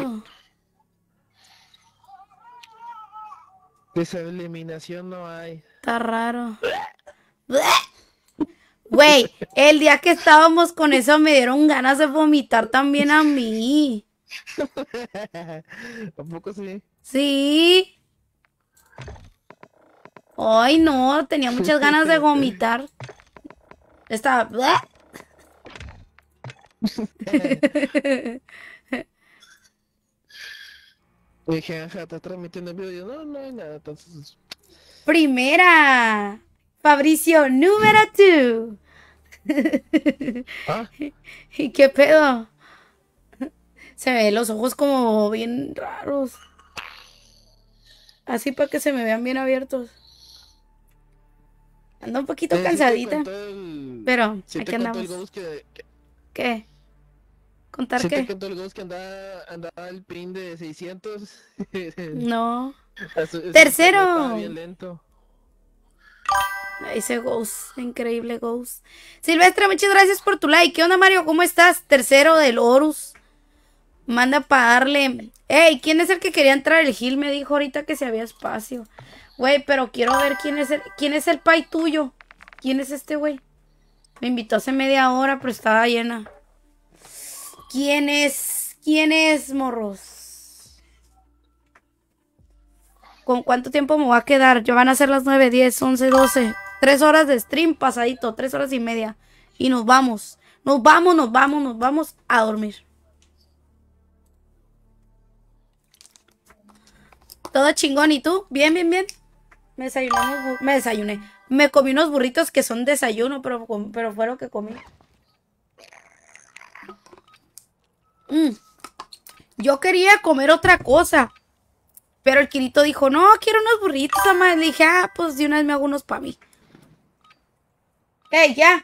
raro. Esa eliminación no hay. Está raro. Güey, el día que estábamos con eso me dieron ganas de vomitar también a mí. ¿A poco sí? Sí. Ay, no, tenía muchas ganas de vomitar. Estaba... Dije, ajá, está transmitiendo en vivo. Y yo, no, no hay nada. Entonces, Primera. Fabricio, número 2. ah, ¿Y qué pedo? Se me ven los ojos como bien raros. Así para que se me vean bien abiertos. Ando un poquito cansadita. Pero, sí aquí te contó el andamos. Ghost ¿Qué? ¿Contar sí te qué? contó el Ghost que andaba el pin de 600. No. Su internet estaba Tercero. bien lento. Ese Ghost, increíble Ghost. Silvestre, muchas gracias por tu like. ¿Qué onda, Mario? ¿Cómo estás? Tercero del Horus. Manda para darle. Ey, ¿quién es el que quería entrar? El Gil me dijo ahorita que si había espacio. Güey, pero quiero ver quién es el pay tuyo. ¿Quién es este güey? Me invitó hace media hora, pero estaba llena. ¿Quién es? ¿Quién es, morros? ¿Con cuánto tiempo me voy a quedar? Ya van a ser las 9, 10, 11, 12. 3 horas de stream pasadito, 3 horas y media. Y nos vamos. Nos vamos a dormir. Todo chingón. ¿Y tú? Bien, bien, bien. Me desayuné. Me comí unos burritos que son desayuno, pero fue lo que comí. Yo quería comer otra cosa. Pero el Kirito dijo, no, quiero unos burritos, mamá. Le dije, pues de una vez me hago unos para mí. ¡Ey, ya!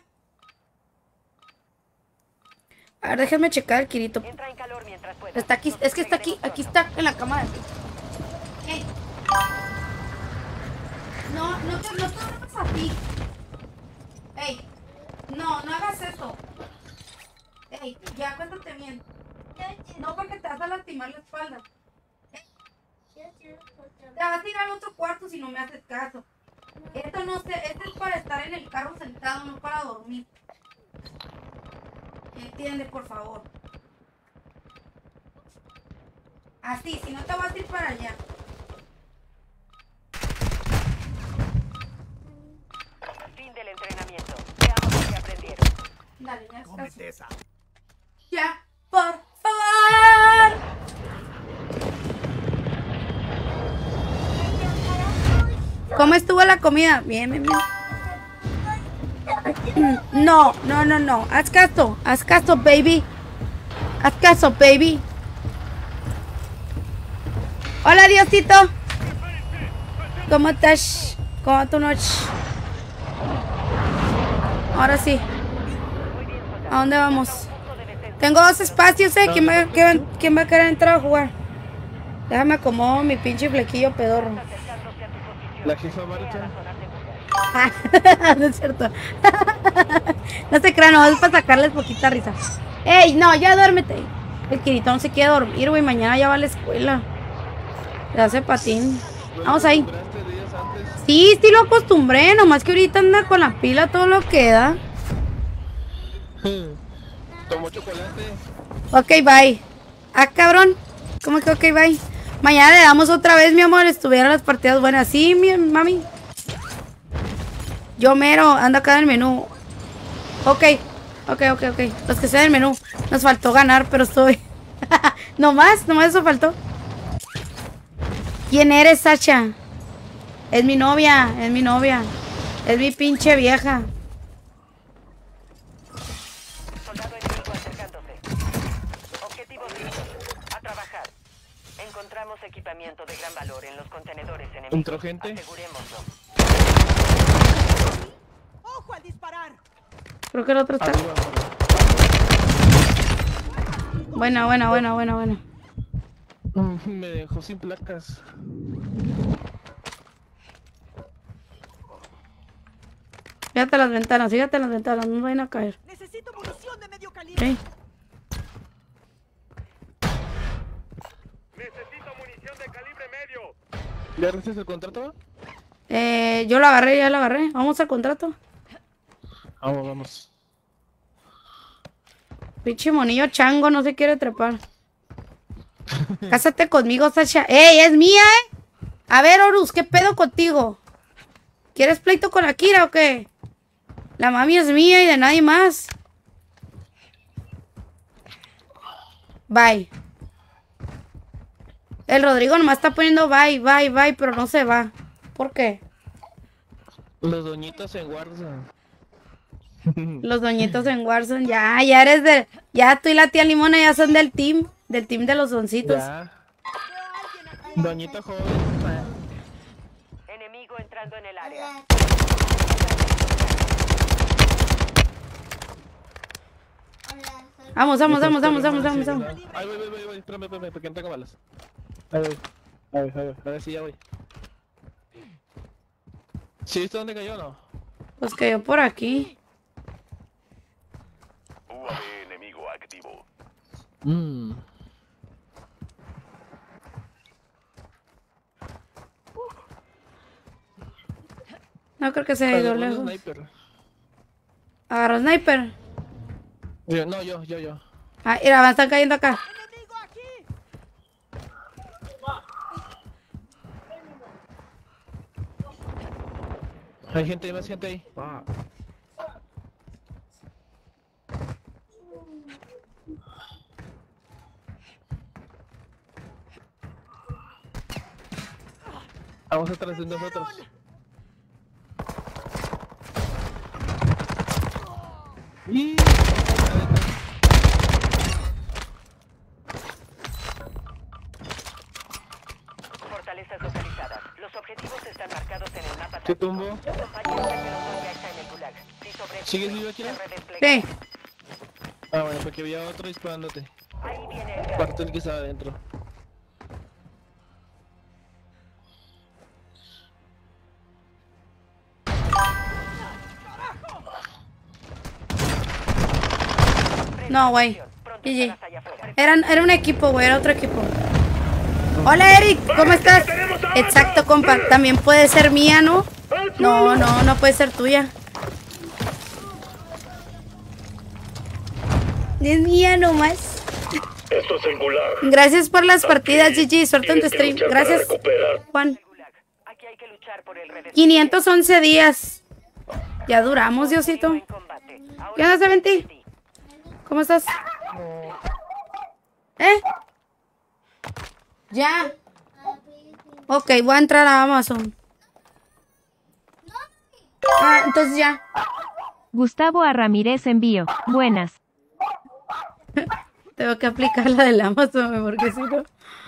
A ver, déjenme checar el Kirito. Está aquí, es que está aquí está en la cama de aquí. ¡Ey! No te duermas así. ¡Ey! No hagas eso. ¡Ey! Ya, acuéstate bien. No, porque te vas a lastimar la espalda. Te vas a ir al otro cuarto si no me haces caso. Esto es para estar en el carro sentado, no para dormir. Entiende, por favor. Así, si no te vas a ir para allá. Fin del entrenamiento. Veamos lo que aprendieron. Dale, ya Cómete estás. esa. Ya, por favor. ¿Cómo estuvo la comida? Bien, bien, bien. No. Haz caso, baby. Haz caso, baby. Hola, Diosito. ¿Cómo estás? ¿Cómo tu noche? Ahora sí. ¿A dónde vamos? Tengo 2 espacios, ¿Quién va a querer entrar a jugar? Déjame acomodo mi pinche flequillo pedorro. La jefa Marta. No es cierto. No se crean, no, es para sacarles poquita risa. Ey, no, ya duérmete. El Kirito no se quiere dormir, güey. Mañana ya va a la escuela. Le hace patín. Vamos ahí. Sí lo acostumbré. Nomás que ahorita anda con la pila todo lo que da. Tomó chocolate. Ok, bye. Cabrón. ¿Cómo que ok, bye? Mañana le damos otra vez, mi amor. Estuvieron las partidas buenas. Sí, mi mami. Yo mero, ando acá en el menú. Ok. Los que sean del menú. Nos faltó ganar, pero estoy. Nomás eso faltó. ¿Quién eres, Sacha? Es mi novia. Es mi pinche vieja. Soldado enemigo acercándose. Objetivo fijo. A trabajar. Encontramos equipamiento de gran valor en los contenedores enemigos. ¿Entró gente? Asegurémoslo. ¡Ojo al disparar! Creo que el otro está. Arriba. Buena. Me dejó sin placas. Fíjate las ventanas, no vayan a caer. Necesito munición de medio calibre. Ok. ¿Le agarraste el contrato? Yo lo agarré, ya lo agarré. Vamos al contrato. Vamos, vamos. Pinche monillo chango, no se quiere trepar. Cásate conmigo, Sasha. ¡Ey, es mía, eh! A ver, Horus, ¿qué pedo contigo? ¿Quieres pleito con la Kira o qué? La mami es mía y de nadie más. Bye. El Rodrigo nomás está poniendo bye, bye, bye, pero no se va. ¿Por qué? Los doñitos en Warzone. Los doñitos en Warzone, ya eres de... Ya tú y la tía Limona ya son del team de los doncitos. Ya. Doñito joven. Enemigo entrando en el área. Vamos. Ay, voy. Espérame, porque no tengo balas. Ahí voy. A ver si ya voy. ¿Sí viste dónde cayó o no? Pues cayó por aquí. UAV enemigo activo. No creo que se haya ido Agarró el lejos. sniper. Agarró sniper. Yo. Ah, mira, están cayendo acá. ¡Enemigo aquí! Hay más gente ahí. Vamos atrás de nosotros. Y... Fortalezas localizadas. Los objetivos están marcados en el mapa. ¿Qué tumbo? Compañero T-02 ya está en el gulag. Si sobrevive, ¿Sigues vivo aquí? se redespliega. Sí. Ah, bueno, porque había otro disparándote. Ahí viene el gas. Parte el que estaba adentro. No, güey. Pronto GG. estarás allá afuera. Era un equipo, güey, era otro equipo. Hola, Eric, ¿cómo estás? Exacto, compa. También puede ser mía, ¿no? No puede ser tuya. Es mía nomás. Esto es el gulag. Gracias por las partidas, GG. Suerte en tu stream. Gracias, Juan. Gulag. Aquí hay que luchar por el redespliegue. 511 días. Ya duramos, Diosito. En combate. Ahora ¿Qué onda, Seventi? sí. ¿Cómo estás? ¿Eh? Ya. Ok, voy a entrar a Amazon. Ah, entonces ya. Gustavo A. Ramírez envío. Buenas. Tengo que aplicar la del Amazon, porque si no...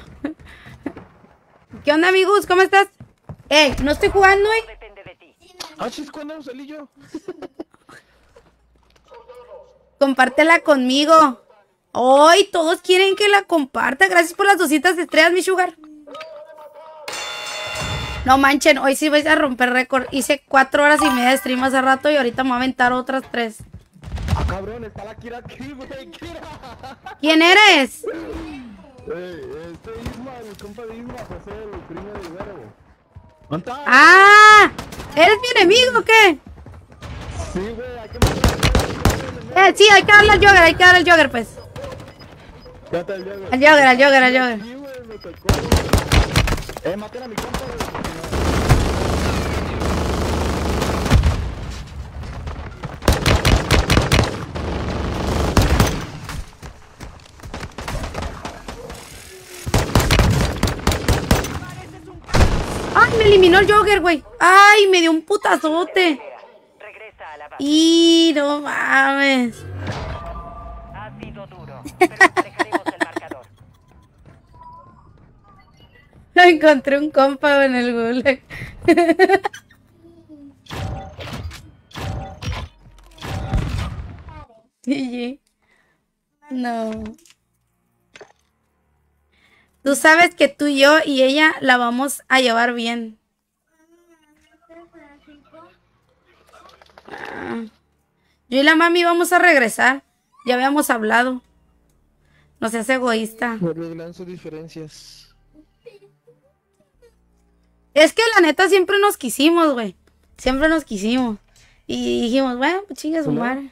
¿Qué onda, amigos? ¿Cómo estás? No estoy jugando, Depende de ti. Ah, chis, ¿cuándo salí yo? Compártela conmigo. Hoy todos quieren que la comparta. Gracias por las 200 estrellas, mi sugar. No manchen, hoy sí vais a romper récord. Hice 4 horas y media de stream hace rato y ahorita me voy a aventar otras 3. Ah, cabrón, está la Kira aquí, güey, Kira. ¿Quién eres? Este Isma, el compa de Isma, José, el primo de Ibero. ¿Dónde está? ¡Ah! ¿Eres mi enemigo o qué? Sí, güey, hay que matar. Sí, hay que darle al Jogger, pues. Ya está el Jagger. Al Jogger. Sí, güey, me tocó. Maten a mi compa, güey. ¡Ay, me eliminó el Jogger, güey! ¡Ay, me dio un putazote! Regresa a la base. ¡Y no mames! Ha sido duro, pero emparejaremos el marcador. Encontré un compa en el Gulag. GG. No. Tú sabes que tú y yo y ella la vamos a llevar bien. Yo y la mami vamos a regresar. Ya habíamos hablado. No seas egoísta. No arreglan sus diferencias. Es que la neta siempre nos quisimos, güey. Siempre nos quisimos. Y dijimos, bueno, pues chinga su madre.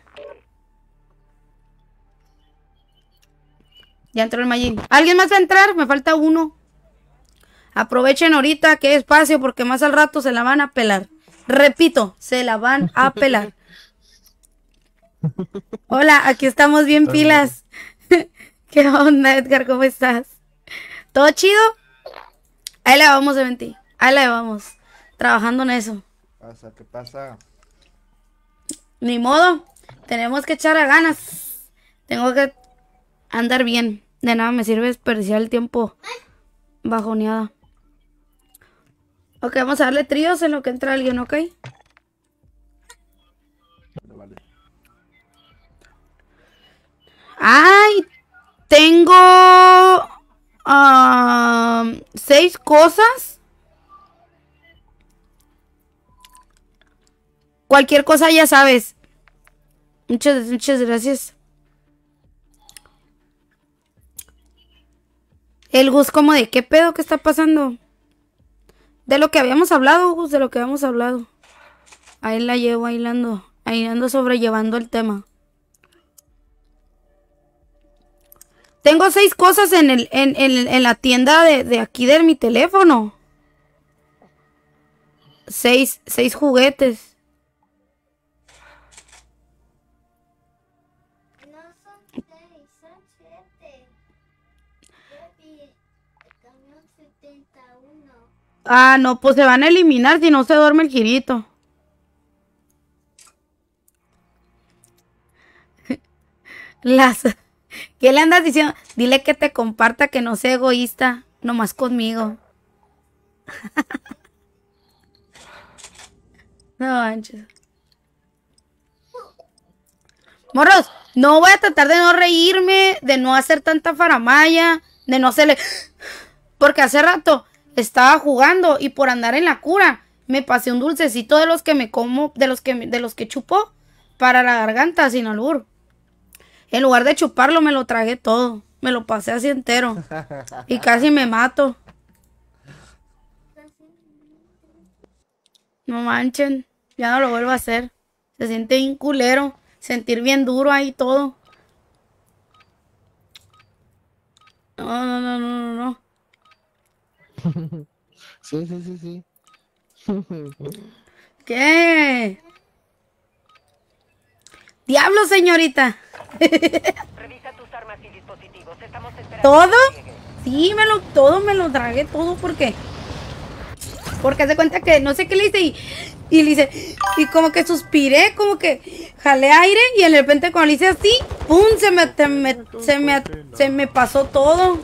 Ya entró el Magín. ¿Alguien más va a entrar? Me falta uno. Aprovechen ahorita que hay espacio porque más al rato se la van a pelar. Repito, se la van a pelar. Hola, aquí estamos bien pilas. ¿Qué onda, Edgar? ¿Cómo estás? ¿Todo chido? Ahí la vamos, Eventi. Ahí la vamos. Trabajando en eso. ¿Qué pasa? Ni modo. Tenemos que echar a ganas. Tengo que andar bien. De nada me sirve desperdiciar el tiempo bajoneada. Ok, vamos a darle tríos en lo que entra alguien, ¿ok? Vale. ¡Ay! Tengo 6 cosas. Cualquier cosa ya sabes. Muchas gracias. El Gus como de ¿qué pedo? ¿Qué está pasando? De lo que habíamos hablado, Gus, de lo que habíamos hablado. Ahí la llevo, ahí ando sobrellevando el tema. Tengo 6 cosas en la tienda de aquí de mi teléfono. 6 juguetes. No son 6, son 7. Yo vi el camión 71. Ah, no, pues se van a eliminar si no se duerme el girito. ¿Qué le andas diciendo? Dile que te comparta, que no sea egoísta, nomás conmigo. No manches. Morros, no voy a tratar de no reírme, de no hacer tanta faramaya, de no hacerle... Porque hace rato estaba jugando y por andar en la cura me pasé un dulcecito de los que me como, de los que chupo para la garganta sin albur. En lugar de chuparlo me lo tragué todo, me lo pasé así entero y casi me mato. No manchen, ya no lo vuelvo a hacer. Se siente bien culero, sentir bien duro ahí todo. No. Sí. ¿Qué? ¡Diablo, señorita! Revisa tus armas y dispositivos. Estamos esperando ¿Todo? que llegue. Sí, todo me lo tragué todo porque hace cuenta que no sé qué le hice y le hice y como que suspiré, como que jalé aire y de repente cuando le hice así, ¡pum! Se me pasó todo.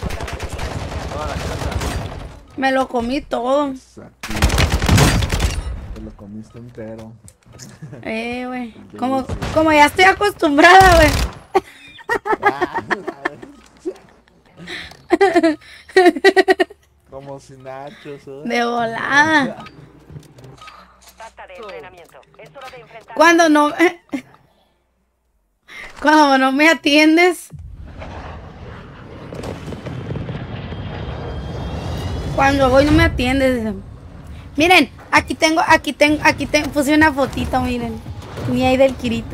Me lo comí todo. Te lo comiste entero. Güey. Como ya estoy acostumbrada, güey. Como si nachos, ¿eh? De volada. Basta de entrenamiento. Es hora de enfrentar. Cuando no me atiendes. Cuando voy no me atiendes. Miren, aquí tengo, puse una fotito, miren. Ni ahí del Kirito.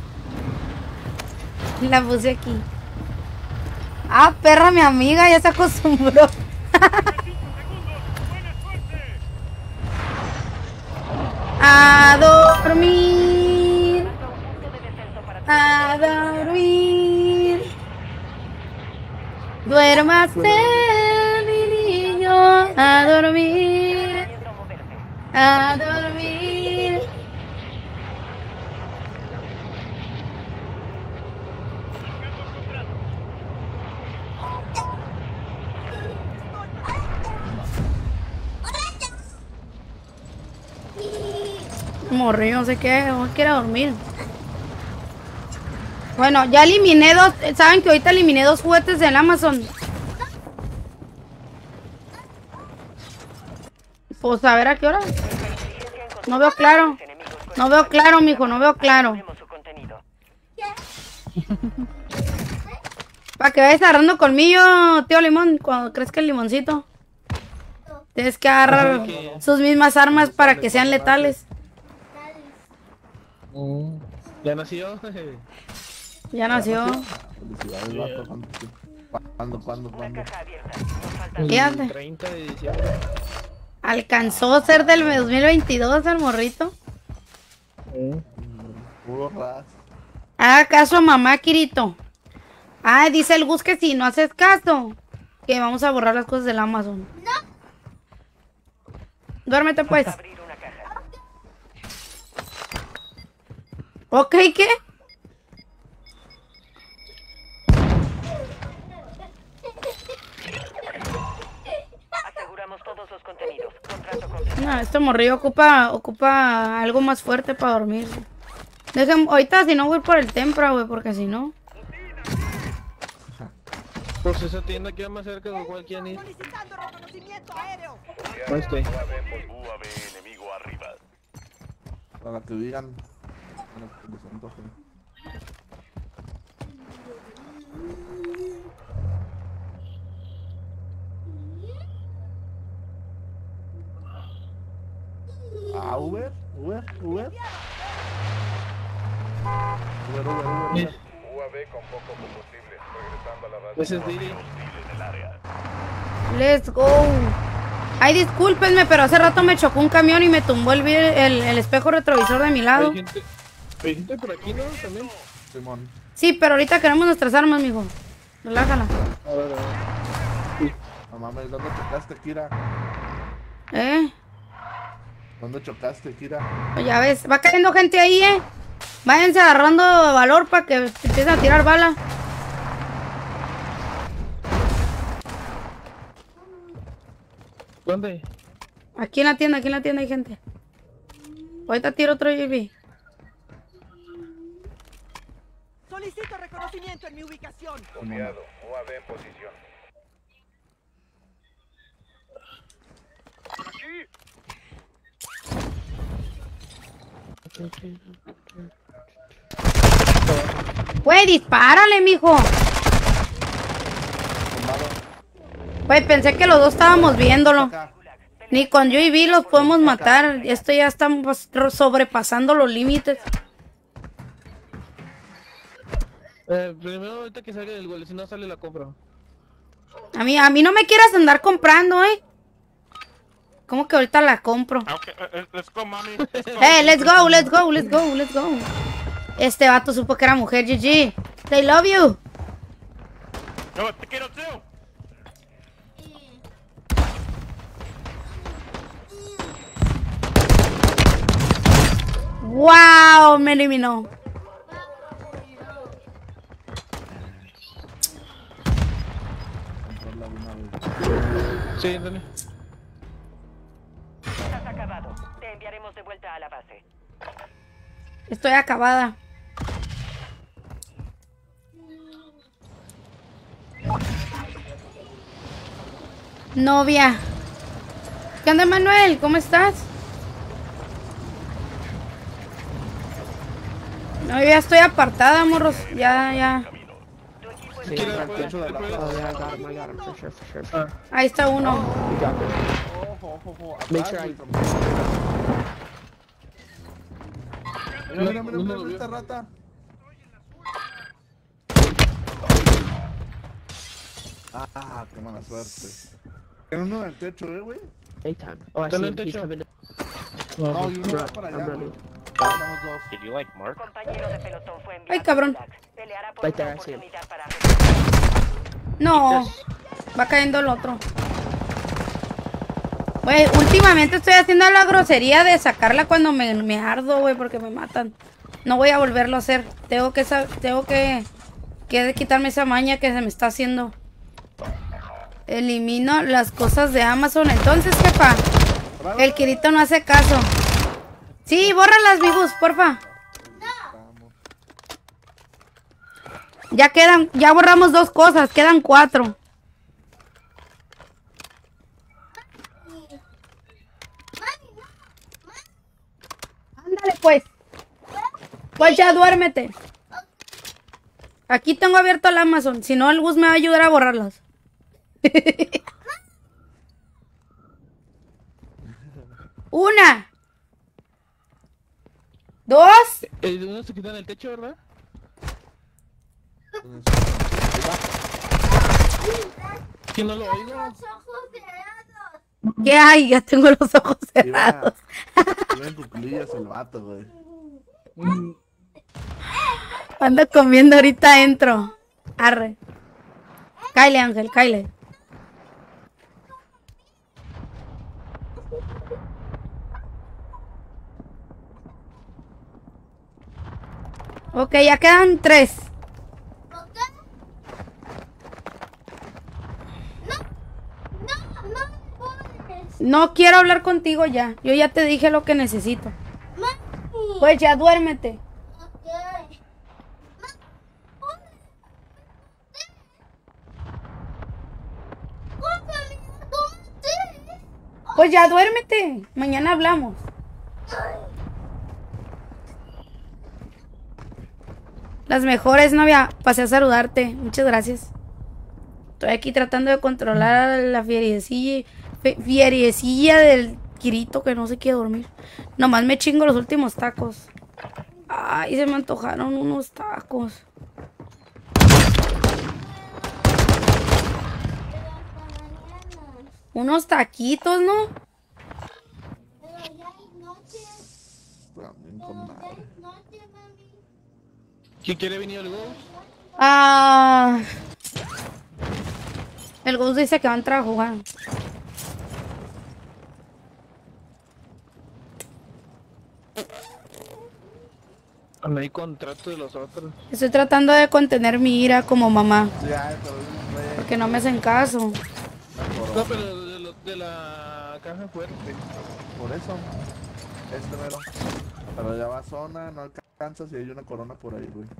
La puse aquí. Ah, perra, mi amiga, ya se acostumbró. A dormir. A dormir. Duérmase, mi niño. A dormir. A dormir. Morrió, no sé qué, no quiere dormir. Bueno, ya eliminé 2. ¿Saben que ahorita eliminé 2 juguetes del Amazon? Pues a ver a qué hora. No veo claro. No veo claro, mijo, no veo claro. Para que vayas agarrando colmillo, tío Limón, cuando crezca el limoncito. Tienes que agarrar sus mismas armas para que sean letales. Ya nació. Ya nació. Felicidades, vato. ¿Cuándo? Una caja abierta. Nos faltan Fíjate. 30 de diciembre. Alcanzó a ser del 2022 el morrito. Puro ras. Haga caso a mamá, Kirito. Ah, dice el Gus que si no haces caso, que vamos a borrar las cosas del Amazon. No. Duérmete pues. abrir una caja. Ok, ¿qué? Aseguramos todos los contenidos. Contrato completo. No, este morrillo ocupa algo más fuerte para dormir. Dejen, ahorita si no voy por el tempra, güey, porque si no. Pues esa tienda queda más cerca de cualquier ir. Solicitando reconocimiento aéreo. Ahí estoy. UAV enemigo arriba. Para que digan. Bueno, que les antoje. Ah, Uber. UAV con poco combustible. Regresando a la base. Ese es Didi. Hostil en el área. Let's go. Ay, discúlpenme, pero hace rato me chocó un camión y me tumbó el espejo retrovisor de mi lado. Hay gente por aquí, ¿no? También. Simón. Sí, pero ahorita queremos nuestras armas, mijo. Relájala. A ver. No mames, ¿dónde chocaste, Kira? ¿Dónde chocaste, Kira? Pues ya ves, va cayendo gente ahí, Váyanse agarrando valor para que empiecen a tirar bala. ¿Dónde? Aquí en la tienda hay gente. Ahorita tiro otro UAV. Solicito reconocimiento en mi ubicación. Copiado. UAV en posición. Güey, dispárale, mijo. Güey, pensé que los dos estábamos viéndolo. Ni con UAV los podemos matar. Esto ya estamos sobrepasando los límites. Primero ahorita que salga el gol, si no sale la compra. A mí no me quieras andar comprando, ¿Cómo que ahorita la compro? Okay, let's go, mami. Let's go. Este vato supo que era mujer, GG. They love you. Yo te quiero too. Wow, me eliminó. Sí, dale. Estás acabado. Te enviaremos de vuelta a la base. Estoy acabada. Novia. ¿Qué onda, Manuel? ¿Cómo estás? No, yo ya estoy apartada, morros. Ya. Tu equipo Sí, está el techo de la Ahí está uno. Ojo. Make sure I- Mira, esta rata. Ah, qué mala suerte. Tiene uno en el techo, güey. Daytime. Oh, I Está see en him. el He's techo. coming. No, y uno va Run. para allá, I'm güey. running. Estamos dos. Did you like Mark? compañero de pelotón fue enviado. Ay, cabrón. a Gulag. Peleará por Right una there, I see him. oportunidad para No. Va cayendo el otro. Güey, últimamente estoy haciendo la grosería de sacarla cuando me ardo, güey, porque me matan. No voy a volverlo a hacer. Tengo que quitarme esa maña que se me está haciendo. Elimino las cosas de Amazon. Entonces, jefa, el Kirito no hace caso. Sí, bórralas, mijos, porfa. Ya borramos 2 cosas, quedan 4. Ándale, pues. Pues ya duérmete. Aquí tengo abierto el Amazon, si no el Gus me va a ayudar a borrarlas. Uno se quita en el techo, ¿verdad? ¿Quién no lo oigo? Los ojos cerrados. ¿Qué hay? Ya tengo los ojos cerrados. Iba en cuclillas el vato, güey. Ando comiendo ahorita adentro. Arre. Cáile, Ángel, cáile. Ok, ya quedan 3. ¿Ok? No puedes. No quiero hablar contigo ya. Yo ya te dije lo que necesito. Mami. Pues ya duérmete. Ok. Pues ya duérmete. Mañana hablamos. Las mejores, novia. Pasé a saludarte. Muchas gracias. Estoy aquí tratando de controlar la fiericilla del Kirito que no se quiere dormir. Nomás me chingo los últimos tacos. Ay, se me antojaron unos tacos. Unos taquitos, ¿no? Pero ya es noche. También con Ya madre. es noche, mami. ¿Quién quiere venir al Ghost? Ah, el Gus dice que va a entrar a jugar. No hay contrato de los otros. Estoy tratando de contener mi ira como mamá. Ya, pero güey. Porque no me hacen caso. No, pero de la caja fuerte. Por eso. Mero. Pero ya va a zona, no alcanzas y hay una corona por ahí, güey.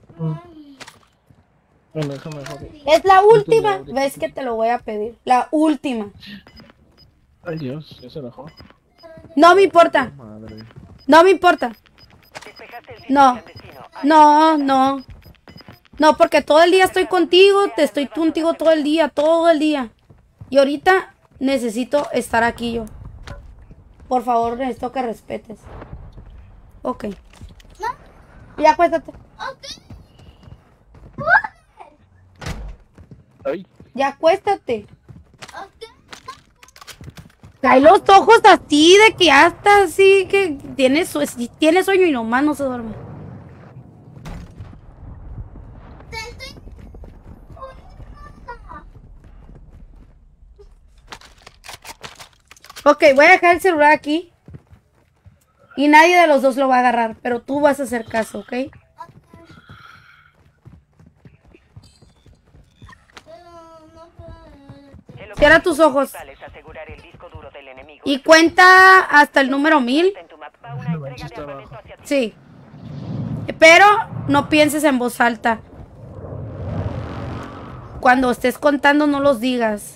Bueno, déjame joder. Es la última vez que te lo voy a pedir. La última. Ay, Dios, ya se enojó. No me importa. Madre. No me importa. Despejaste el sitio No. clandestino. No, no. No, porque todo el día estoy contigo. Te estoy contigo todo el día. Todo el día. Y ahorita necesito estar aquí yo. Por favor, necesito que respetes. Ok. Ya acuéstate. Ay, Ya acuéstate. Ok. Trae los ojos así de que ya está así que tiene sueño y nomás no se duerme. Te estoy... Ok, voy a dejar el celular aquí. Y nadie de los dos lo va a agarrar. Pero tú vas a hacer caso, ¿ok? Pero no puedo... Cierra tus ojos. principal es asegurar el disco duro del enemigo. Y cuenta hasta el número 1000. En tu mapa va una entrega de armamento hacia ti. Sí. Pero no pienses en voz alta. Cuando estés contando no los digas.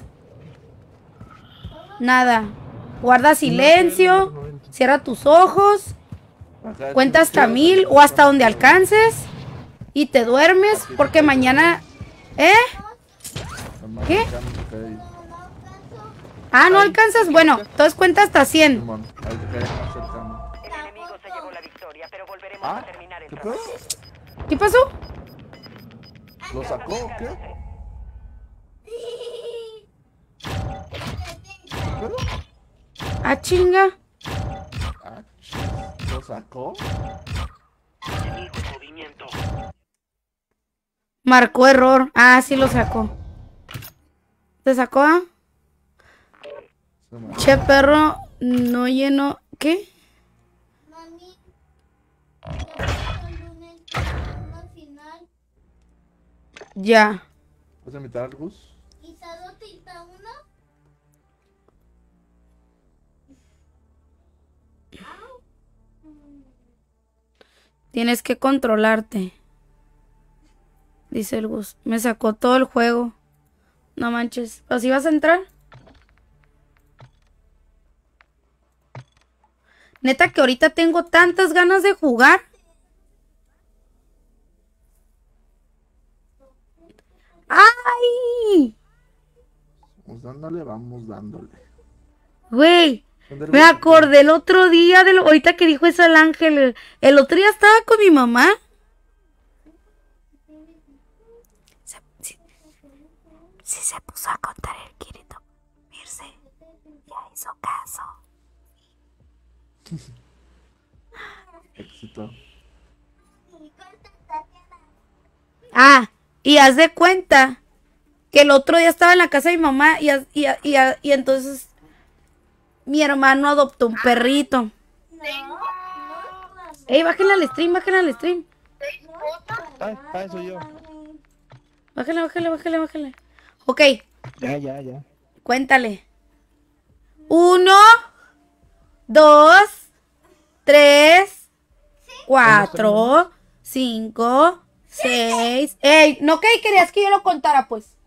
Nada. Guarda silencio. Cierra tus ojos. Acá, Cuenta hasta 1000 o hasta donde alcances. Y te duermes porque mañana... ¿Eh? ¿Qué? Ah, ¿no alcanzas? Bueno, entonces cuenta hasta 100. Simón, ahí te quedas más cercano. El enemigo se llevó la victoria, pero volveremos Ah, a terminar el ¿qué trabajo. pedo? ¿Qué pasó? ¿Lo sacó o qué? ¿Qué pedo? Ah, chinga. Ah, chis, ¿lo sacó? Marcó error. Ah, sí lo sacó. ¿Te sacó? Ah? Se me- Che, perro, no llenó. ¿Qué? Mami, ya el lunes una final. Ya. ¿Vas a invitar al Gus? Quizá 231. Tienes que controlarte. Dice el Gus. Me sacó todo el juego. No manches. ¿Así vas a entrar? Neta que ahorita tengo tantas ganas de jugar. ¡Ay! Vamos dándole. Güey, Me acordé el otro día de lo, ahorita que dijo eso el Ángel. El otro día estaba con mi mamá. Sí se puso a contar el Kirito. Mirce, ya hizo caso. Éxito. Ah, y haz de cuenta que el otro día estaba en la casa de mi mamá y entonces mi hermano adoptó un perrito. Ey, bájenle al stream, bájenle al stream. Ay, soy yo. Bájale. Ok, Ya. cuéntale. 1, 2, 3, 4, 5, 6. Ey, ¿no que querías que yo lo contara, pues?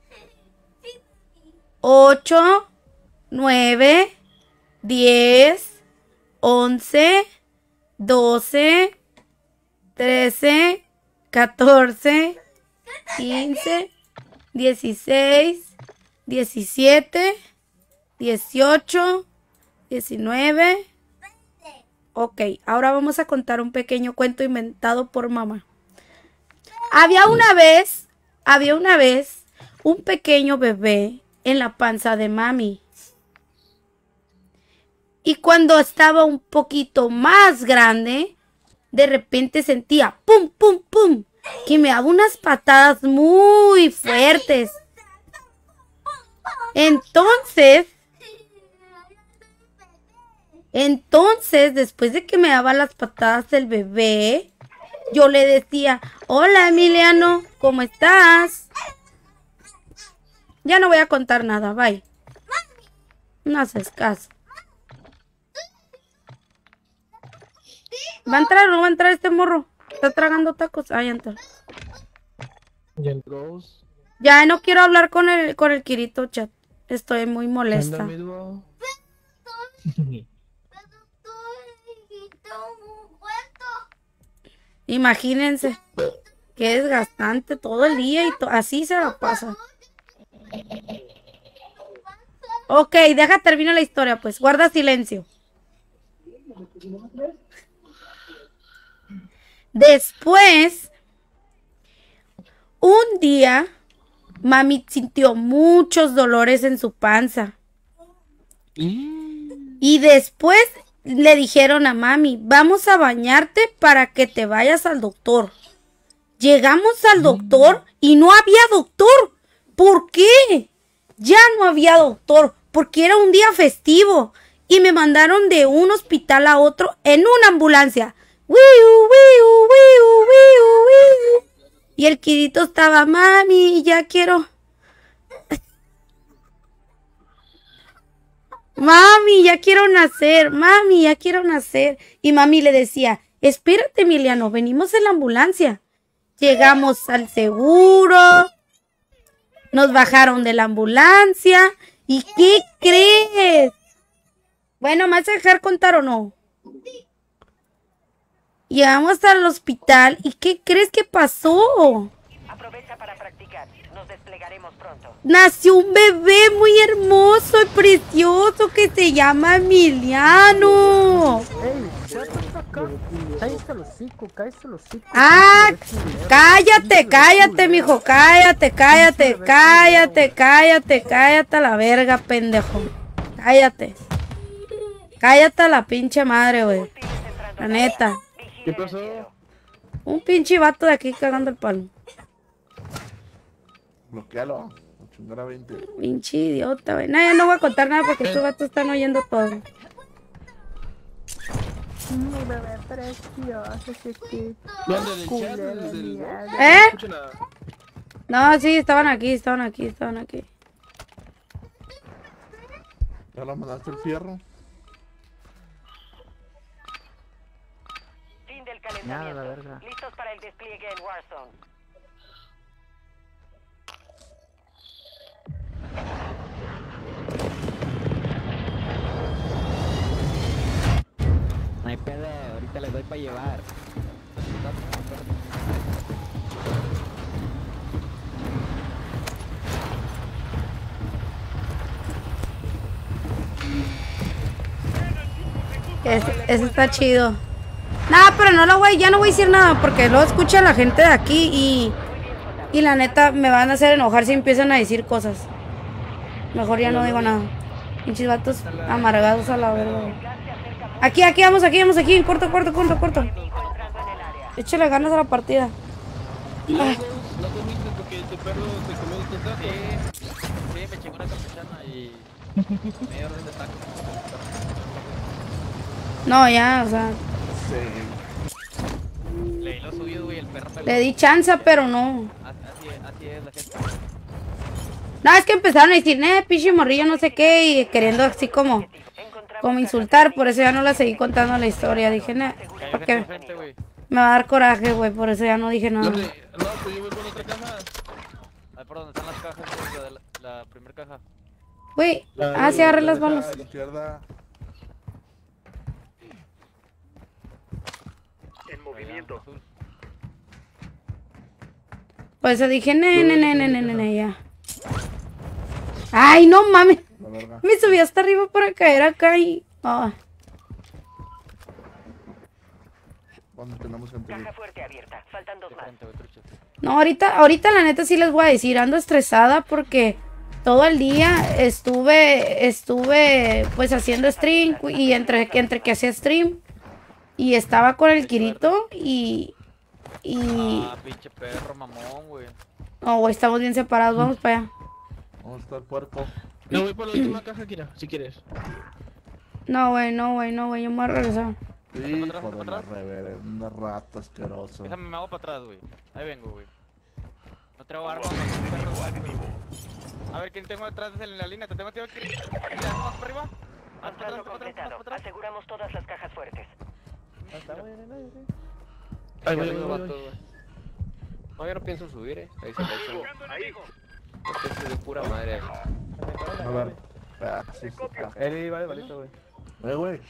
8, 9, 10, 11, 12, 13, 14, 15, 16, 17, 18, 19. Ok, ahora vamos a contar un pequeño cuento inventado por mamá. Había una vez un pequeño bebé en la panza de mami. Y cuando estaba un poquito más grande, de repente sentía pum, pum, pum, que me daba unas patadas muy fuertes. Entonces, después de que me daba las patadas del bebé, yo le decía, hola Emiliano, ¿cómo estás? Ya no voy a contar nada, bye. No haces caso. ¿Va a entrar o no va a entrar este morro? Está tragando tacos. Ah, ya entró. Ya entró. Ya no quiero hablar con el Kirito, chat. Estoy muy molesta. Imagínense. Qué desgastante todo el día y así se la pasa. Ok, deja terminar la historia, pues. Guarda silencio. Después, un día, mami sintió muchos dolores en su panza. Y después le dijeron a mami, vamos a bañarte para que te vayas al doctor. Llegamos al doctor y no había doctor. ¿Por qué? Ya no había doctor, porque era un día festivo. Y me mandaron de un hospital a otro en una ambulancia. Y el Kirito estaba, mami, ya quiero. Mami, ya quiero nacer. Mami, ya quiero nacer. Y mami le decía, espérate, Emiliano, venimos en la ambulancia. Llegamos al seguro. Nos bajaron de la ambulancia. ¿Y qué crees? Bueno, ¿me vas a dejar contar o no? Llegamos al hospital y ¿qué crees que pasó? Aprovecha para practicar. Nos desplegaremos pronto. Nació un bebé muy hermoso y precioso que se llama Emiliano. Cállate los hocico. Ah, cállate, mijo, cállate a la verga, pendejo. Cállate a la pinche madre, güey. La neta. ¿Qué pasó? Un pinche vato de aquí cagando el palo. Bloquealo. Chingada 20. Pinche idiota, güey. No, ya no voy a contar nada porque estos vatos están oyendo todo. Mi bebé precioso, chiquito. ¿Dónde? ¿En el chat? ¿Del... ¿Eh? No escucho nada. No, sí, estaban aquí. ¿Ya lo mandaste el fierro? Fin del Nada, la calentamiento. verga. Listos para el despliegue en Warzone. No hay pedo, ahorita les doy para llevar. Ese está chido. Nah, pero no lo voy, ya no voy a decir nada porque luego escucha la gente de aquí y la neta me van a hacer enojar si empiezan a decir cosas. Mejor ya no digo nada. Pinches vatos amargados a la verga. Aquí, vamos aquí. Corto. Échale ganas a la partida. No comiste porque tu perro te comió tus tacos. Sí, me chingó una campechana y medio orden de tacos. No, ya, o sea, Sí. Le di lo suyo, güey, el perro me lo... le di chance, pero no. Así es la gente. No, es que empezaron a decir, pinche morrillo, no sé qué, y queriendo así como insultar, por eso ya no la seguí contando la historia. Dije, porque me va a dar coraje, güey, por eso ya no dije nada. No, pues yo voy por otra caja. Ahí por donde están las cajas, güey, la primera caja. Güey, sí, agarré las balas. A la izquierda. En movimiento. Por eso dije, ne, ya. Ay, no mames. La verga. Me subí hasta arriba para caer acá y... ¿Cuándo tenemos gente? Caja fuerte abierta. Faltan 2 más. No, ahorita la neta sí les voy a decir, ando estresada porque todo el día estuve pues haciendo stream y entre que hacía stream y estaba con el Kirito y... Ah, pinche perro, mamón, güey. No, güey, estamos bien separados, vamos para allá. ¿Dónde está el puerco? Yo voy por la última caja, Kira, si quieres. No, güey, yo me voy a regresar. Hijo de la reverenda rata asqueroso. Déjame, me hago para atrás, güey. Ahí vengo, güey. No traigo armas, güey. A ver, ¿quién tengo detrás en la línea? ¿Te tengo aquí? ¿Más para arriba? Contrato completado. Aseguramos todas las cajas fuertes. Ahí voy. No, yo no pienso subir, Ahí se le echo. Ahí. Esto es de pura madre. A ver. Sí, Él va de balito, güey. güey.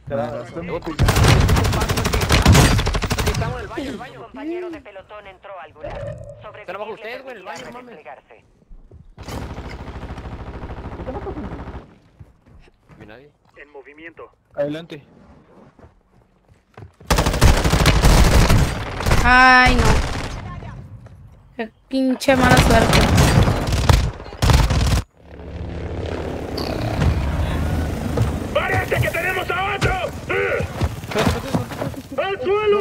Estamos en el baño, Un compañero de pelotón entró al gulag. Pero bajo ustedes, güey, el baño, Permitirá mames. desplegarse. No vi nadie. En movimiento. Adelante. Ay, no. Qué pinche mala suerte. ¡Párate que tenemos a otro! ¡Al suelo!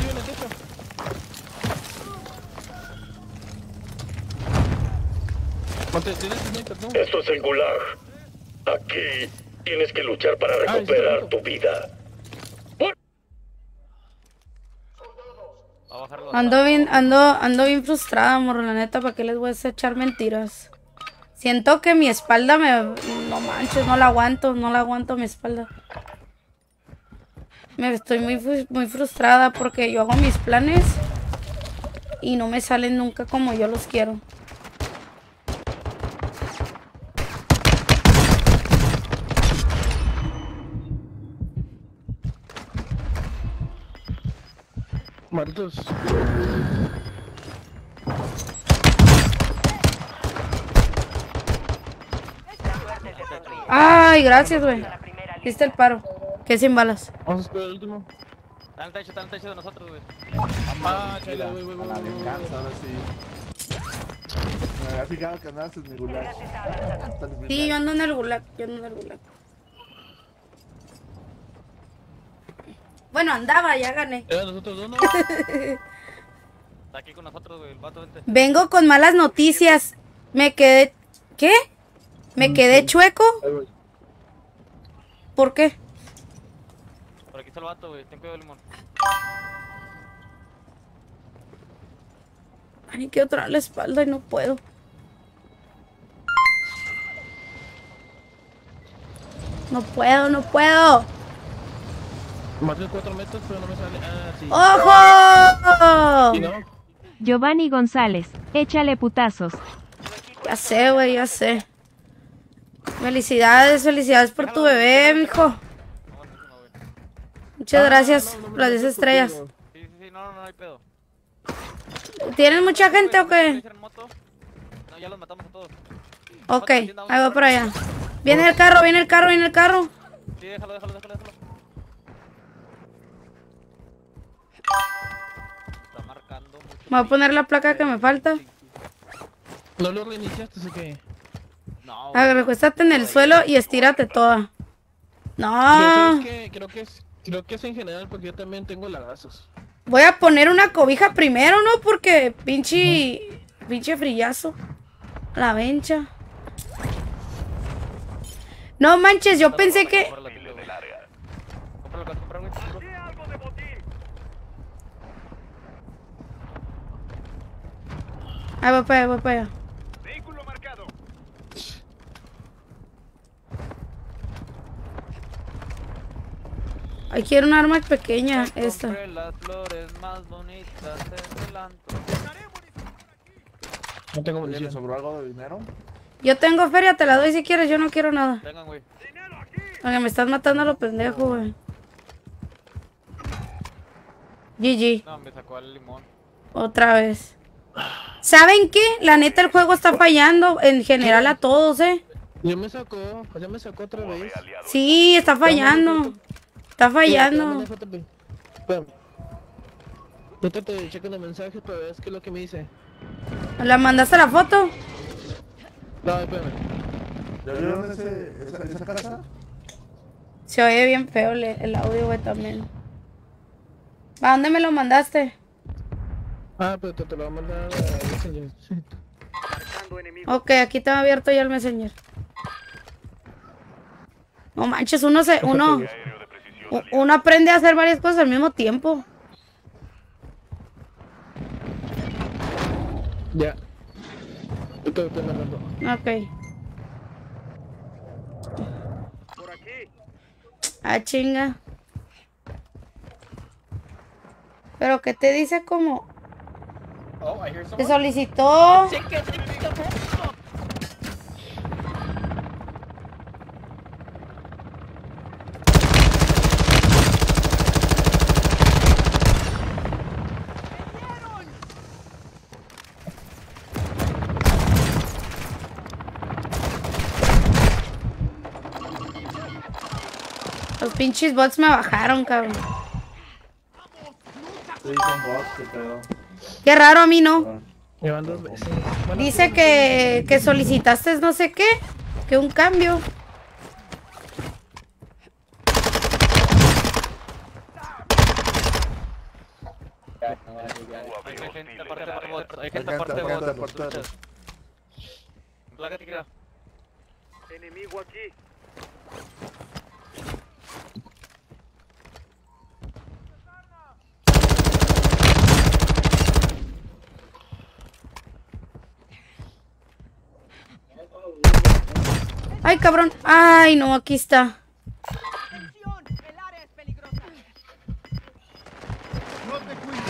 Esto es el gulag. Aquí tienes que luchar para recuperar tu vida. Ando bien frustrada, morro, la neta, ¿para qué les voy a echar mentiras? Siento que mi espalda no manches, no la aguanto mi espalda. Estoy muy frustrada porque yo hago mis planes y no me salen nunca como yo los quiero. Malditos. Ay, gracias, güey. Viste el paro. Que sin balas. Vamos a esperar el último. Está en el techo de nosotros, güey. Ah, chale, güey. La venganza, ahora sí. Me había fijado que andabas en mi gulag. Sí, yo ando en el gulag. Bueno, andaba, ya gané. Nosotros dos, ¿no? Está aquí con nosotros, güey, el vato, vente. Vengo con malas noticias. Me quedé... ¿Qué? ¿Me quedé chueco? ¿Por qué? Por aquí está el vato, güey, ten cuidado, Limón. Ay, quiero traer la espalda y no puedo. No puedo. Maté 4 metros, pero no me sale. Ah, sí. ¡Ojo! ¿Y no? Giovanni González, échale putazos. Ya sé, güey, ya sé. Felicidades por tu bebé, mijo. Muchas gracias por las 10 estrellas. Sí, no hay pedo. ¿Tienes mucha gente o qué? No, ya los matamos a todos. Ok, ahí voy por allá. Viene el carro. Sí, déjalo. Me voy a poner la placa que me falta. ¿No lo reiniciaste o qué? No, Recuéstate en el suelo y estírate toda. Pero No. ¿sabes qué? Creo que es en general porque yo también tengo lagazos. Voy a poner una cobija primero, ¿no? Porque pinche frillazo. La vencha. No manches, yo pensé que... Cómpralo, güey. Ahí voy para allá, voy para allá. Vehículo marcado. Ay, quiero un arma pequeña, esta. Compré las flores más bonitas en el antro. No tengo Oye, ¿me munición. sobró algo de dinero? Yo tengo feria, te la doy si quieres, yo no quiero nada. Vengan, güey. Porque me estás matando a lo pendejo, güey. GG. No, me sacó el limón. Otra vez. ¿Saben qué? La neta, el juego está fallando en general a todos, Ya me sacó otra vez. Sí, está fallando. Está fallando. Espérame. Ahorita te checo los mensajes para ver qué es lo que me dice. ¿La mandaste la foto? No, espérame. ¿Ya vieron esa casa? Se oye bien feo el audio, güey, también. ¿A dónde me lo mandaste? Ah, pero te lo voy a mandar a Messenger. Ok, aquí está abierto ya el Messenger. No manches, uno aprende a hacer varias cosas al mismo tiempo. Ya. Yo te estoy mandando. Ok. Ah, chinga. Pero ¿qué te dice como? Te solicitó. Los pinches bots me bajaron, cabrón. Sí, son bots, qué pedo. Qué raro, a mí no. Me van 2 veces. Dice que solicitaste no sé qué. Que un cambio. Hay gente aparte de bots. Hay gente aparte de bots. Plácate, creo. Enemigo aquí. Ay, cabrón. Ay, no, aquí está. ¡Atención! El área es peligrosa. No te cuides.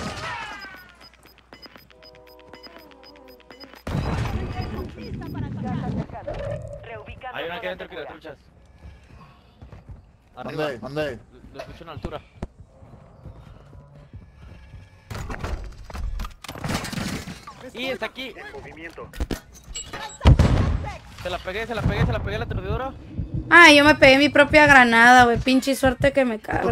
Lista para atacar. Reubicando Hay una aquí zona adentro que la segura. truchas. Arriba. ¿Dónde? Lo escucho en altura. Y está aquí. En movimiento. Se la pegué a la aturdidora. Ay, yo me pegué mi propia granada, güey. Pinche suerte que me cago.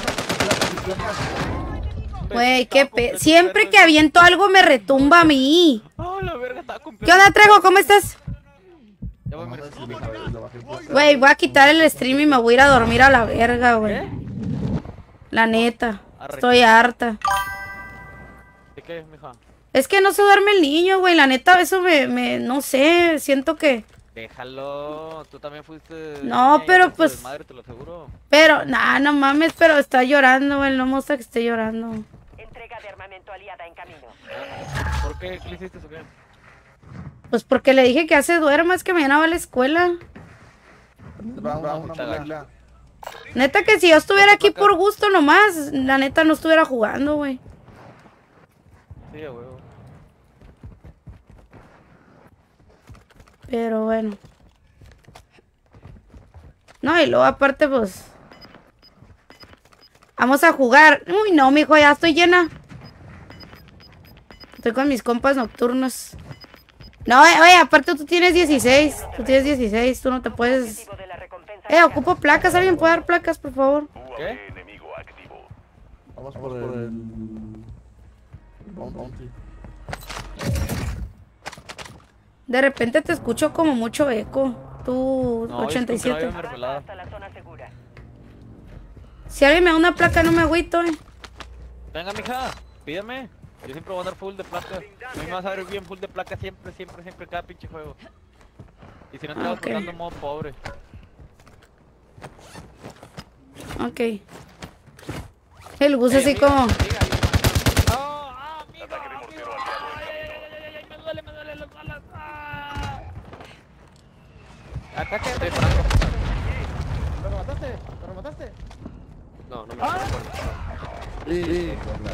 Güey, siempre que aviento algo me retumba a mí. Oh, la verga, estaba con ¿Qué onda, Trejo? ¿Cómo estás? Ya voy, mira. Güey, voy a quitar el stream y me voy a ir a dormir a la verga, güey. La neta. Estoy harta. ¿De qué, mija? Es que no se duerme el niño, güey. La neta, eso no sé. Siento que... Déjalo, tú también fuiste... No, niña y pero eres pues- desmadre, te lo aseguro. Pero, nah, no mames, pero está llorando, güey. No me gusta que esté llorando. Entrega de armamento aliada en camino. ¿Por qué? ¿Qué le hiciste o qué? Pues porque le dije que hace duerma, es que mañana va a la escuela. Neta que si yo estuviera aquí por gusto nomás, la neta no estuviera jugando, güey. Sí, a huevo. Pero bueno. No, y luego aparte, pues... Vamos a jugar. Uy, no, mijo, ya estoy llena. Estoy con mis compas nocturnos. No, oye, aparte tú tienes 16. Tú tienes 16, tú no te puedes... Objetivo de la recompensa. Ocupo placas. ¿Alguien puede dar placas, por favor? ¿Qué? Enemigo activo. Vamos por el Bounty. De repente te escucho como mucho eco. Tú, No, 87. yo mermelada. Hasta la zona segura. Si alguien me da una placa, no me agüito, Venga, mija, pídeme. Yo siempre voy a andar full de placa. A mí me vas a ver bien full de placa siempre, cada pinche juego. Y si no te vas jugando modo pobre. Ok. El bus así como... Ataque, ¿Lo mataste? ¿Lo mataste? No, no me acuerdo. Sí.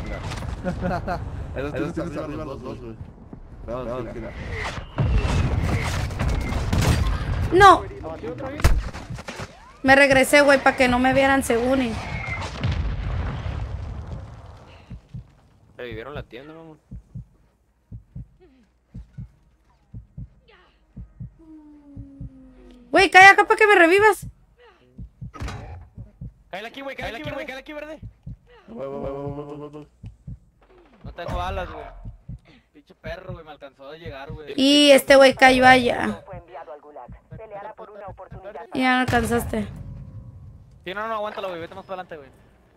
Esos tienes arriba los dos, güey. Vamos, tira. ¡No! ¿Abatió otra vez? Me regresé, güey, para que no me vieran según. Revivieron la tienda, mamón. Güey, cae acá para que me revivas. Cállate aquí, güey, cállate aquí, verde. Voy. No tengo balas, güey. Pinche perro, güey, me alcanzó a llegar, güey. Y este güey cayó allá. Fue enviado al Gulag. Peleará por una oportunidad. Ya no alcanzaste. Sí, no, aguántalo, güey, vete más para adelante, güey.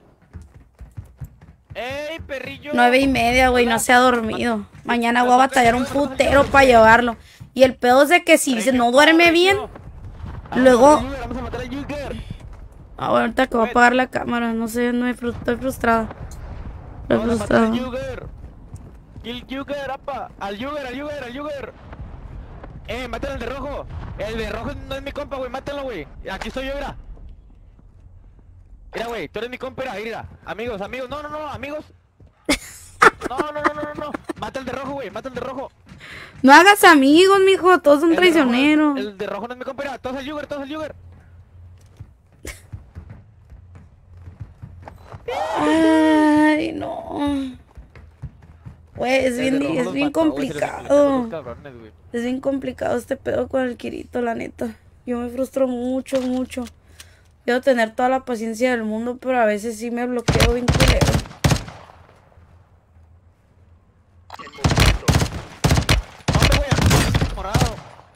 ¡Ey, perrillo! 9:30, güey, no se ha dormido. Mañana voy a batallar un putero para llevarlo. Y el pedo es de que si no duerme bien, luego... Vamos a matar a Yuger. Ahorita que voy a apagar la cámara, no sé, estoy frustrada. Estoy Vamos a matar frustrada. a Yuger. Kill Yuger, apa. Al Yuger. Mátalo al de rojo. El de rojo no es mi compa, güey, mátalo, güey. Aquí estoy yo, mira. Mira, güey, tú eres mi compa, mira. Amigos, no, amigos. No. Mata al de rojo, güey, mata al de rojo. No hagas amigos, mijo, todos son traicioneros. El de rojo no es mi compa, mira. Todos al Yuger. Ay, no. Güey, es bien complicado. Es bien complicado este pedo con el Kirito, la neta. Yo me frustro mucho. Quiero tener toda la paciencia del mundo, pero a veces sí me bloqueo bien culero. Morado.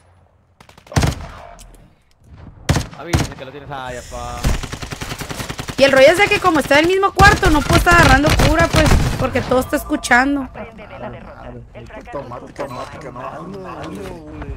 Avise que lo tienes ahí, apá. Y el rollo es de que como está en el mismo cuarto, no puedo estar agarrando cura, pues, porque todo está escuchando. Automática, no, güey.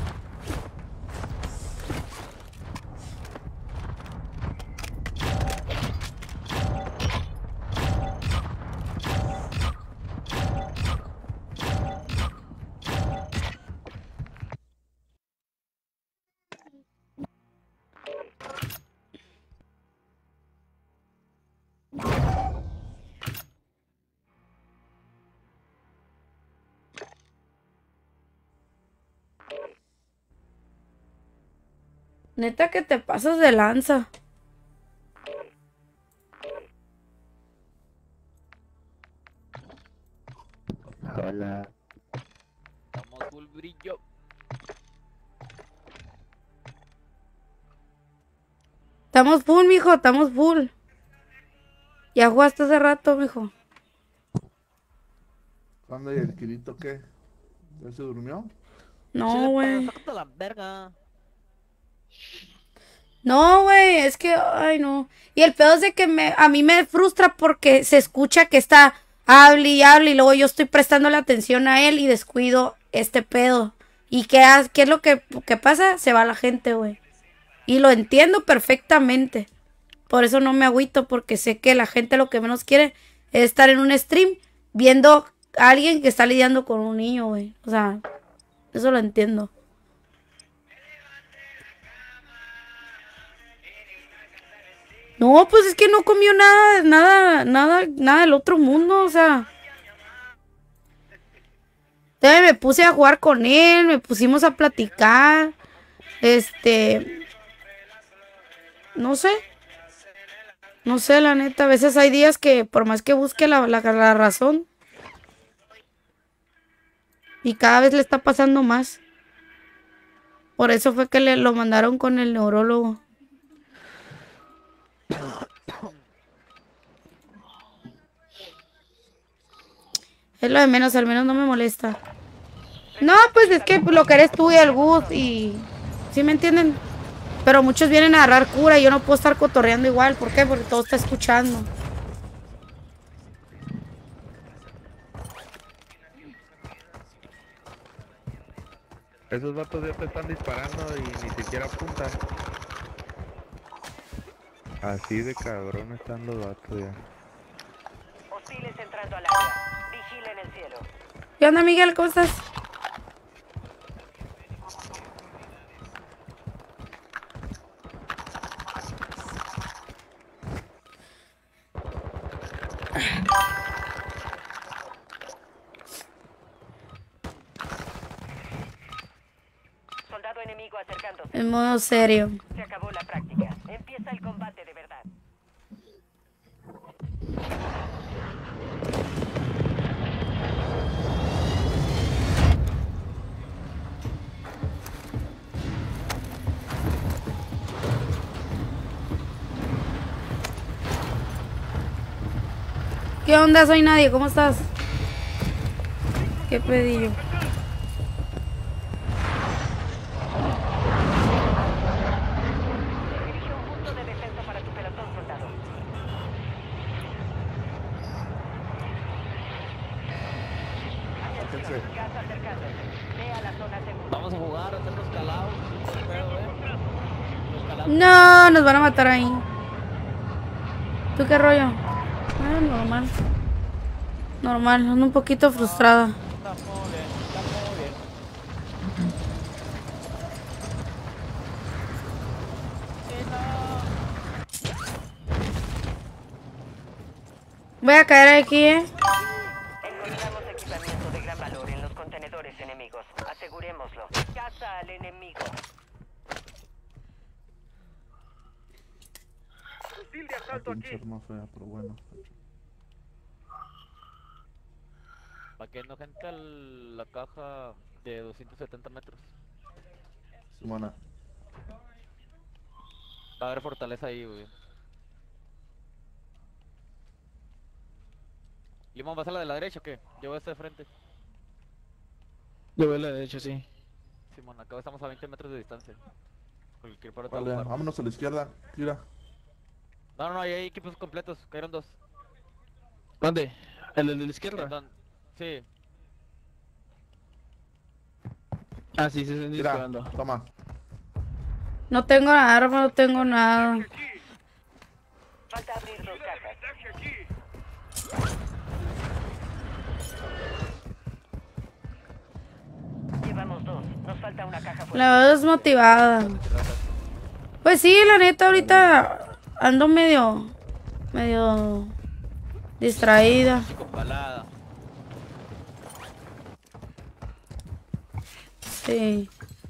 Neta que te pasas de lanza. Hola. Estamos full brillo. Estamos full, mijo, estamos full. Ya jugaste hace rato, mijo. ¿Cuándo y el Kirito qué? ¿Ya se durmió? No, güey. La verga. No, güey, es que, ay, no. Y el pedo es de que a mí me frustra porque se escucha que está hable y luego yo estoy prestándole atención a él y descuido este pedo. ¿Y qué es lo que pasa? Se va la gente, güey. Y lo entiendo perfectamente. Por eso no me agüito, porque sé que la gente lo que menos quiere es estar en un stream viendo a alguien que está lidiando con un niño, güey. O sea, eso lo entiendo. No, pues es que no comió nada del otro mundo, o sea. Entonces me puse a jugar con él, me pusimos a platicar. No sé, la neta, a veces hay días que por más que busque la razón, y cada vez le está pasando más. Por eso fue que lo mandaron con el neurólogo. Es lo de menos, al menos no me molesta. No, pues es que lo que eres tú y el Gus y... ¿Sí me entienden? Pero muchos vienen a agarrar cura y yo no puedo estar cotorreando igual. ¿Por qué? Porque todo está escuchando. Esos vatos ya te están disparando y ni siquiera apuntan. Así de cabrón están los vatos ya. Hostiles entrando al área. Vigilen el cielo. ¿Qué onda, Miguel? ¿Cómo estás? Soldado enemigo acercándose. En modo serio. Se acabó la práctica. Empieza el combate de verdad. ¿Qué onda? Soy nadie. ¿Cómo estás? ¿Qué pedillo? Dirige un punto de defensa para tu pelotón, soldado. Sáquense. Gas acercándose. Ve a la zona segura. Vamos a jugar, a hacer los calados. Los calados. No, nos van a matar ahí. ¿Tú qué rollo? Ah, normal. Normal, ando un poquito frustrada. Está muy bien, está muy bien. Voy a caer aquí, Encontramos equipamiento de gran valor en los contenedores enemigos. Asegurémoslo. Caza al enemigo. La pinche arma fea, pero bueno. Vaqueando gente a la caja de 270 metros. Simona. Va a haber fortaleza ahí, güey. Limón, ¿vas a la de la derecha o qué? Yo voy a esta de frente. Yo voy a la derecha, sí. Simón, acá estamos a 20 metros de distancia. Cualquier parte Vale, lugar. vámonos a la izquierda. Tira. No, hay equipos completos, cayeron dos. ¿Dónde? ¿El de la izquierda? Sí. Ah, sí, se están Tira. disparando. Toma. No tengo arma, no tengo nada. Falta abrir dos cajas. Llevamos dos. Nos falta una caja fuera. La veo desmotivada. Pues sí, la neta, ahorita ando medio distraída. Chicopalada. Sí.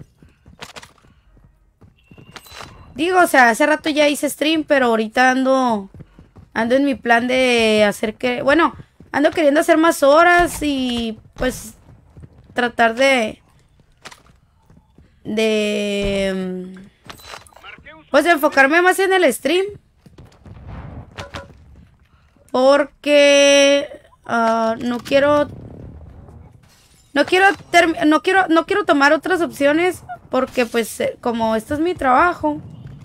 Digo, o sea, hace rato ya hice stream, pero ahorita ando en mi plan de hacer que... Bueno, ando queriendo hacer más horas y pues tratar pues enfocarme más en el stream. Porque no quiero tomar otras opciones porque pues como esto es mi trabajo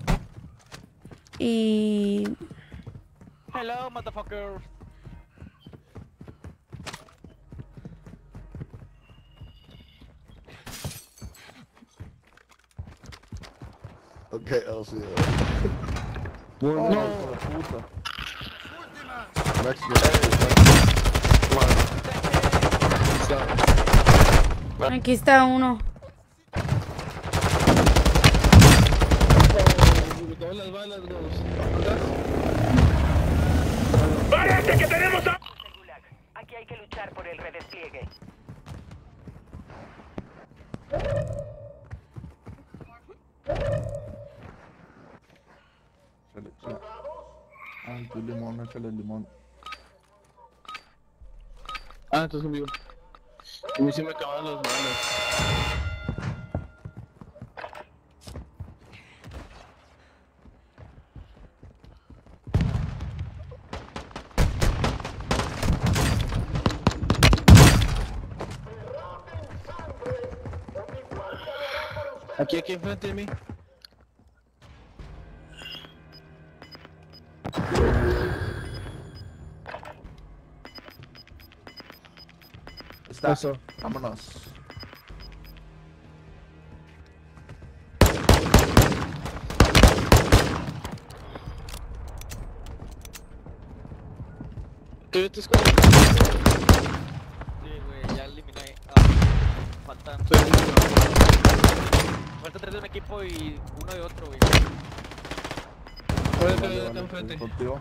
y Hello, motherfucker. Ok, I'll see you. No. Hijo de puta. Next aquí está uno. Me cago en las balas, Ghost. ¡Párate que tenemos a... Aquí hay que luchar por el redespliegue. Échale. Ah, tu limón, échale limón. Ah, estás conmigo. A mí sí me acaban las balas. Aquí enfrente de mí. Está. Eso. Vámonos. ¿Qué te escondes? Sí, güey, ya eliminé. Faltan 3 de un equipo y uno de otro, güey. Puede acá enfrente. Contigo.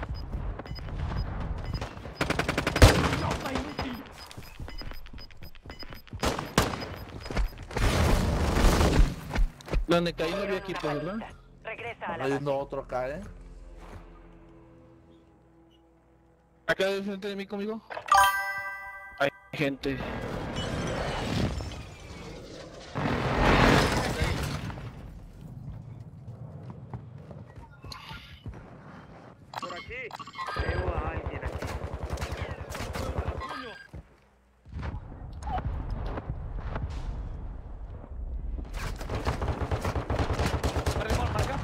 Donde caí no había equipo, ¿verdad? Regresa a la Hay base. otro acá, Acá de frente de mí conmigo. Hay gente. Por aquí. Veo a alguien aquí. Rimón, marca.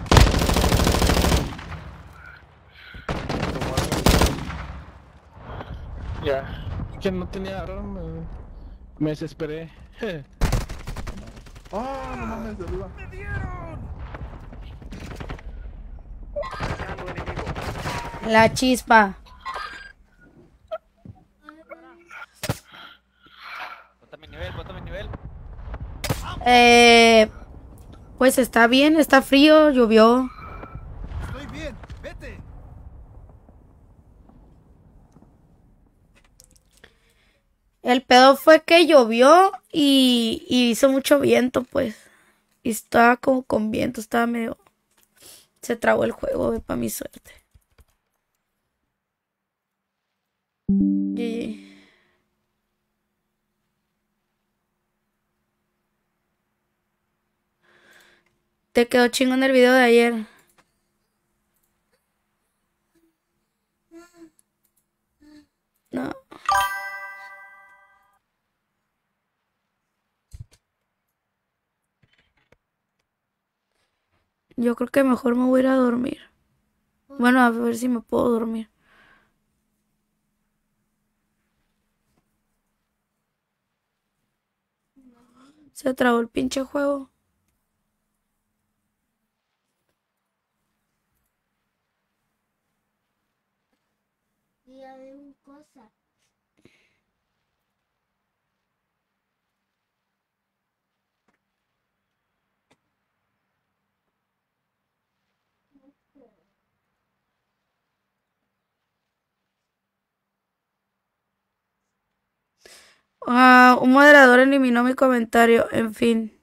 Ya. Que no tenía arma. Me desesperé. Oh, no mames, de arriba. Marcando enemigo. La chispa. Bota mi nivel. Pues está bien, está frío, llovió. Estoy bien, vete. El pedo fue que llovió y hizo mucho viento, pues. Y estaba como con viento, estaba medio... Se trabó el juego, para mi suerte. GG. Te quedó chingón el video de ayer. No. Yo creo que mejor me voy a ir a dormir. Bueno, a ver si me puedo dormir. Se trabó el pinche juego. Día de un cosa. Un moderador eliminó mi comentario, en fin.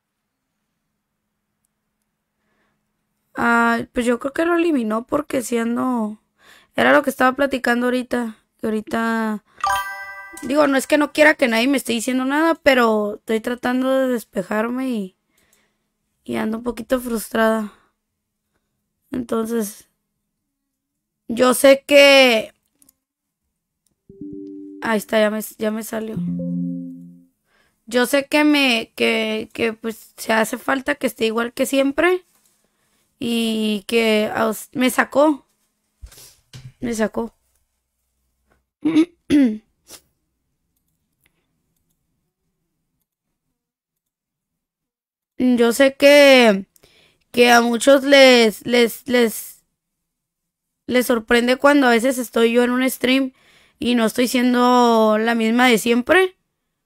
Pues yo creo que lo eliminó porque siendo... Era lo que estaba platicando ahorita. Que ahorita... Digo, no es que no quiera que nadie me esté diciendo nada, pero estoy tratando de despejarme y ando un poquito frustrada. Entonces... Yo sé que... Ahí está, ya me salió. Yo sé que pues se hace falta que esté igual que siempre. Y que me sacó. Me sacó. Yo sé que a muchos les sorprende cuando a veces estoy yo en un stream y no estoy siendo la misma de siempre.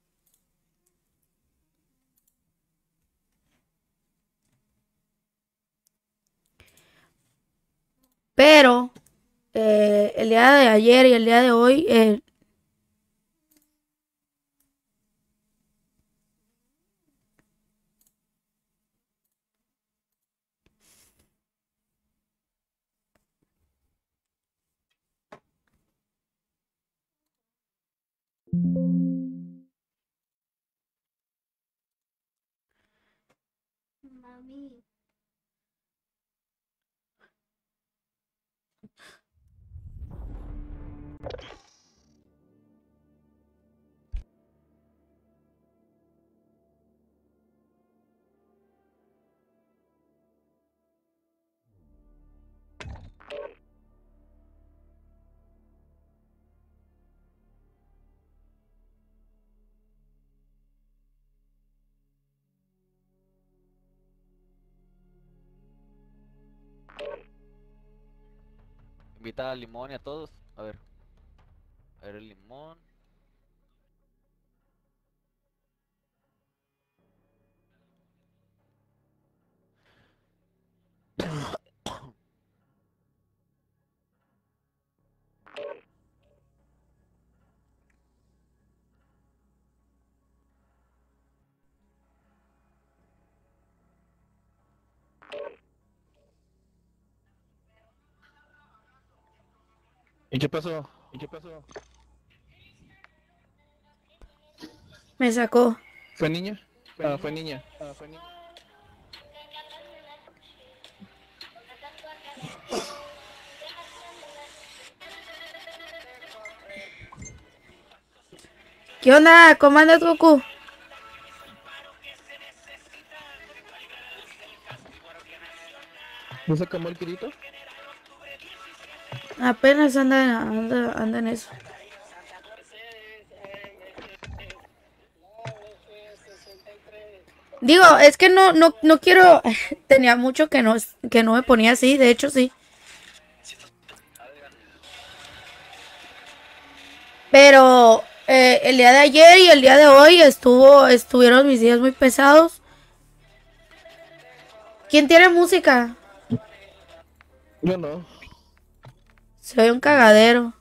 Pero el día de ayer y el día de hoy Mami. Invita al limón y a todos. A ver el limón. ¿Y qué pasó? ¿Y qué pasó? Me sacó. ¿Fue niña? Ah, fue niña. Ah, fue niña. ¿Qué onda? ¿Cómo andas, Goku? ¿No se acabó el tirito? Apenas anda en eso. Digo, es que no quiero. Tenía mucho que no me ponía así, de hecho sí. Pero el día de ayer y el día de hoy estuvieron mis días muy pesados. ¿Quién tiene música? Yo no. Soy un cagadero.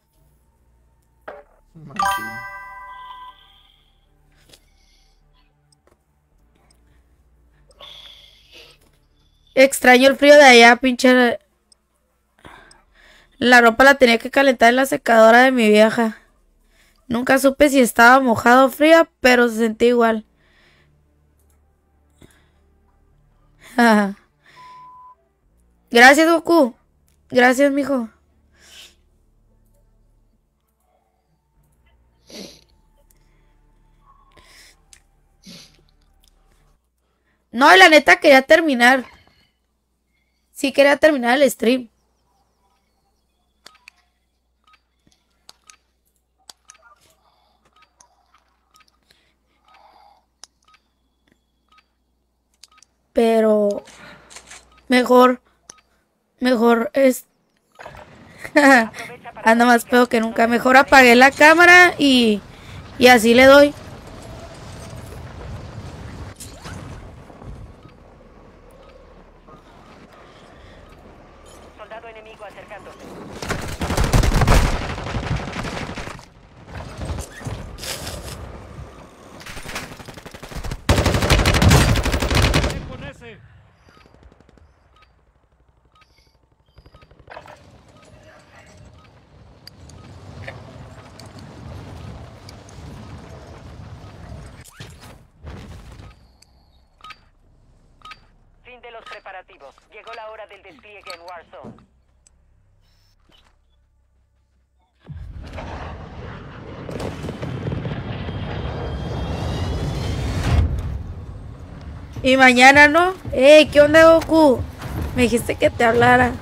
Extraño el frío de allá, pinche. La ropa la tenía que calentar en la secadora de mi vieja. Nunca supe si estaba mojada o fría, pero se sentía igual. Gracias, Goku. Gracias, mijo. No, la neta quería terminar. Sí quería terminar el stream. Pero mejor es ando más peor que nunca. Mejor apagué la cámara y así le doy. Soldado enemigo acercándose. Con ese. Fin de los preparativos. Llegó la hora del despliegue en Warzone. Y mañana, ¿no? Ey, ¿qué onda, Goku? Me dijiste que te hablara.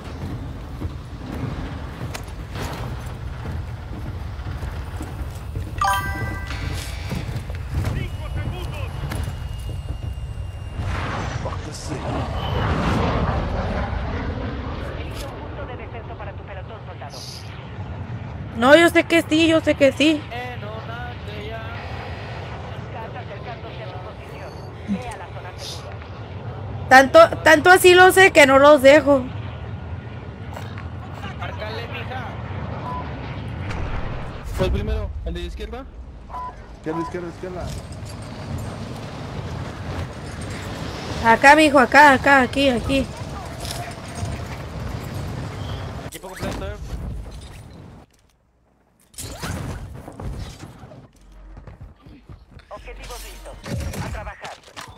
Elige un punto de descenso para tu pelotón, soldado. No, yo sé que sí, yo sé que sí. Gas acercándose a tu posición. Ve a la zona segura. Tanto así lo sé que no los dejo. Márcale, mija. ¿Fue el primero? ¿El de izquierda? Izquierda. Acá, mijo, acá, aquí. Equipo completo, Objetivos listos. A trabajar.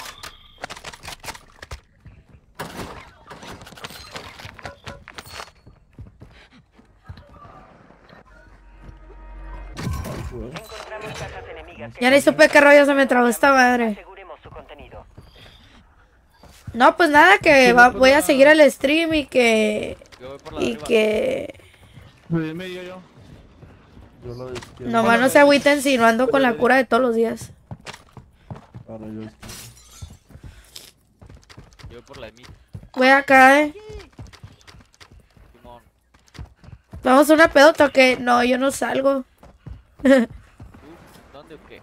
Encontramos cajas enemigas. Ya ni supe qué rollo se me trabó esta madre. Aseguremos su contenido. No, pues nada, que voy a seguir el stream y que... Yo voy por la Y arriba. que... En medio yo. Yo lo izquierda. Nomás no se agüiten si no ando con la cura de todos los días. Ahora yo izquierda. Yo voy por la de mí. Voy acá, Simón. ¿Vamos a una pedota o qué? No, yo no salgo. ¿Dónde o qué?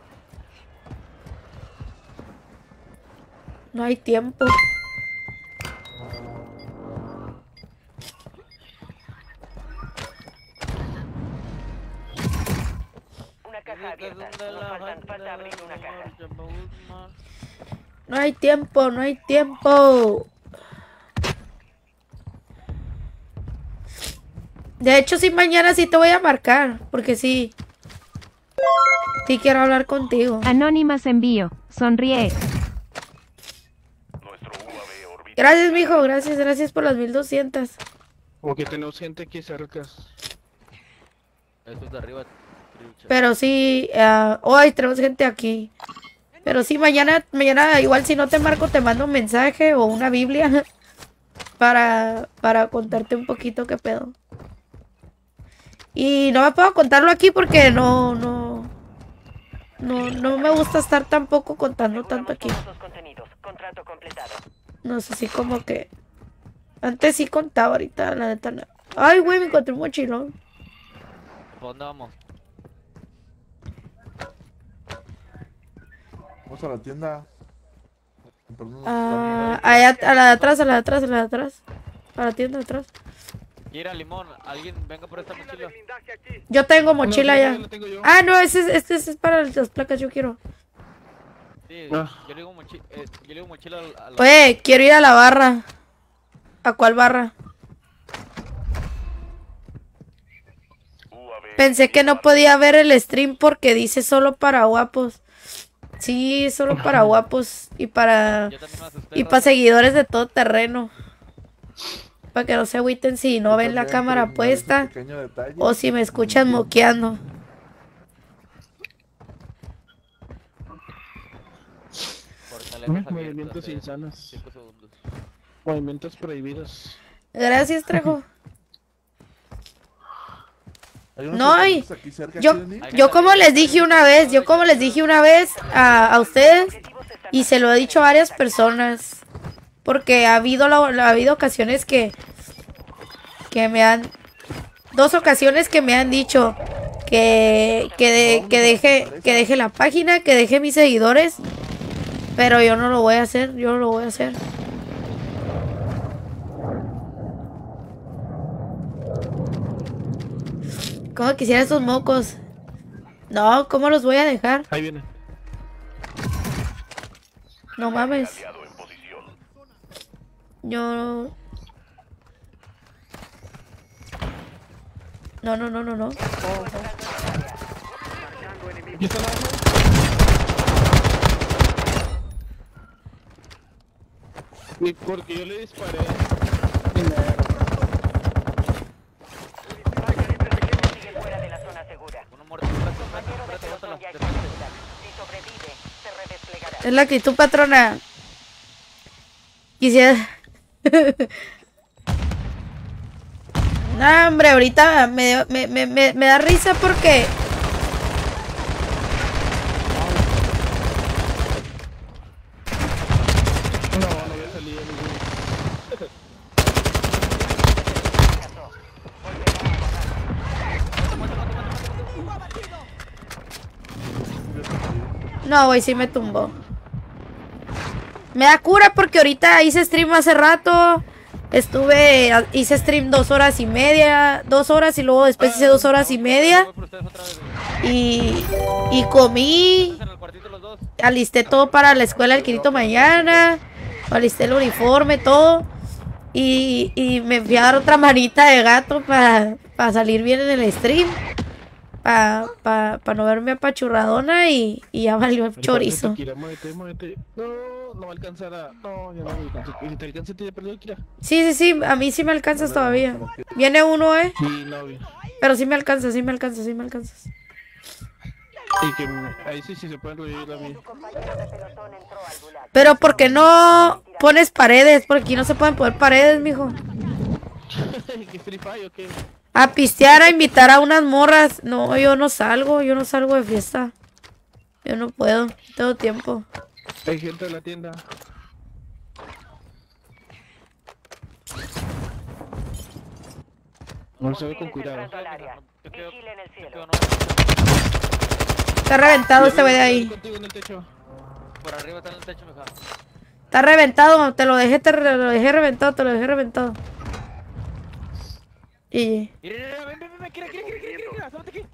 No hay tiempo. Una caja abierta. Falta abrir una caja. No hay tiempo, no hay tiempo. De hecho, sí, mañana sí te voy a marcar, porque sí. Sí quiero hablar contigo. Anónimas envío. Sonríe. Gracias, mijo, gracias por las 1200. Como que tenemos gente aquí cerca. Estos de arriba. Pero sí, hoy tenemos gente aquí. Pero sí, mañana igual si no te marco te mando un mensaje o una Biblia para contarte un poquito qué pedo. Y no me puedo contarlo aquí porque no me gusta estar tampoco contando tanto aquí. No sé si como que antes sí contaba, ahorita la neta no. Ay, güey, me encontré un mochilón. ¿Por dónde vamos? Vamos a la tienda. Allá, a la de atrás. A la tienda de atrás. Mira, Limón, alguien venga por esta mochila. Yo tengo mochila ya. Ah, no, este es para las placas, yo quiero. Sí, yo le digo mochila a la... Oye, quiero ir a la barra. ¿A cuál barra? Pensé que no podía ver el stream porque dice solo para guapos. Sí, solo para guapos y para seguidores de todo terreno. Para que no se agüiten si no ven la cámara puesta o si me escuchan moqueando. Movimientos insanos. Movimientos prohibidos. Gracias, Trejo. No hay. Yo como les dije una vez, a ustedes y se lo he dicho a varias personas. Porque ha habido ocasiones que me han... 2 ocasiones que me han dicho que deje la página, que deje mis seguidores. Pero yo no lo voy a hacer, ¿Cómo quisiera esos mocos? No, ¿cómo los voy a dejar? Ahí viene. No mames. Yo... No. Ni porque yo le disparé. Es la actitud, patrona. Quisiera... No, hombre, ahorita me da risa porque... No voy a salir. No, güey, sí me tumbó. Me da cura porque ahorita hice stream hace rato. Hice stream 2 horas y media. 2 horas y luego después hice 2 horas y media. Y comí. Alisté todo para la escuela del Quirito mañana. Alisté el uniforme, todo. Y me fui a dar otra manita de gato para salir bien en el stream. Para no verme apachurradona y ya valió el chorizo. No va a alcanzar a... No, ya no me alcanza. Si te alcanza, te perdió, Kira. Sí, a mí sí me alcanzas todavía. Viene uno, Sí, no, bien. Pero sí me alcanzas. Y que ahí sí se pueden revivir a mí. Pero ¿por qué no pones paredes? Porque aquí no se pueden poner paredes, mijo. ¿Qué Free Fire o qué? A pistear, a invitar a unas morras. No, yo no salgo de fiesta. Yo no puedo, no tengo tiempo. Hay gente en la tienda. No se ve con cuidado. Entrando al área. Vigilen el cielo. Está reventado este güey de ahí. Contigo en el techo. Por arriba está en el techo, mija. Está reventado, te lo dejé reventado. Y... Mira, ven, quiera, súbete aquí.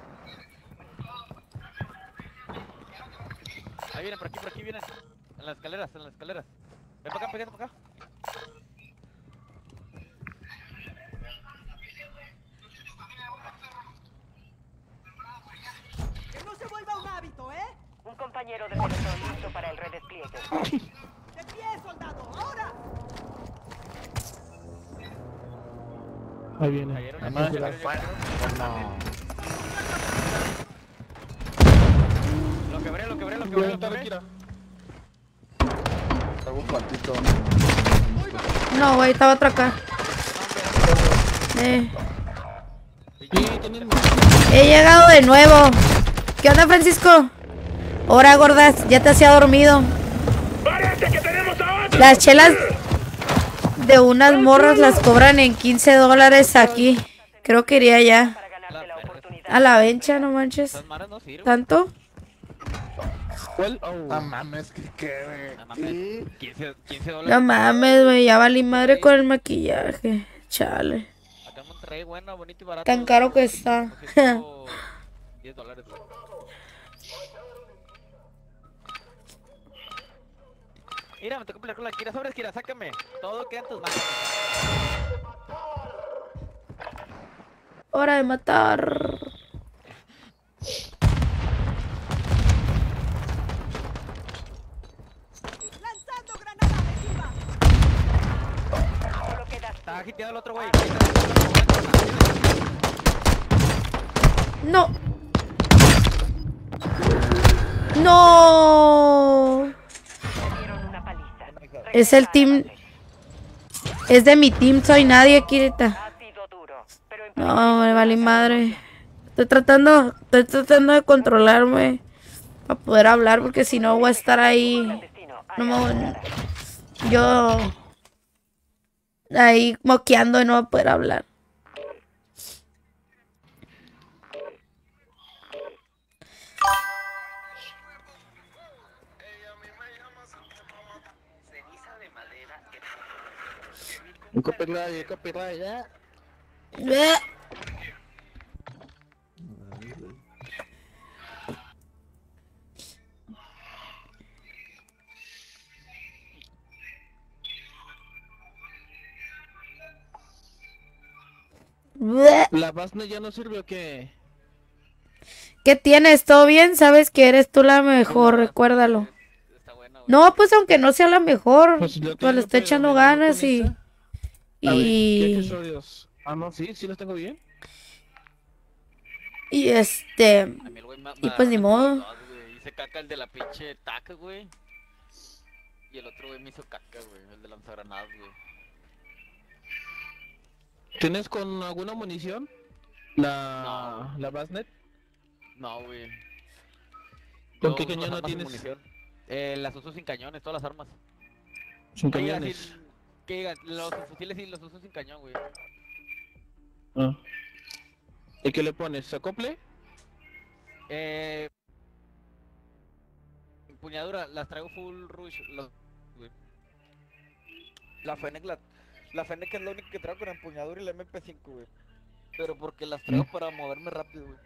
Ahí vienen, por aquí vienen. En las escaleras. Ven para acá, pégate para acá. ¡Que no se vuelva un hábito, ¿eh? Un compañero de pelotón listo para el redespliegue. ¡De pie, soldado! ¡Ahora! Ahí viene. Cayeron, ya No. Lo quebré. Hago un cuartito. No, güey, estaba otro acá. He llegado de nuevo. ¿Qué onda, Francisco? Ahora, gordas, ya te hacía dormido. Las chelas de unas morras las cobran en $15 aquí. Creo que iría ya. A la vencha, no manches. ¿Tanto? ¿Cuál? No mames, ¿qué? $15. No mames, güey, ya valí madre con el maquillaje. Chale. Acá en Monterrey, bueno, bonito y barato. Tan caro que está. $10, güey. Mira, me tocó pelear con la Kira. Sobres, Kira, sácame. Todo queda en tus manos. Hora de matar. ¡Lanzando granada adhesiva! Solo queda Está hiteado el otro güey. No. No. dieron una paliza. Es el team. Es de mi team, soy nadie, Kirita. Ha sido duro, pero No, me vale madre. Estoy tratando de controlarme para poder hablar, porque si no voy a estar ahí. No me, yo ahí moqueando y no voy a poder hablar. Un copyright, ya. Bleh. Bleh. ¿La Basna ya no sirve o qué? ¿Qué tienes? ¿Todo bien? Sabes que eres tú la mejor, recuérdalo. No, pues aunque no sea la mejor, Pues yo pues le estoy echando ganas y... A ver, ¿qué Y... accesorios? Ah, no, sí los tengo bien. Y y pues ni modo. Hice caca el de la pinche taca, güey. Y el otro güey me hizo caca, güey. El de lanzagranadas, güey. ¿Tienes con alguna munición? ¿La Basnet? No, güey. ¿Con Yo qué uso cañón las no armas sin tienes? munición. Las uso sin cañones, todas las armas. Sin Que diga cañones. sin- Que diga, los fusiles sí los uso sin cañón, güey. Ah. ¿Y qué le pones? ¿Acople? Empuñadura, las traigo full rush, güey. La Fennec es la única que traigo con empuñadura y la MP5, güey. Pero porque las traigo para moverme rápido, güey.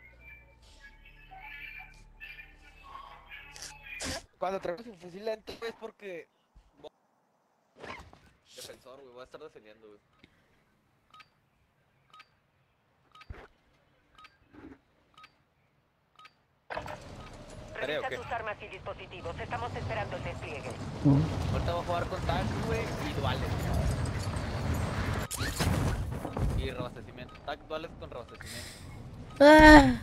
Cuando traigo sin fusil lento es porque... Defensor, güey, voy a estar defendiendo, güey. ¿Tarea o revisa qué? tus armas y dispositivos. Estamos esperando el despliegue. Ahorita voy a jugar con tanks, güey, y duales. Y reabastecimiento. Tank duales con reabastecimiento. Ah,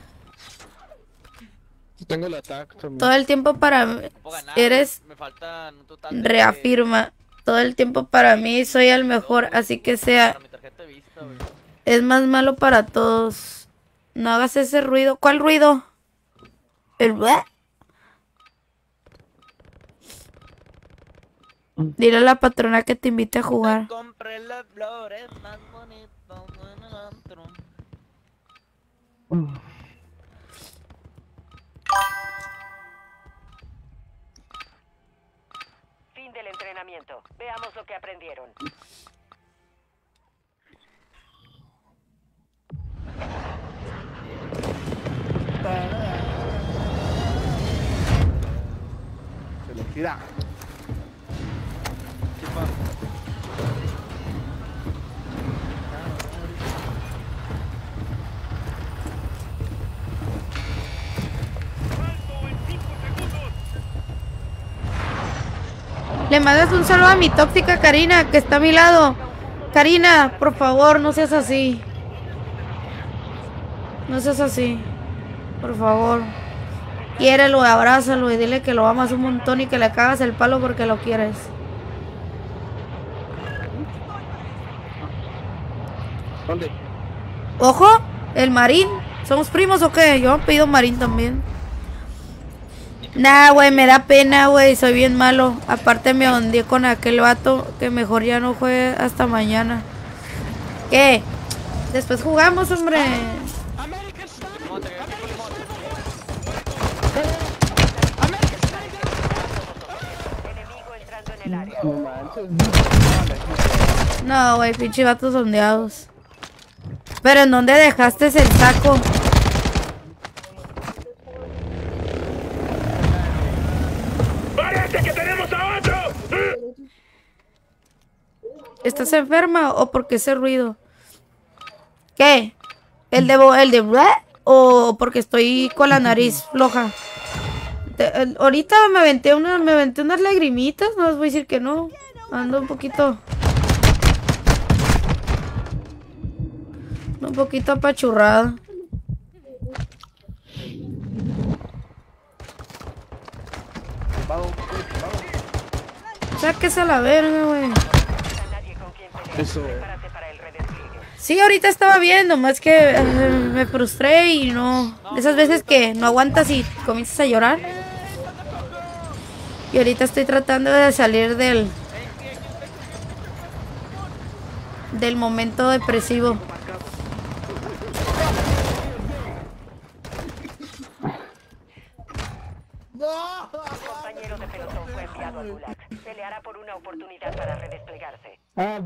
Tengo el ataque también. todo el tiempo para mí. Puedo ganar, Eres... me faltan un total de... Reafirma. Todo el tiempo para mí soy el mejor, así que sea... Para mi tarjeta de vista, güey. Es más malo para todos. No hagas ese ruido. ¿Cuál ruido? El bleh. Dile a la patrona que te invite a jugar. Compré las flores más bonitas en el antro. Fin del entrenamiento. Veamos lo que aprendieron. Se le gira. Le mandas un saludo a mi tóxica Karina, que está a mi lado. Karina, por favor, no seas así. No seas así. Por favor. Quiérelo, abrázalo y dile que lo amas un montón y que le cagas el palo porque lo quieres. ¿Dónde? Ojo, el Marín. ¿Somos primos o qué? Yo me pido Marín también. Nah, güey, me da pena, güey. Soy bien malo. Aparte me hundí con aquel vato que mejor ya no juegue hasta mañana. ¿Qué? Después jugamos, hombre. No, güey, pinche vatos ondeados. Pero ¿en dónde dejaste el saco? ¡Parece que tenemos a otro! ¿Estás enferma o por qué ese ruido? ¿Qué? ¿El de bleh? ¿O porque estoy con la nariz floja? Ahorita me aventé unas lagrimitas, no les voy a decir que no. Ando un poquito apachurrada. Sáquese a la verga, güey. Eso. Sí, ahorita estaba bien, nomás que me frustré y no... Esas veces que no aguantas y comienzas a llorar. Y ahorita estoy tratando de salir del momento depresivo. Compañero de pelotón fue enviado al Gulag. Peleará por una oportunidad para redesplegarse.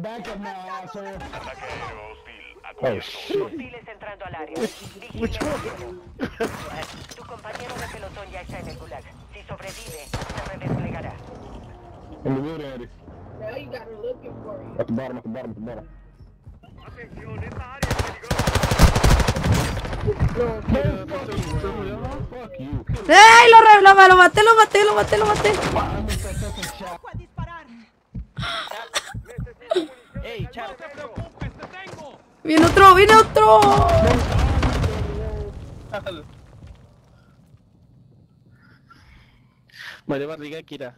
Hostiles entrando al área. Vigile el cielo. Tu compañero de pelotón ya está en el Gulag. Si sobrevive, se redesplegará. Atención, esta área es peligrosa. ¡Ay! Lo maté. ¡Ey, Char! ¡Viene otro! María Barriga Kira.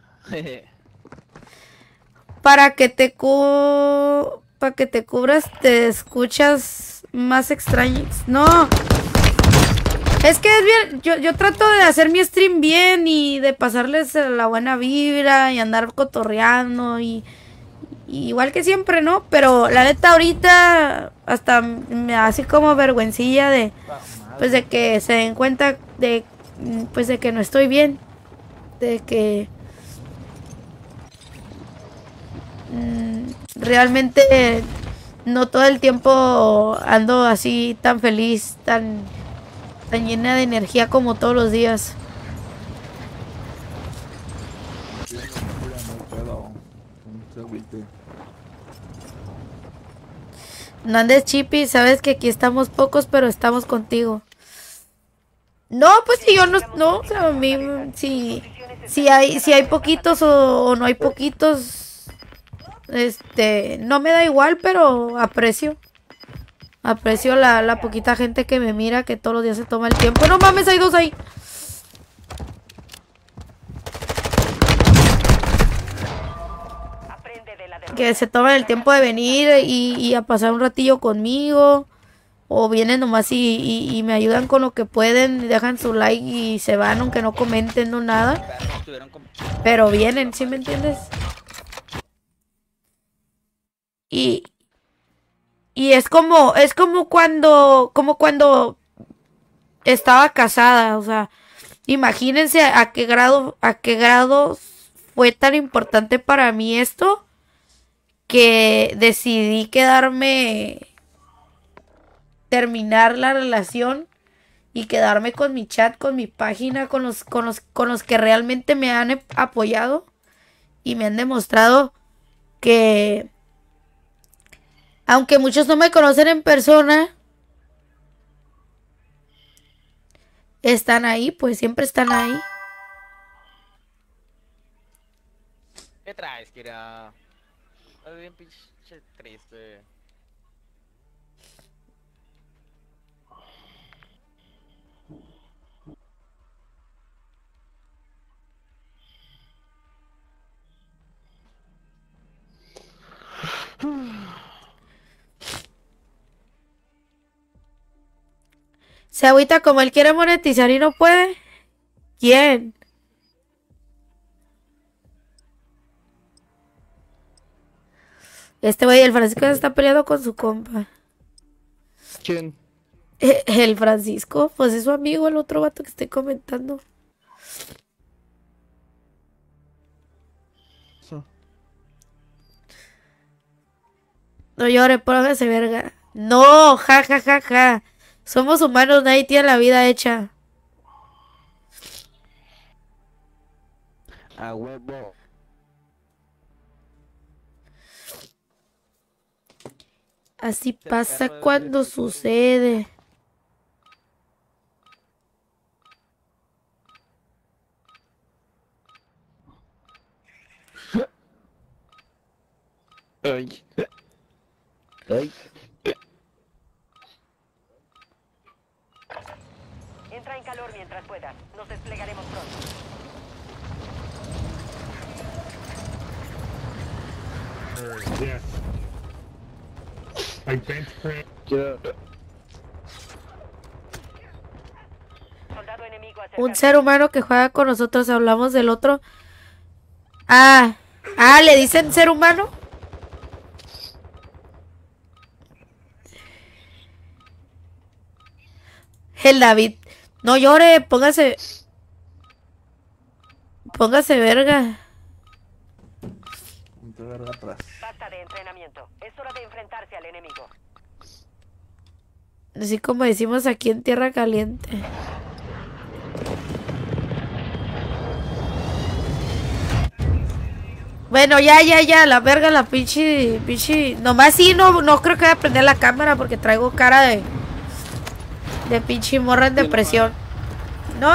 Para que te cubras, te escuchas más extraños. No. Es que es bien, yo trato de hacer mi stream bien y de pasarles la buena vibra y andar cotorreando y igual que siempre, ¿no? Pero la neta ahorita hasta me da así como vergüencilla de pues de que se den cuenta de pues de que no estoy bien, de que realmente no todo el tiempo ando así tan feliz, tan llena de energía como todos los días. No andes chipi, sabes que aquí estamos pocos, pero estamos contigo. No, pues si yo no, o sea, a mí, si hay poquitos o no hay poquitos, no me da igual, pero aprecio la poquita gente que me mira, que todos los días se toma el tiempo. No mames, hay dos ahí. Que se toman el tiempo de venir y a pasar un ratillo conmigo. O vienen nomás y me ayudan con lo que pueden, dejan su like y se van aunque no comenten, no nada. Pero vienen, ¿sí me entiendes? Y es como cuando estaba casada, o sea, imagínense a qué grado fue tan importante para mí esto que decidí terminar la relación y quedarme con mi chat, con mi página, con los que realmente me han apoyado y me han demostrado que aunque muchos no me conocen en persona, están ahí, pues siempre están ahí. ¿Qué traes, Kira? Estoy bien pinche triste. Se agüita como él quiere monetizar y no puede. ¿Quién? Este güey, el Francisco se está peleando con su compa. ¿Quién? El Francisco, pues es su amigo, el otro vato que estoy comentando. No llore, póngase verga. No, ja, ja, ja, ja. Somos humanos, nadie tiene la vida hecha. A huevo. Así pasa cuando sucede. Ay. Ay. Entra en calor mientras puedas. Nos desplegaremos pronto. Yes. I bench press. Soldado enemigo Un ser humano que juega con nosotros, hablamos del otro. ¿Le dicen ser humano? El David. No llore, póngase verga. Ponte verga atrás. Basta de entrenamiento. Es hora de enfrentarse al enemigo. Así como decimos aquí en Tierra Caliente. Bueno, ya, la verga, la pinche. Nomás sí, no creo que voy a prender la cámara porque traigo cara de pinche morra en depresión. No.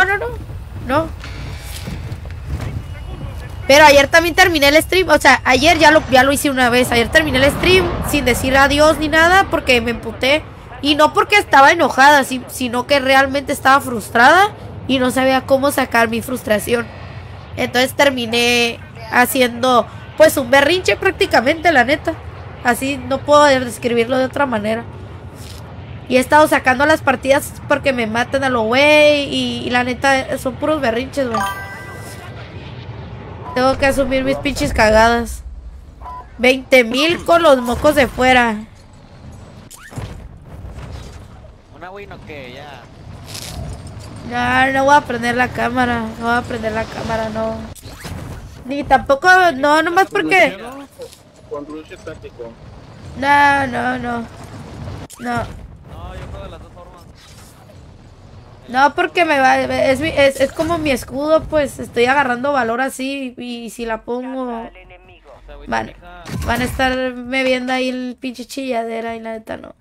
Pero ayer también terminé el stream. O sea, ayer ya lo hice una vez. Ayer terminé el stream sin decir adiós ni nada porque me emputé. Y no porque estaba enojada, sino que realmente estaba frustrada y no sabía cómo sacar mi frustración. Entonces terminé haciendo pues un berrinche prácticamente, la neta. Así no puedo describirlo de otra manera. Y he estado sacando las partidas porque me matan a lo güey. Y la neta son puros berrinches, güey. Tengo que asumir mis pinches cagadas. 20,000 con los mocos de fuera. Una win que ya. No voy a prender la cámara. No. Ni tampoco, no, nomás porque. Con rush táctico. No. No, yo juego de las dos formas. No, porque me va. Es como mi escudo, pues. Estoy agarrando valor así. Y si la pongo. Van a estarme viendo ahí el pinche chilladera. Y la neta no.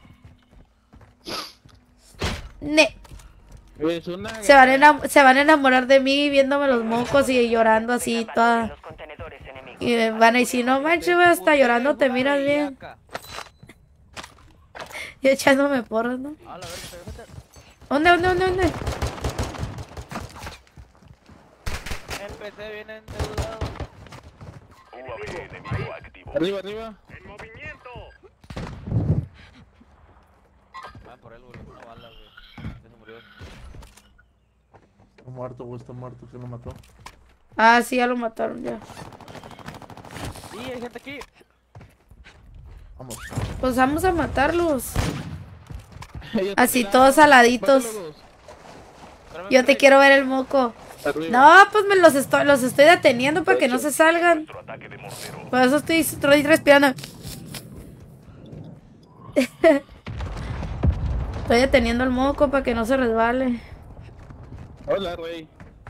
Se van a enamorar de mí viéndome los mocos y llorando así toda. Y van a decir, no manches, güey, hasta llorando te miras bien. Y echándome porras, ¿no? ¿Dónde? Empecé bien endeudado. Arriba. ¡En movimiento! Van por él, güey. Una bala, güey. Ya se murió. Está muerto, ¿quién lo mató? Sí, ya lo mataron ya. Sí, hay gente aquí. Vamos. Pues vamos a matarlos. Así todos saladitos. Yo te quiero ver el moco. No, pues los estoy deteniendo para que no se salgan. Por eso estoy respirando. Estoy deteniendo el moco para que no se resbale. Hola, Rey.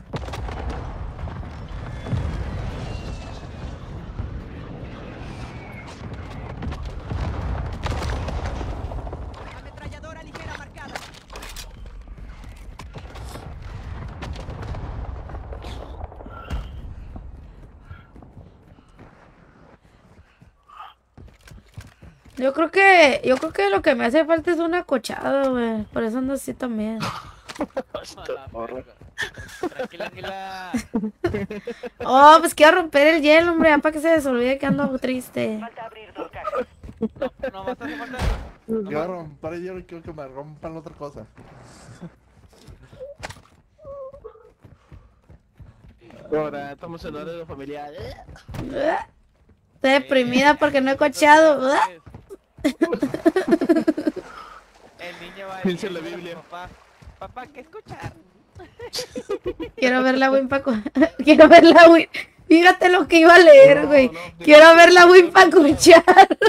Ametralladora ligera marcada. Yo creo que lo que me hace falta es una cochada, güey. Por eso ando así también. Tranquila. Oh, pues quiero romper el hielo, hombre, ya para que se les olvide que ando triste. Falta abrir 2 cajas. No más hace falta. Quiero romper el hielo y quiero que me rompan otra cosa. Ahora estamos en horario familiar. Estoy deprimida porque no he cocheado. El niño va a Dice la decir, Biblia. papá, ¿qué escuchar? Quiero ver la win para quiero ver la win. Fíjate lo que iba a leer, güey. Quiero ver la win para escuchar.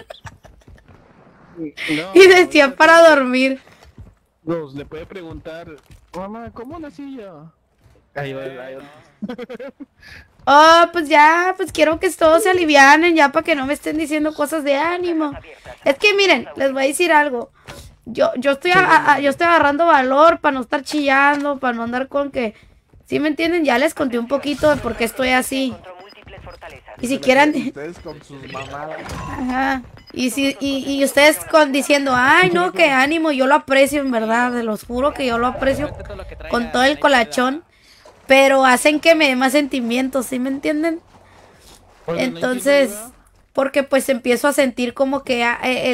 Y decía para dormir. Dos, le puede preguntar, mamá, ¿cómo nací yo? Ahí va, ahí va. Oh, pues ya, pues quiero que todos se alivianen ya para que no me estén diciendo cosas de ánimo. Es que miren, les voy a decir algo. Yo estoy agarrando valor para no estar chillando, para no andar con que... ¿Sí me entienden? Ya les conté un poquito de por qué estoy así. Y si quieren... Ustedes con sus mamadas. Ajá. Y ustedes diciendo, ay, no, qué ánimo, yo lo aprecio en verdad, se los juro que yo lo aprecio con todo el colachón. Pero hacen que me dé más sentimientos, ¿sí me entienden? Entonces, porque pues empiezo a sentir como que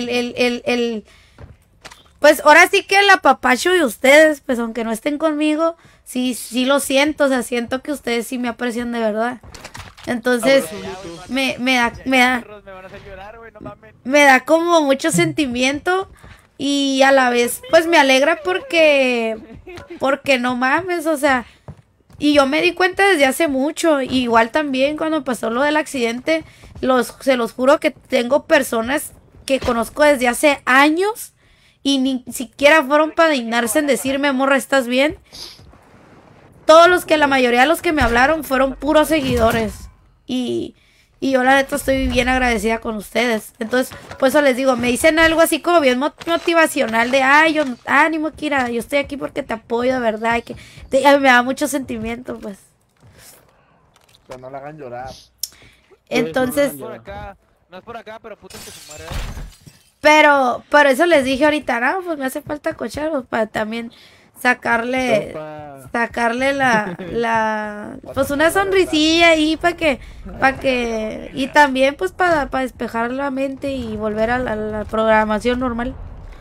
pues ahora sí que el apapacho de ustedes, pues aunque no estén conmigo, sí lo siento, o sea, siento que ustedes sí me aprecian de verdad. Entonces, me da como mucho sentimiento y a la vez, pues me alegra porque no mames, o sea, y yo me di cuenta desde hace mucho, igual también cuando pasó lo del accidente, se los juro que tengo personas que conozco desde hace años y ni siquiera fueron para dignarse en decirme, morra, ¿estás bien? La mayoría de los que me hablaron fueron puros seguidores. Y yo la neta estoy bien agradecida con ustedes. Entonces, por eso les digo, me dicen algo así como bien motivacional de, ay, ánimo, Kira, yo estoy aquí porque te apoyo de verdad. Y que me da mucho sentimiento, pues. Pero no la hagan llorar. Entonces... No es por acá, pero puta que se muere. Pero por eso les dije ahorita, no, pues me hace falta cocharos para también sacarle pues una sonrisilla ahí para que y también pues para despejar la mente y volver a la programación normal.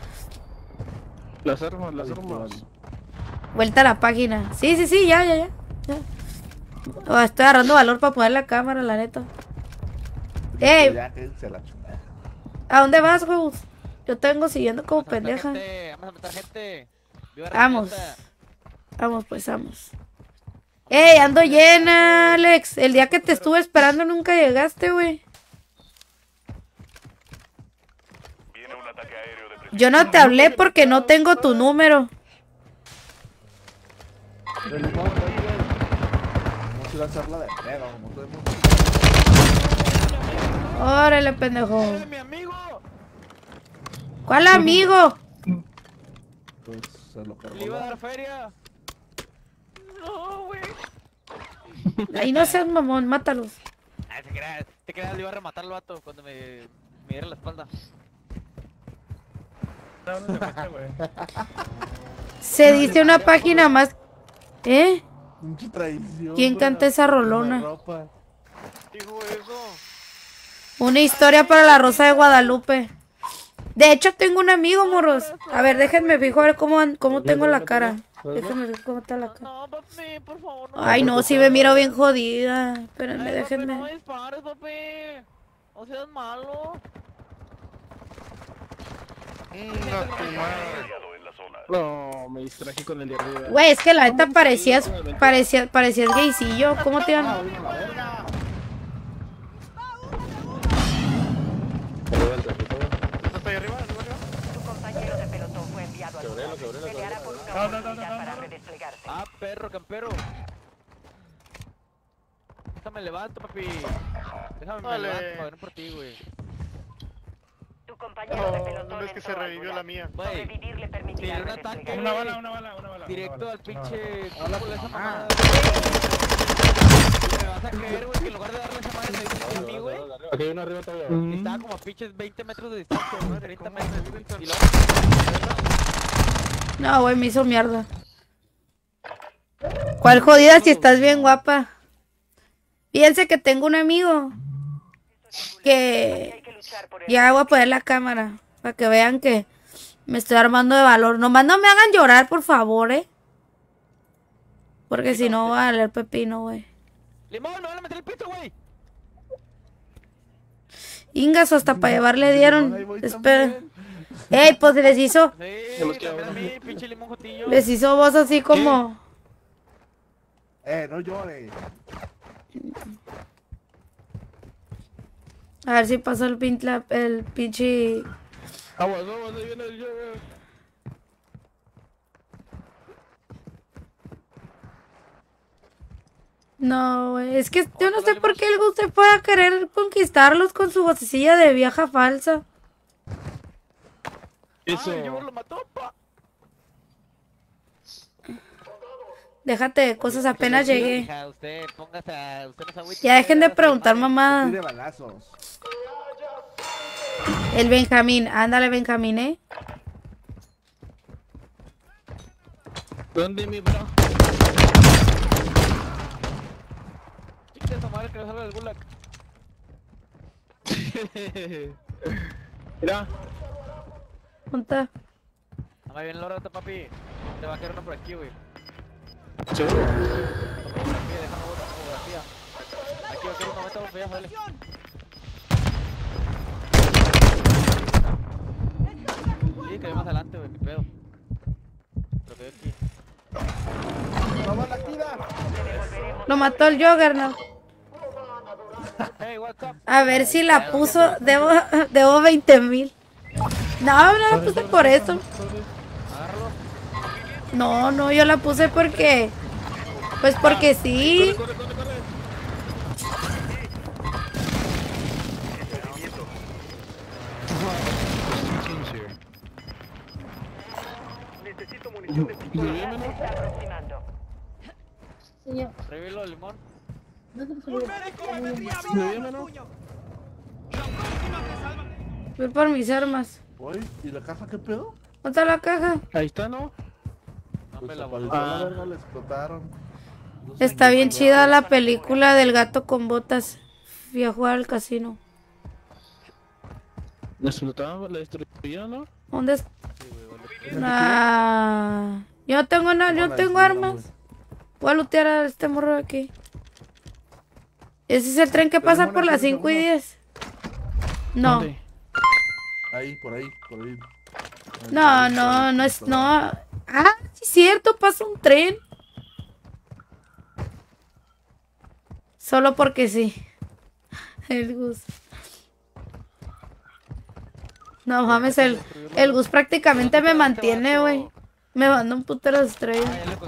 Las armas. Vuelta a la página. Sí, ya. Oh, estoy agarrando valor para poner la cámara, la neta. ¡Ey! ¿A dónde vas, huevos? Yo te vengo siguiendo como pendeja. Vamos a matar gente. Vamos, pues vamos. ¡Ey! Ando llena, Alex. El día que te estuve esperando nunca llegaste, güey. Yo no te hablé porque no tengo tu número. Órale, pendejo. ¿Cuál amigo? Pues se lo cargó. Le iba a dar feria. No, güey. Ahí no seas mamón, mátalos. Te creas, le iba a rematar al vato cuando me diera la espalda. Se dice una página más. ¿Eh? Traición, ¿Quién canta esa rolona? Dijo eso. Una historia para la Rosa de Guadalupe. De hecho, tengo un amigo, morros. A ver, déjenme fijo a ver cómo tengo la cara. Déjenme ver cómo está la cara. No, papi, por favor. Ay, no, si me miro bien jodida. Espérenme, Ay, déjenme. papi, no dispares, papi. No seas malo. No, me distraje con el de arriba. Güey, es que la neta parecías gaycillo. ¿Cómo te llamas? Tu compañero de pelotón fue enviado al lugar. Peleará por una oportunidad para redesplegarse. Ah, perro, campero. Déjame levanto, papi. Déjame me levanto para venir por ti, güey. Tu compañero de pelotón ¿Dónde es que se revivió la mía? Sobrevivir le permitirá Tiré un ataque. redesplegarse. Una bala. Directo al pinche. Cúpula esa mamada. Me vas a creer, güey, que en lugar de darle esa madre, le diste a mí, güey. Aquí hay uno arriba todavía. Estaba como a pinches 20 metros de distancia, güey. 30 metros. Y luego. No, güey, me hizo mierda. ¿Cuál jodida si estás bien guapa? Fíjense que tengo un amigo que ya voy a poner la cámara para que vean que me estoy armando de valor. Nomás no me hagan llorar, por favor, porque si no va a valer pepino, güey. Limón, no van a meter el pito, güey. Ingas, hasta para llevar le dieron. Espera. Ey, pues les hizo. Les hizo voz así como. No llores. A ver si pasó el pinche. Aguas, ahí viene el Jagger. No, güey, es que yo no sé por qué el Guste pueda querer conquistarlos con su vocecilla de vieja falsa. Eso. Ay, yo lo mató, pa. Déjate de cosas, apenas llegué. Usted póngase a... Usted no se agüite. Ya dejen de preguntar, mamá. Tire balazos. El Benjamín, ándale, Benjamín, ¿Dónde, mi bro? Chica esa madre que le salga del gulag. Mira. Punta. Anda bien, Lora, papi. Te va a quedar uno por aquí, güey. ¿Seguro? Fotografía, déjame una fotografía. Aquí va a quedar uno, vete a los días, dale. Sí, que ve más adelante, güey, mi pedo. Lo que veo aquí. ¡Vamos, la tira! Lo mató el Juggernaut. Hey, what's up? A ver si la puso. Debo 20,000. No, no la puse por eso. Agárralo. No, yo la puse porque. Pues porque sí. Corre. Necesito munición de pistola. Se está aproximando. Señor, Revilo, limón. no se ¡Un preocupe. médico vendría bien a los puños! ¡La próxima te salva! Fui por mis armas. Oye, ¿y la caja qué pedo? ¿Dónde está la caja? Ahí está, ¿no? No me Pues la apareció voló. la verga, le explotaron. No sé Está qué bien pasó. chida la película del gato con botas. Fui a jugar al casino. La explotaban, la destruyeron, ¿no? ¿Dónde está? Ah, yo no tengo nada, yo no tengo armas. Voy a lootear a este morro de aquí. ¿Ese es el tren que pasa por las 5 y 10? No. ¿Dónde? Ahí, por ahí. No es, no. Ah, sí es cierto, pasa un tren. Solo porque sí. El Gus. No mames, el Gus prácticamente me mantiene, güey. Me manda un putero de estrellas.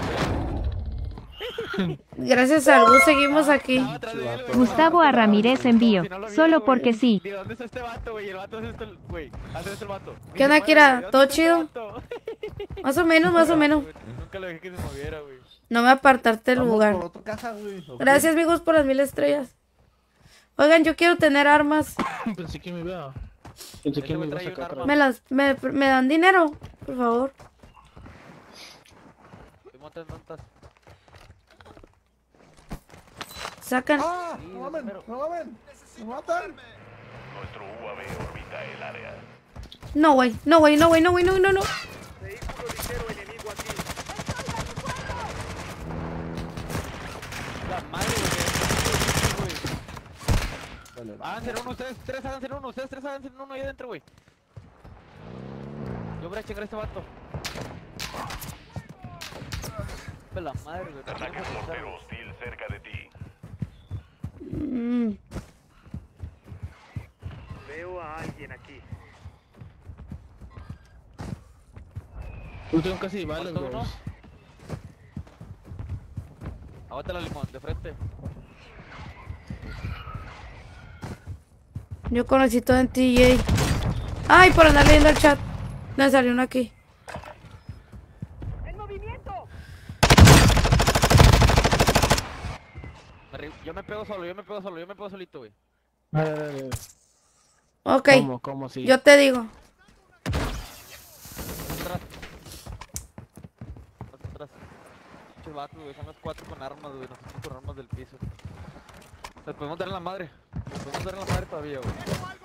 Gracias al Gus seguimos aquí. Gustavo a Ramírez envío. Solo porque sí. ¿De dónde está este vato, güey? El vato es este, güey. Hace este el vato. ¿Qué onda, Kira? ¿Todo chido? Más o menos. Nunca lo dejé que se moviera, güey. No me apartarte el Vamos lugar. por otra caja, güey. Ok. Gracias, amigos, por las 1000 estrellas. Oigan, yo quiero tener armas. Pensé que me iba. Pensé que me iba a sacar. ¿Me dan dinero? Por favor. Te montas, montas. Sacan. ¡Ah! ¡No mamen! ¡No mamen! ¡Me matan! Nuestro UAV orbita el área. No, güey. No. Vehículo ligero enemigo aquí. La madre, güey. Dale, Háganse uno, ustedes tres háganse uno ahí adentro, güey. voy a chingar a este vato. La madre, güey. Ataque mortero hostil cerca de ti. Veo a alguien aquí. Tengo casi balas, güey. Aguanta la limón, de frente. Yo conocí todo en TJ. Ay, por andar leyendo el chat. Me salió uno aquí. ¡En movimiento! Yo me pego solo, yo me pego solito, güey. Dale. Ok. ¿Cómo sí? Yo te digo. Atrás. Pinches vatos, güey, son los 4 con armas, güey. Nosotros con armas del piso. Les podemos dar en la madre. Todavía, güey.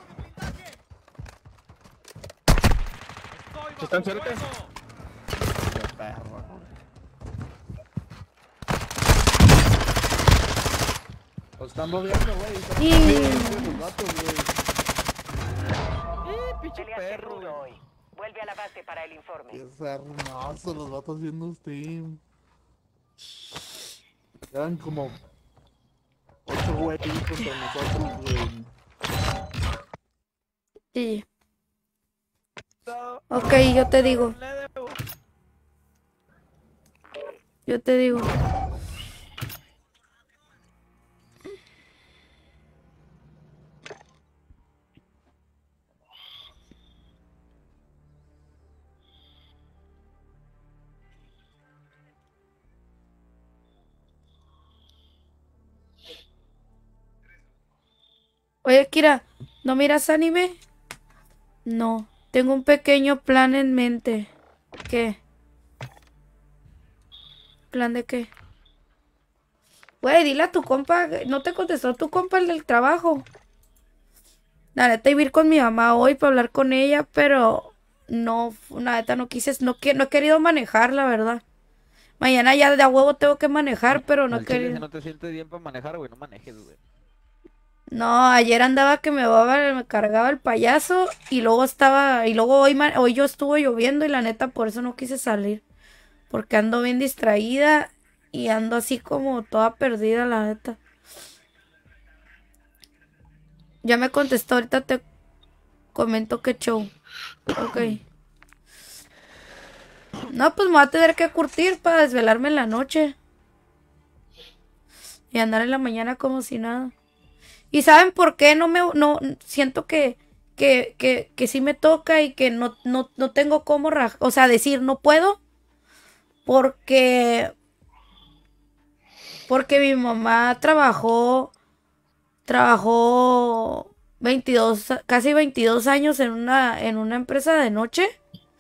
¿Están cerca? Qué perro, güey. Lo están rodeando, güey. Los vatos, güey. Pinche perro, güey. Hoy. Vuelve a la base para el informe. Qué hermoso los vatos viendo Steam. Eran como 8 güeyes contra nosotros, güey. Sí. Ok, yo te digo. Oye, Kira, ¿no miras anime? No, tengo un pequeño plan en mente. ¿Qué? ¿Plan de qué? Güey, dile a tu compa, no te contestó tu compa el del trabajo. La neta iba a ir con mi mamá hoy para hablar con ella, pero no, la neta no quise, no he querido manejar, la verdad. Mañana ya de a huevo tengo que manejar, pero no he querido. Si no te sientes bien para manejar, güey, no manejes, güey. No, ayer andaba que me cargaba el payaso y luego hoy yo estuvo lloviendo y la neta por eso no quise salir. Porque ando bien distraída y ando así como toda perdida, la neta. Ya me contestó, ahorita te comento qué show. Ok. No, pues me voy a tener que curtir para desvelarme en la noche. Y andar en la mañana como si nada. ¿Y saben por qué no siento que sí me toca y que no tengo cómo decir no puedo? Porque mi mamá trabajó casi 22 años en una empresa de noche.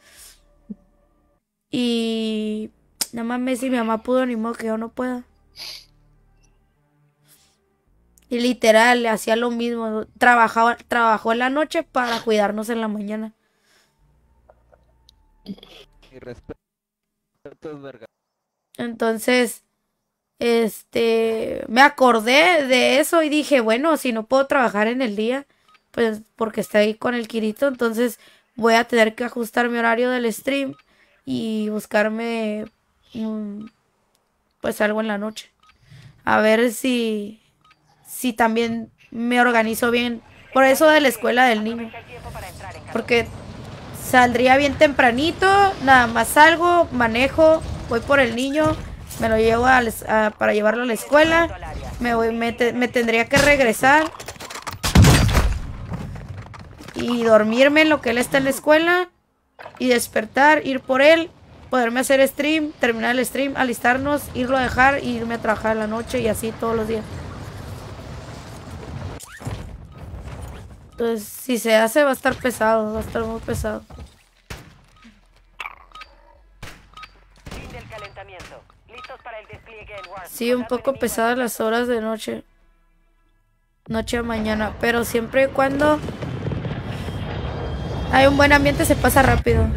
Y no mames, si mi mamá pudo, ni modo que yo no pueda. Y literal, le hacía lo mismo. Trabajó en la noche para cuidarnos en la mañana. Y respeto, verga. Entonces, me acordé de eso y dije, bueno, si no puedo trabajar en el día, pues porque estoy con el Kirito, entonces voy a tener que ajustar mi horario del stream y buscarme, pues algo en la noche. A ver si también me organizo bien. Por eso de la escuela del niño. Porque saldría bien tempranito, nada más salgo, manejo, voy por el niño, me lo llevo para llevarlo a la escuela, me tendría que regresar y dormirme en lo que él está en la escuela y despertar, ir por él, poderme hacer stream, terminar el stream, alistarnos, irlo a dejar e irme a trabajar en la noche y así todos los días. Entonces, si se hace va a estar pesado, va a estar muy pesado. Sí, un poco pesadas las horas de noche. Noche a mañana, pero siempre y cuando hay un buen ambiente se pasa rápido.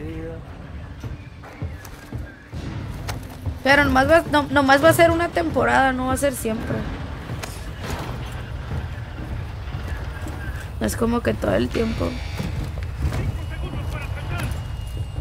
Pero nomás va a ser una temporada, no va a ser siempre. Es como que todo el tiempo.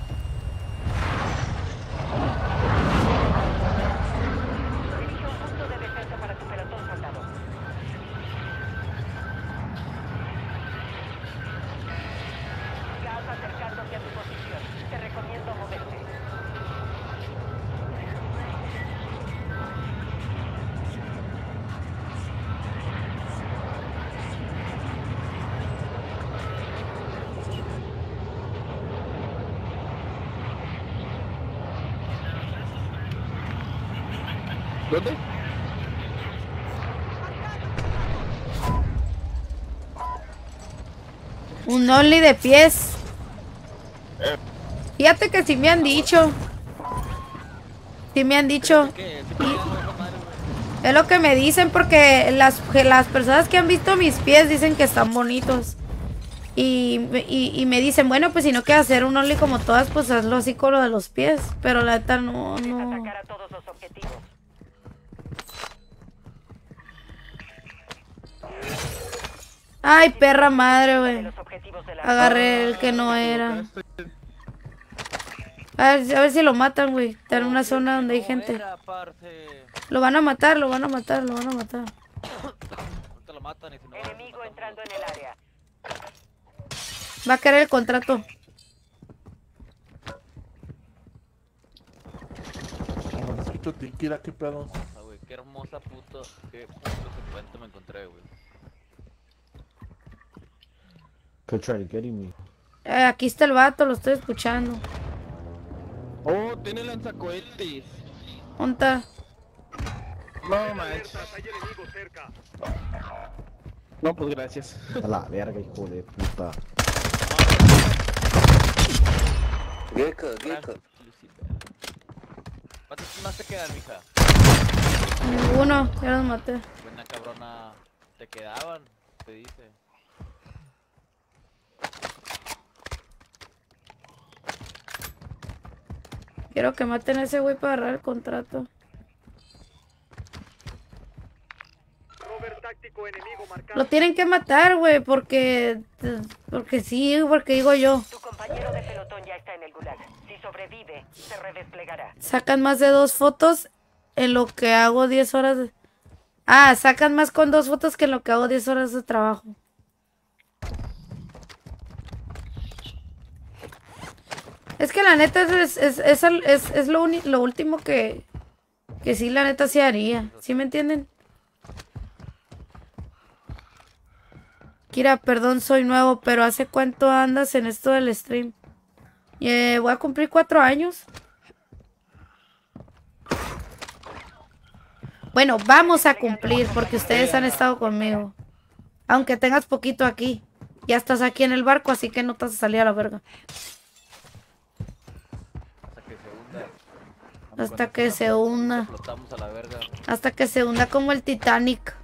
¿Dónde? Un only de pies. Fíjate que sí me han dicho. Sí me han dicho. Es lo que me dicen porque las personas que han visto mis pies dicen que están bonitos. Y me dicen, bueno, pues si no quieres hacer un only como todas, pues hazlo así con lo de los pies. Pero la neta no. Ay, perra madre, güey. Agarré el que no era. A ver si lo matan, güey. Está en una zona donde hay gente. Lo van a matar, lo van a matar, lo van a matar. Enemigo entrando en el área. Va a querer el contrato. Como escucho Tikira, qué pedo. Güey, qué hermosa puto. Qué puto secuente me encontré, güey. Could try to get me. Aquí está el vato, lo estoy escuchando. Oh, tiene lanzacohetes. ¿Dónde está? No manches. No, pues gracias. A la verga, hijo de puta. Gecko. ¿Cuántos más te quedan, mija? Ninguno, ya los maté. Buena cabrona. Te quedaban, te dice. Quiero que maten a ese güey para agarrar el contrato. Lo tienen que matar, güey, porque sí, porque digo yo. Tu compañero de pelotón ya está en el gulag. Si sobrevive, se redesplegará. Sacan más de 2 fotos en lo que hago 10 horas de... Ah, sacan más con 2 fotos que en lo que hago 10 horas de trabajo. Es que la neta es lo último que sí, la neta sí haría. ¿Sí me entienden? Kira, perdón, soy nuevo, pero ¿hace cuánto andas en esto del stream? Voy a cumplir 4 años. Bueno, vamos a cumplir porque ustedes han estado conmigo. Aunque tengas poquito aquí. Ya estás aquí en el barco, así que no te vas a salir a la verga. Hasta que se hunda. Hasta que se hunda como el Titanic.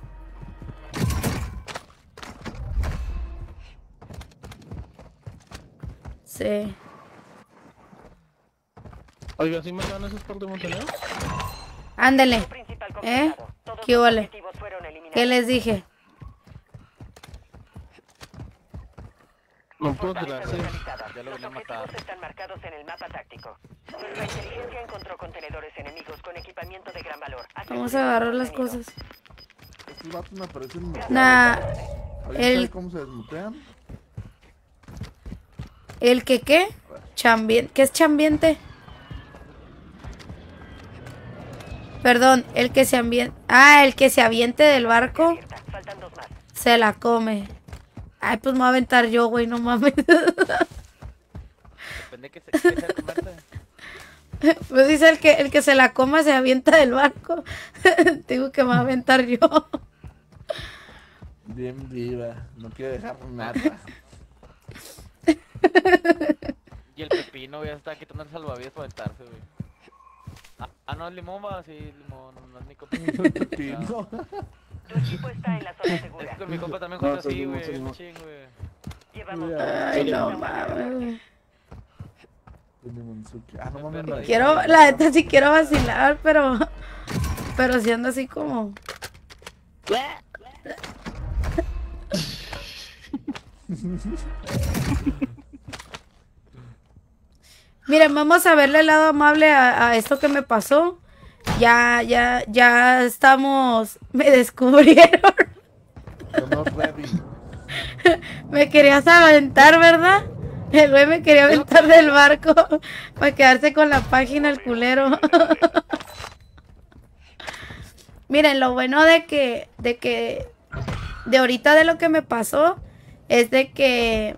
Sí. Oiga, ¿sí me dan esos par de montoneros? Ándele. ¿Qué vale? ¿Qué les dije? No, pues gracias. Ya lo venía a matar. Están marcados en el mapa táctico. Nuestra inteligencia encontró contenedores enemigos con equipamiento de gran valor. Vamos a agarrar las cosas. Estos vatos me parecen... Nah. ¿Cómo se desmutean? ¿El que qué? ¿Qué es chambiente? Perdón, el que se ambiente... Ah, el que se aviente del barco. Se la come. Ay, pues me voy a aventar yo, güey, no mames. Depende que sea comerte. Pues dice el que se la coma se avienta del barco. Digo que me voy a aventar yo. Bien viva, no quiere dejar nada. Y el pepino ya está quitando el salvavidas para aventarse, güey. Ah, no, es limón, va, sí, limón, no es mi copa. Pepino. Tu equipo está en la zona segura. Es que mi compa también juega así, güey, Llevamos... Ay, no mames. Ah, no mames. Quiero, la neta sí quiero vacilar, pero si ando así como... Miren, vamos a verle el lado amable a esto que me pasó. Ya estamos... Me descubrieron. Me querías aventar, ¿verdad? El güey me quería aventar del barco para quedarse con la página, el culero. Miren, lo bueno de ahorita de lo que me pasó es de que...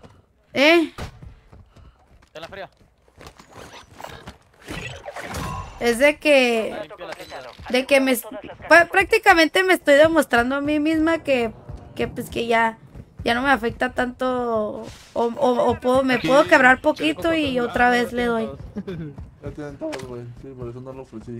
En la feria. Es de que prácticamente me estoy demostrando a mí misma que pues que ya no me afecta tanto o me puedo quebrar poquito y otra vez le doy. Ya tienen todos, güey. Sí, por eso no lo ofrecí.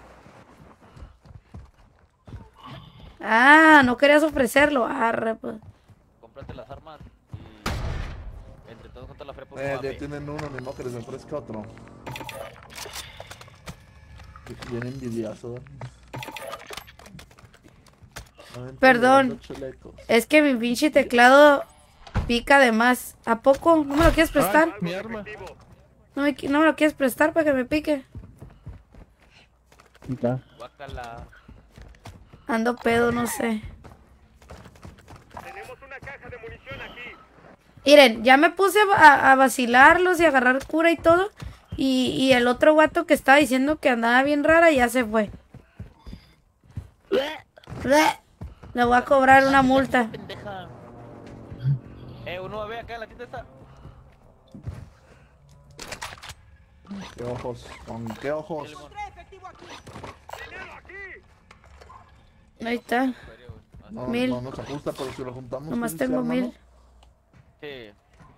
Ah, no querías ofrecerlo. Arre, pues. Cómprate las armas y entre todos juntos la fe por Ya tienen uno, ni modo que les ofrezca otro. Bien envidioso. Perdón, es que mi pinche teclado pica de más. ¿A poco? ¿No me lo quieres prestar? Mi arma. No me lo quieres prestar para que me pique. Guácala. Ando pedo, no sé. Tenemos una caja de munición aquí. Miren, ya me puse a vacilarlos y a agarrar cura y todo. Y el otro guato que estaba diciendo que andaba bien rara ya se fue. Le voy a cobrar una multa. Uno ve acá en la tienda está. ¿Qué ojos? ¿Con qué ojos? Ahí está. No, 1000. no nos ajusta, pero si lo juntamos. Nomás ¿sí, tengo hermano? 1000. Sí.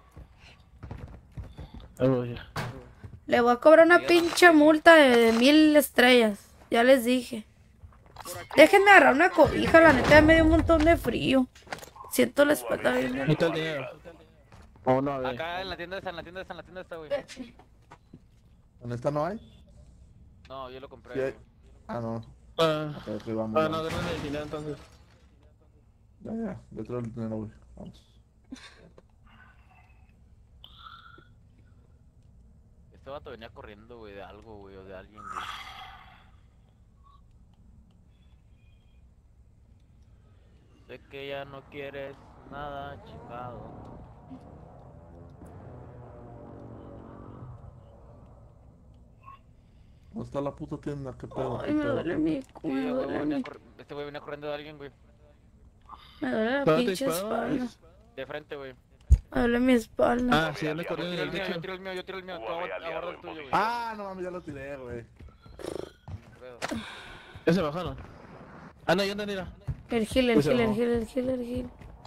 Le voy a cobrar una pinche multa de 1000 estrellas. Ya les dije. Déjenme agarrar una cobija, la neta ya me dio un montón de frío. Siento la espalda bien. Ahí está el dinero. Oh, no, Acá en la tienda está, güey. ¿En esta no hay? No, yo lo compré. Sí hay. Ah, no. Ok, vamos. No, denme el dinero entonces. Ya, detrás del dinero, güey. Vamos. Este vato venía corriendo, güey, de algo, güey, o de alguien, güey. Sé que ya no quieres nada, chingado. ¿Dónde está la puta tienda? ¿Qué pedo? Ay, me duele mi culo. Este güey venía corriendo de alguien, güey. Me duele la pinche espalda. De frente, güey. Me duele mi espalda. Ah, sí, anda corriendo en el techo. Yo tiro el mío. Tú aguarda el tuyo, güey. Ah, no mames, ya lo tiré, güey. Ya se bajaron. Ah, no, ya andan, mira. El heal.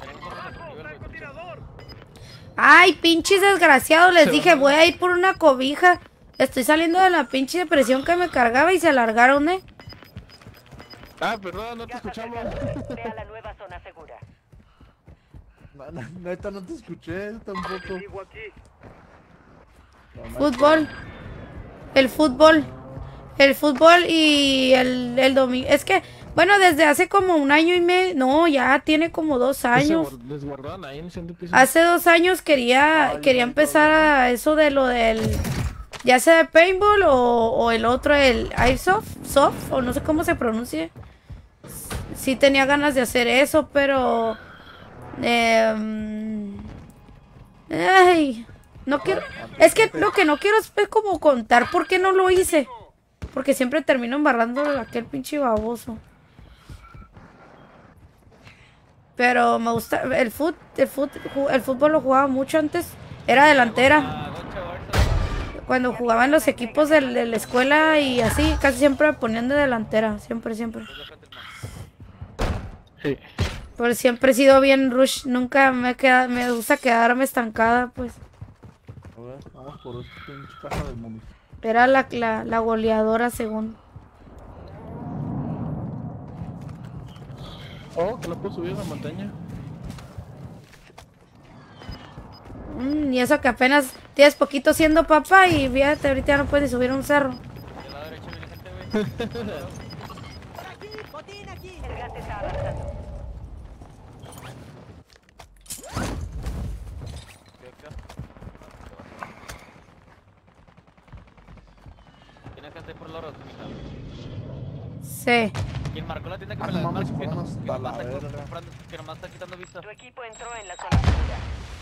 Ay, pinches desgraciados, les dije, voy a ir por una cobija. Estoy saliendo de la pinche depresión que me cargaba y se alargaron, Ah, perdón, no te escuchamos. Ve a la nueva zona segura. Neta, no te escuché tampoco. Fútbol. El fútbol y el domingo. Es que, bueno, desde hace como 1 año y medio. No, ya tiene como 2 años. Les guardaron ahí en el segundo piso. Hace 2 años quería empezar a eso de lo del. Ya sea de paintball o el otro, el Airsoft, o no sé cómo se pronuncia. Sí tenía ganas de hacer eso, pero... ay, no quiero... Es que lo que no quiero es como contar por qué no lo hice. Porque siempre termino embarrando a aquel pinche baboso. Pero me gusta... El fútbol lo jugaba mucho antes. Era delantera. Cuando jugaba en los equipos de la escuela y así, casi siempre me ponían de delantera. Siempre. Sí. Pero siempre he sido bien rush. Nunca me gusta quedarme estancada, pues. A ver, vamos por esta pinche caja del mundo. Era la goleadora, según. Oh, que no puedo subir a la montaña. Y eso que apenas tienes poquito siendo papá y fíjate, ahorita ya no puedes subir un cerro. El gas está avanzando. ¿Tienes gente por los rotos? Sí. ¿Quién marcó la tienda que me la desmarque? Que nomás está quitando vista. Tu equipo entró en la zona segura.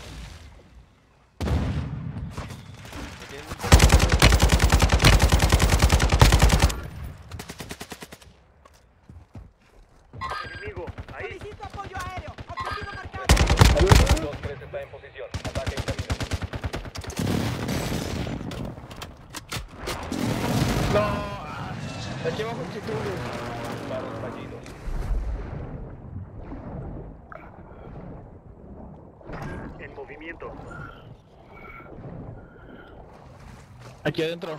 Enemigo, ahí. Solicito apoyo aéreo. Objetivo marcado. 2-3 está en posición. Ataque en camino. No. Aquí abajo, chico, güey. Disparos fallidos. En movimiento. Aquí adentro.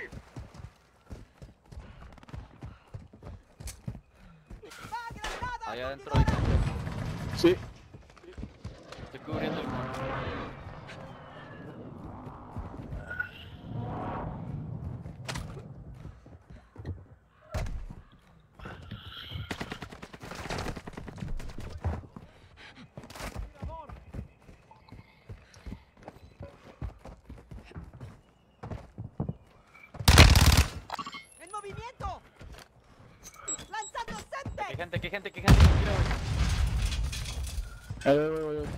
Ahí adentro hay gente. Sí. Estoy cubriendo el mundo. ¡En movimiento! ¡Lanzando Semtex! ¿Qué gente? ¿Qué gente? ¿Qué gente? Mira, güey. Voy.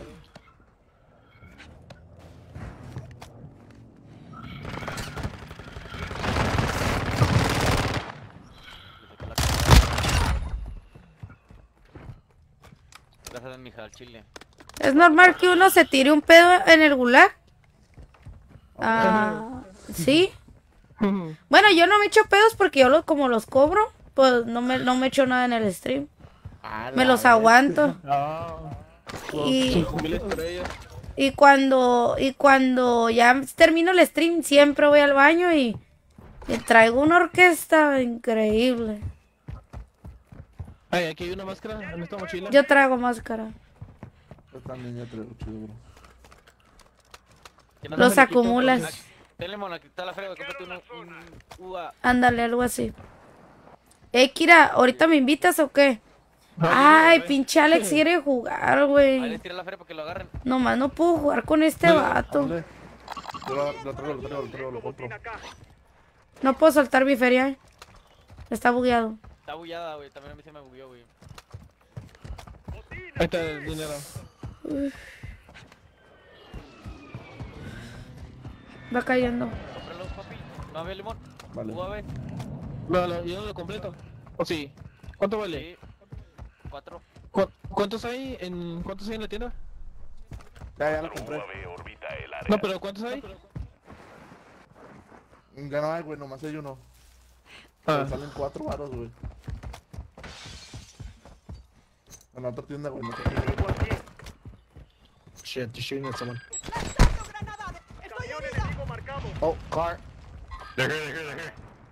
Gracias de mi hija al chile. ¿Es normal que uno se tire un pedo en el gulag? Ah, ¿sí? Bueno, yo no me echo pedos porque yo como los cobro, pues no me echo nada en el stream. Me los aguanto. Y cuando ya termino el stream siempre voy al baño y traigo una orquesta increíble. Ay, aquí hay una máscara en esta mochila. Yo traigo máscara. Yo también ya traigo chido, bro. Los acumulas. Tenemos aquí está la feria, cómprate un UA. Ándale, algo así. Kira, ¿ahorita me invitas o qué? Ay, pinche Alex quiere jugar, Ahí güey. les tiré la feria para que lo agarren. Nomás no puedo jugar con este vato. Yo lo traigo, lo compro. No puedo soltar mi feria. Está bugueado. Está bullada, güey. También a mí se me bugueó, güey. Ahí está el dinero. Va cayendo. Cómpralo, papi. No había limón. Vale. UAV. No, yo no lo completo. ¿O sí? ¿Cuánto vale? Sí. 4. ¿Cuántos hay en la tienda? Ya lo compré. No, pero ¿cuántos hay? Ya no hay, güey, nomás hay uno. Ah. Salen 4 varos, güey. En la otra tienda, güey. Shit, you're shooting at someone. Oh, car. They're here.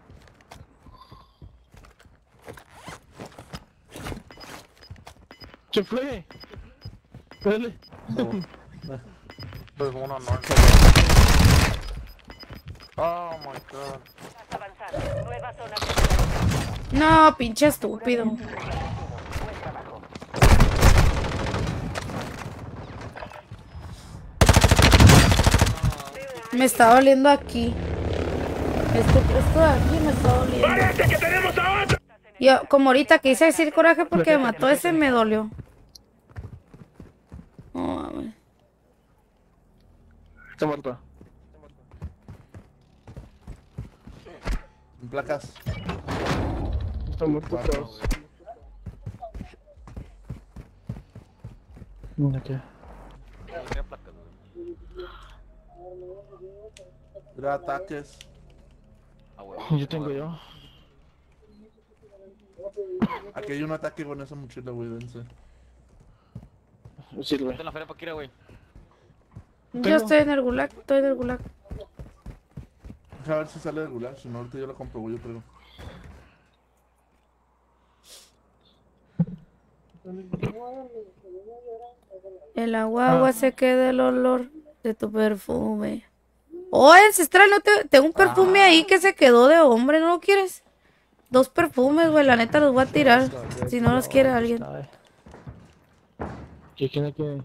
Se fue. Dale. There's one on north. Oh my god. Avanzando. Nueva zona. No, pinche estúpido. Me está doliendo aquí. Esto de aquí me está doliendo. ¡Parece que tenemos a otro! Yo, como ahorita quise decir coraje porque me mató ese, me dolió. No mames. Está muerto. En placas. Está muerto todos. ¿Qué? Era ataques. Yo tengo yo. Aquí hay un ataque con esa mochila, güey, dense. Sirve. En la feria para Kira, güey. Yo estoy en el gulag, Deja ver si sale del gulag, si no ahorita yo la compro, güey, yo creo. El agua se queda el olor de tu perfume. Oh, ancestral, no tengo un perfume ahí que se quedó de hombre, ¿no lo quieres? 2 perfumes, güey, la neta los voy a tirar. Si no los quiere alguien. ¿Quién quiere?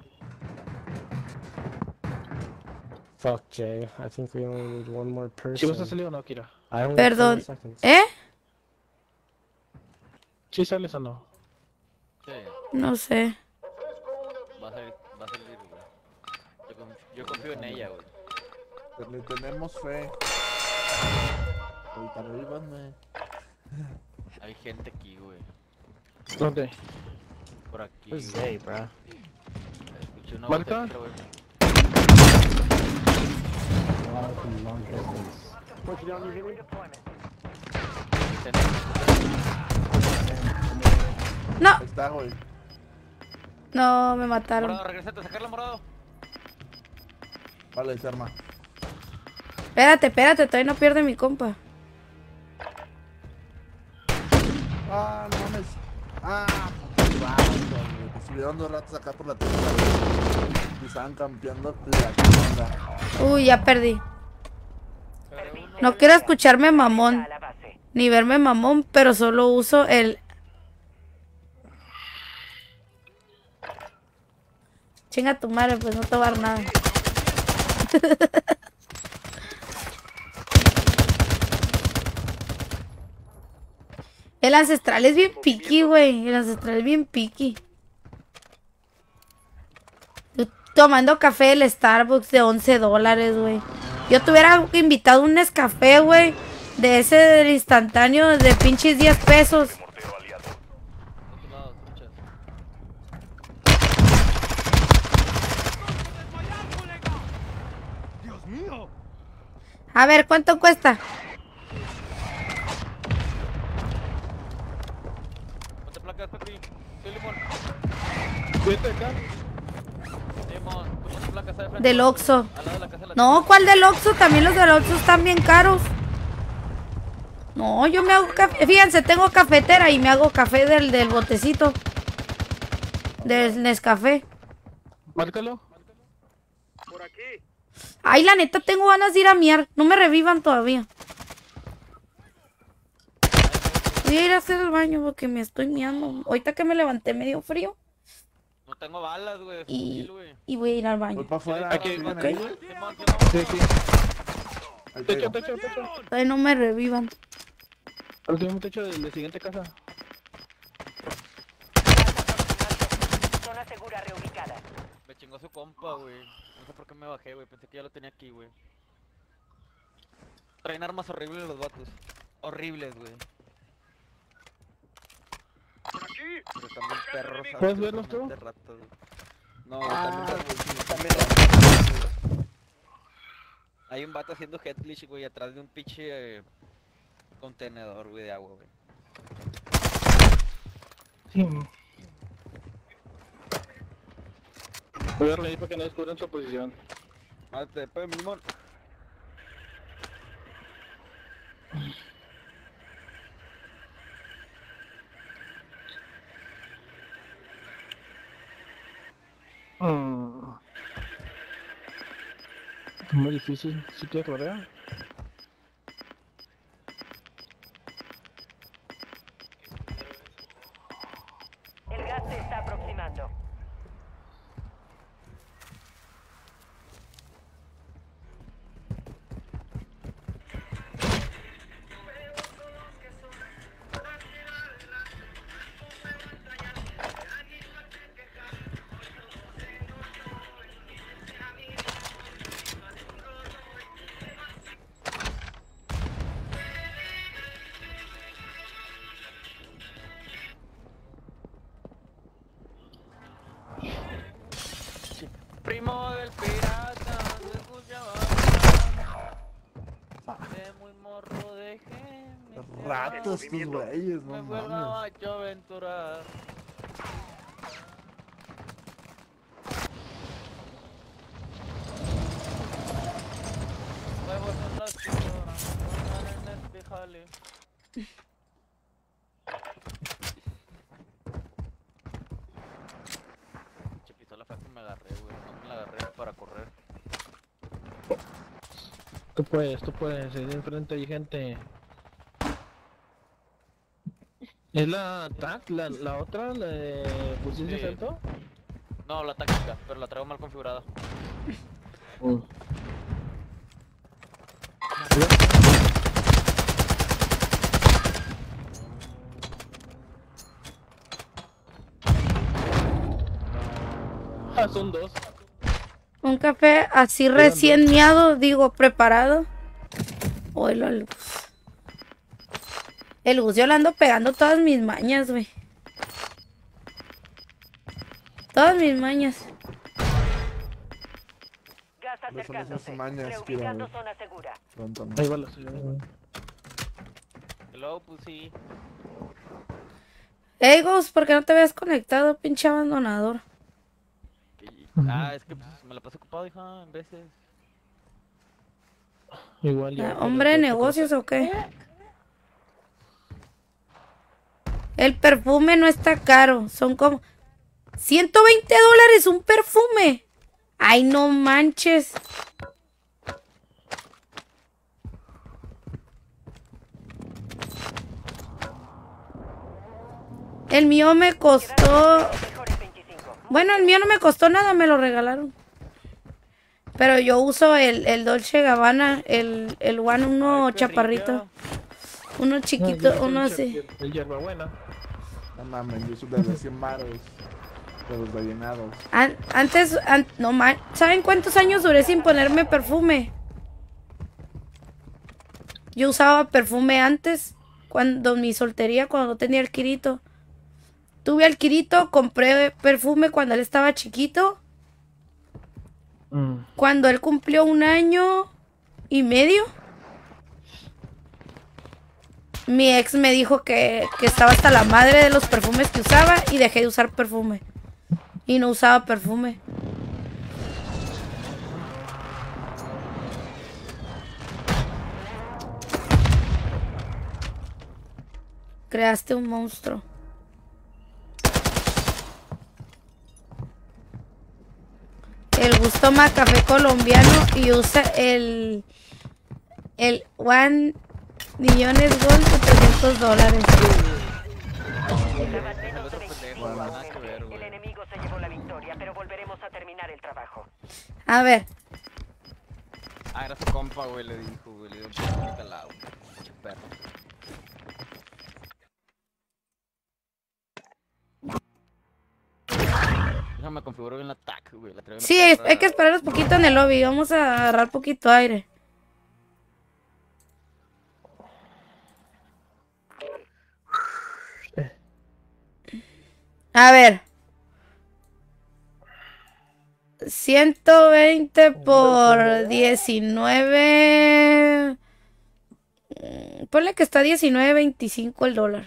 Fuck, Jay. I think we only need one more ¿Si person. vas a salir o no, Kira? I only have Perdón. 20 seconds. ¿Sí sales o no? Sí. No sé. Va a salir, güey. Yo confío en ella, güey. Le tenemos fe. Ahorita arriba, Hay gente aquí, güey. ¿Dónde? Por aquí. Where's güey. Zay, bro? Escuché una ¿Marca? botella, güey. No. Ahí está, güey. No, me mataron. Morado, regresate, sacarla, morado. Vale, se arma. Espérate, todavía no pierde mi compa. Ah, no mames. Ah, güey. Estuvieron 2 ratos acá por la tierra, güey. Y estaban campeando la tienda. Uy, ya perdí. No quiero escucharme mamón, ni verme mamón, pero solo uso el... Chinga tu madre, pues no te va a dar nada. El ancestral es bien piqui, güey. El ancestral es bien piqui. Yo tomando café del Starbucks de $11, güey. Yo te hubiera invitado un Nescafé, güey. De ese del instantáneo de pinches 10 pesos. Dios mío. A ver, ¿cuánto cuesta? ¿Cuántas placas, Pepi? Soy Limón. Vete acá. Limón, ¿cuántas placas hay frente? Del Oxxo. Al lado de la casa de la No, ¿cuál del Oxxo? También los del Oxxo están bien caros. No, yo me hago café. Fíjense, tengo cafetera y me hago café del botecito. Del Nescafé. Márcalo. Por aquí. Ay, la neta, tengo ganas de ir a miar. No me revivan todavía. Voy a ir a hacer el baño porque me estoy miando. Ahorita que me levanté medio frío. No tengo balas, güey. Y voy a ir al baño. Voy para afuera. Aquí. ¿Siguen Ok. ahí, güey? Sí, sí. Ahí te digo. Techo. Todavía no me revivan. Al último techo de la siguiente casa. Zona segura reubicada. Me chingó su compa, güey. No sé por qué me bajé, güey. Pensé que ya lo tenía aquí, güey. Traen armas horribles los vatos. Horribles, güey. Por aquí. Pero también perros. ¿Puedes verlos tú? de ratas, güey. No, Ah, también ratas. Hay un vato haciendo headglitch, güey, atrás de un pinche contenedor, güey, de agua, güey. Sí. Voy a darle ahí para que no descubran su posición. Mate, pues, Limón. Muy difícil, sitio de Corea. El gas se está aproximando. Primo del pirata, se escuchaba. De muy morro dejé. Ratos tus güeyes, no Me fue mames. gabacho a aventurar. Huevos en las pistolas, en el espijale. Che pistola fue que me agarré, güey. No me la agarré para correr. Tú puedes, ahí enfrente hay gente. ¿Es la TAC? ¿La otra? ¿La de fusil de Sí. asalto? No, la táctica, pero la traigo mal configurada. Ah, son dos. Un café así recién miado, digo, preparado. Oílo al Gus. El Gus, yo le ando pegando todas mis mañas, güey. Todas mis mañas. Gas Eso no acercándose. son mañas, Reubicando Kira, zona segura. Pronto, ¿no? Ahí va la suya. El Hello, pussy. Hey, Ghost, ¿por qué no te habías conectado, pinche abandonador? Es que pues, me la paso ocupado, hija, en veces. Igual yo. ¿Hombre de negocios o qué? El perfume no está caro. Son como... $120 un perfume. Ay, no manches. El mío me costó... Bueno, el mío no me costó nada, me lo regalaron. Pero yo uso el Dolce Gabbana, el One, uno chaparrito. Uno chiquito, uno así. El hierbabuena. No mames, yo uso de los 100 varos. De los rellenados. Antes, no man, ¿saben cuántos años duré sin ponerme perfume? Yo usaba perfume antes, cuando mi soltería, cuando no tenía el Kirito. Tuve al Kirito, compré perfume cuando él estaba chiquito. Cuando él cumplió 1 año y medio. Mi ex me dijo que estaba hasta la madre de los perfumes que usaba y dejé de usar perfume. Y no usaba perfume. Creaste un monstruo. El Gusto Café colombiano y usa el $1 millones Gold de $300. El enemigo se llevó la victoria, pero volveremos a terminar el trabajo. A ver. Era su compa, güey, le dijo, güey, le dio un poquito al lado. Pinche perro. Déjame configurar bien el ataque, güey. Sí, hay que esperarnos poquito en el lobby. Vamos a agarrar poquito aire. A ver. 120 por 19. Ponle que está 19.25 el dólar.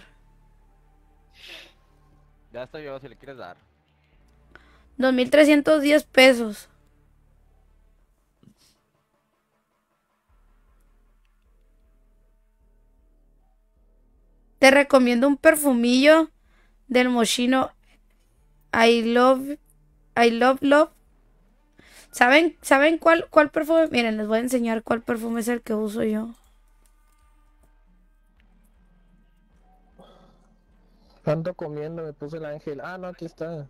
Ya estoy yo, si le quieres dar. 2.310 pesos. Te recomiendo un perfumillo del Moschino I Love Love. ¿Saben cuál perfume? Miren, les voy a enseñar cuál perfume es el que uso yo. Ando comiendo, me puse el ángel. Ah, no, aquí está.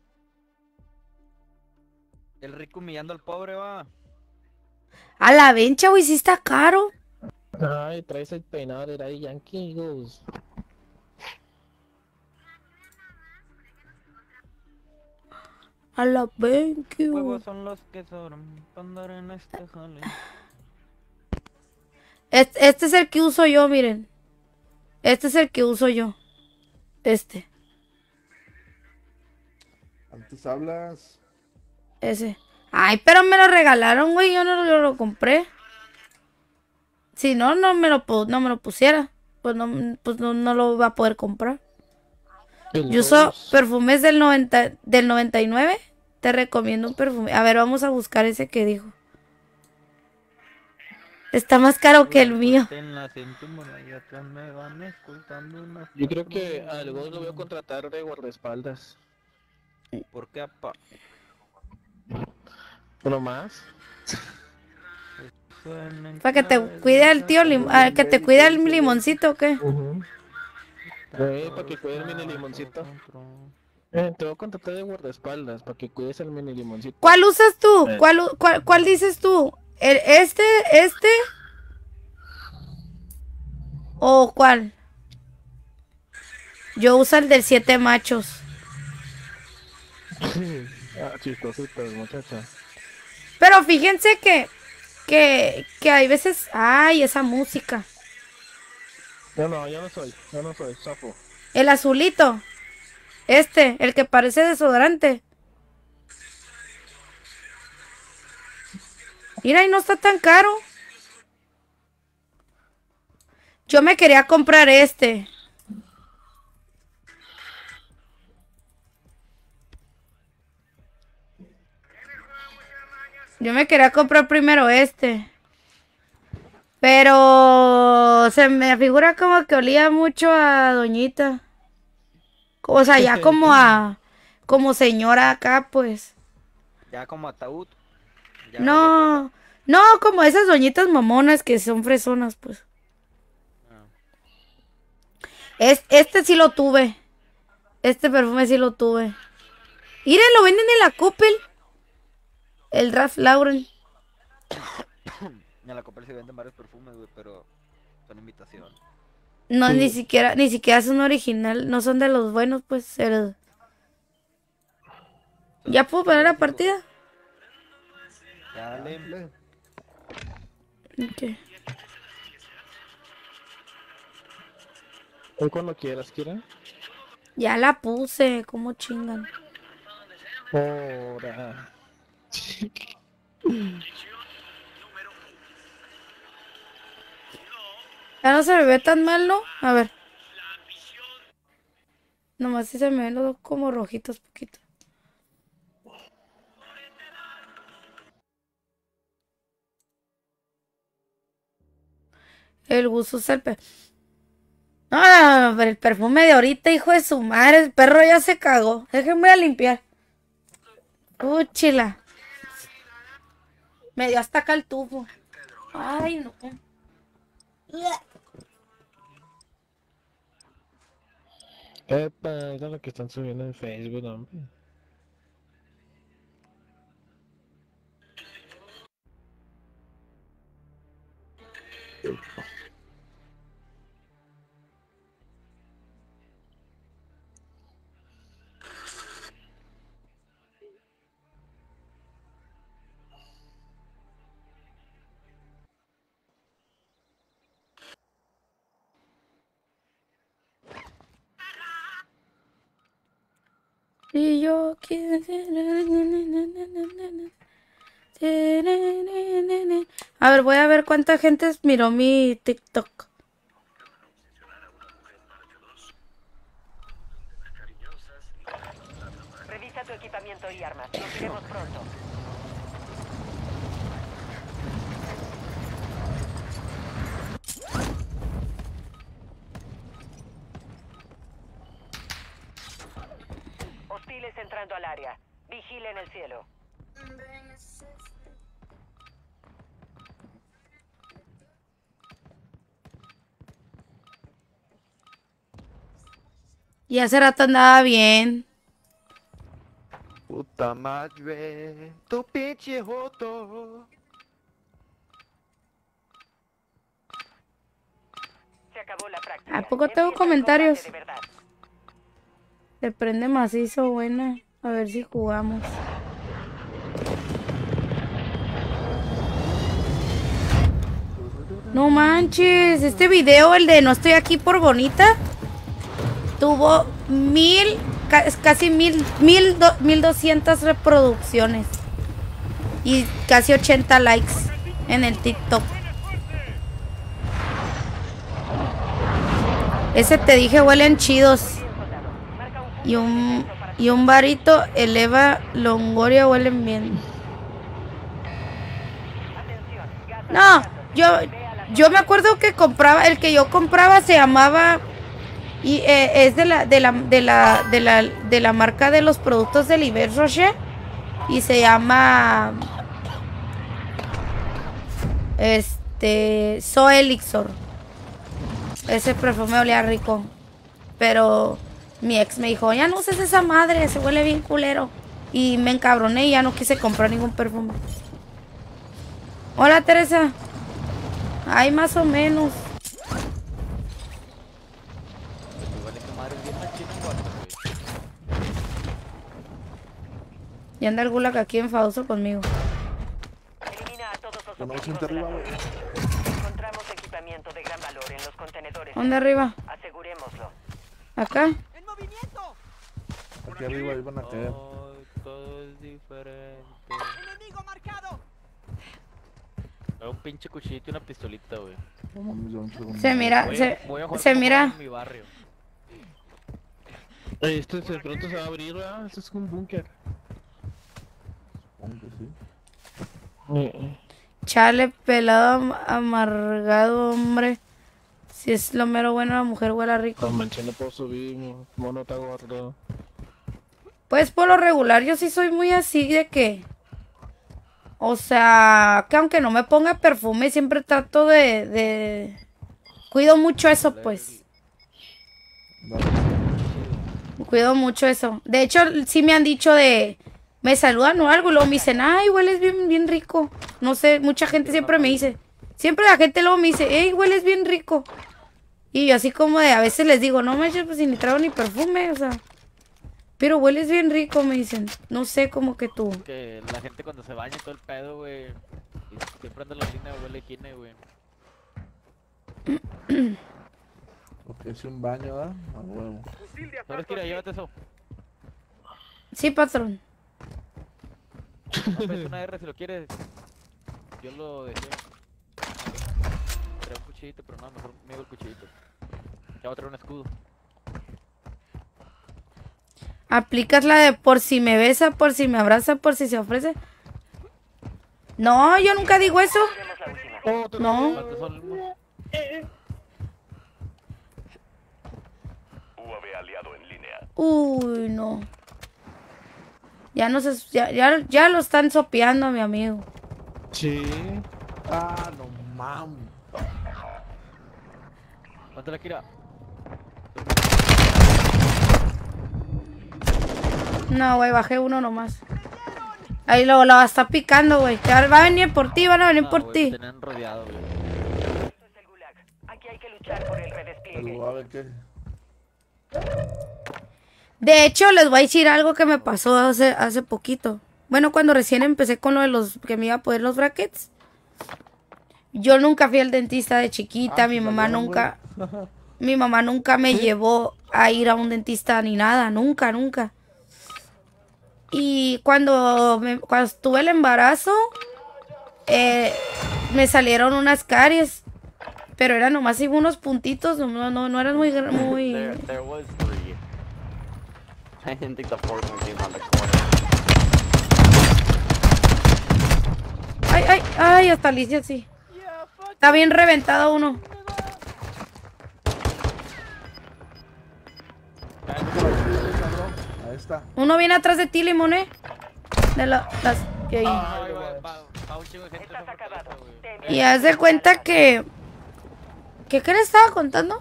El rico humillando al pobre, va. A la vencha, güey, sí está caro. Ay, traes el peinado de Daddy Yankee, Ghost. A la vencha. Huevos son los que sobran para andar en este jale. Este es el que uso yo, miren. Este es el que uso yo. Este. Antes hablas. Ese. Ay, pero me lo regalaron, güey. Yo no lo compré. Si no, no me lo pusiera. Pues no lo va a poder comprar. Yo uso perfumes del 99. Te recomiendo un perfume. A ver, vamos a buscar ese que dijo. Está más caro que el mío. Yo creo que al Ghost lo voy a contratar de guardaespaldas. ¿Por qué, apa? ¿Uno más? Para que te cuide el tío, que te cuide el limoncito, ¿o qué? Para que cuide el mini limoncito. Te voy a contratar de guardaespaldas para que cuides el mini limoncito. ¿Cuál usas tú? ¿Cuál dices tú? ¿Este? ¿O cuál? Yo uso el del 7 machos. Chistosito, muchacha. Pero fíjense que hay veces... ¡Ay, esa música! Yo no soy, sapo. El azulito. El que parece desodorante. Mira, y no está tan caro. Yo me quería comprar este. Yo me quería comprar primero este. Pero se me figura como que olía mucho a doñita. O sea, ya como a... Como señora acá, pues. Ya como ataúd. Ya No, no, como esas doñitas mamonas que son fresonas, pues. Este sí lo tuve. Este perfume sí lo tuve. Miren, lo venden en la Coppel. El Ralph Lauren. En la Coppel se venden varios perfumes, güey, pero son imitación. No, ni siquiera son original. No son de los buenos, pues. ¿Ya puedo parar la partida? Dale. Ok. Hoy cuando quieras, ¿quieren? Ya la puse. ¿Cómo chingan? Ahora. Ya no se me ve tan mal, ¿no? A ver. Nomás sí se me ven los dos como rojitos poquito. El gusto es el No, pero el perfume de ahorita, hijo de su madre. El perro ya se cagó. Déjenme a limpiar. Chila. Me dio hasta acá el tufo. Ay, no. Epa, es lo que están subiendo en Facebook, hombre. Y yo A ver, voy a ver cuánta gente miró mi TikTok. Revisa tu equipamiento y armas. Nos iremos pronto. Hostiles entrando al área. Vigilen el cielo. Y hace rato andaba bien. Puta madre, tu pinche joto. Se acabó la práctica. ¿A poco tengo Empieza el comentarios? combate de verdad. Se prende macizo, buena. A ver si jugamos. No manches, este video, el de No estoy aquí por bonita, tuvo casi 1200 reproducciones y casi 80 likes en el TikTok. Ese te dije huelen chidos. Y un varito eleva Longoria huelen bien. No, yo me acuerdo que compraba, el que yo compraba se llamaba y es de la marca de los productos del Yves Rocher y se llama So Elixir. Ese perfume olía rico, pero mi ex me dijo, ya no uses esa madre, se huele bien culero. Y me encabroné y ya no quise comprar ningún perfume. Hola, Teresa. Ay, más o menos. Y anda el gulag aquí enfadoso conmigo. Elimina a todos los Tenemos objetivos gente de la arriba, zona. Encontramos equipamiento de gran valor en los contenedores. ¿Dónde arriba? Asegurémoslo. Acá. ¡En movimiento! Aquí arriba iban a caer. Todo es diferente. ¡Enemigo marcado! Un pinche cuchillito y una pistolita, güey. Se mira, Voy a jugar se como mira. juegan en mi barrio. Este de pronto se va a abrir, ¿verdad? Esto es un búnker. Supongo que sí. Chale, pelado amargado, hombre. Si es lo mero bueno, la mujer huele rico. No manches, no puedo subir, mono está gordo. Pues por lo regular yo sí soy muy así de que... O sea, que aunque no me ponga perfume, siempre trato de... Cuido mucho eso, pues. Cuido mucho eso. De hecho, sí me han dicho de... Me saludan o algo y luego me dicen, ay, hueles bien, bien rico. No sé, mucha gente siempre me dice. Siempre la gente luego me dice, hey, hueles bien rico. Y yo así como de, a veces les digo, no manches, pues si ni traigo ni perfume, o sea. Pero hueles bien rico, me dicen. No sé, como que tú. Que la gente cuando se baña y todo el pedo, güey. Y siempre anda la línea, huele gine, güey. Porque es un baño, ¿verdad? A huevo. ¿Sabes qué? Llévate eso. Sí, patrón. No, pues una R si lo quieres. Yo lo dejé. Trae un cuchillito, pero no, mejor me llevo el cuchillito. Ya voy a traer un escudo. Aplicas la de por si me besa, por si me abraza, por si se ofrece. No, yo nunca digo eso. No. UAV aliado en línea. Uy, no. Ya no se, ya lo están sopeando a mi amigo. Sí. Ah, no mames. ¿Cuánto la quiera? No, güey, bajé uno nomás. Ahí lo va a estar picando, güey. Va a venir por ti, van a venir por ti. Me tenían rodeado, güey. Aquí hay que luchar por el redespliegue. De hecho, les voy a decir algo que me pasó hace poquito. Bueno, cuando recién empecé con lo de los que me iba a poner los brackets. Yo nunca fui al dentista de chiquita, mi mamá nunca me llevó a ir a un dentista ni nada, nunca. Y cuando tuve el embarazo, me salieron unas caries, pero eran nomás unos puntitos, no eran muy... There was 3. I didn't think the fourth one came on the corner. Ay, hasta Alicia sí. Está bien reventado uno. Ahí está. Uno viene atrás de ti, Limone. De las que ahí. Y haz de cuenta que... ¿Qué le estaba contando?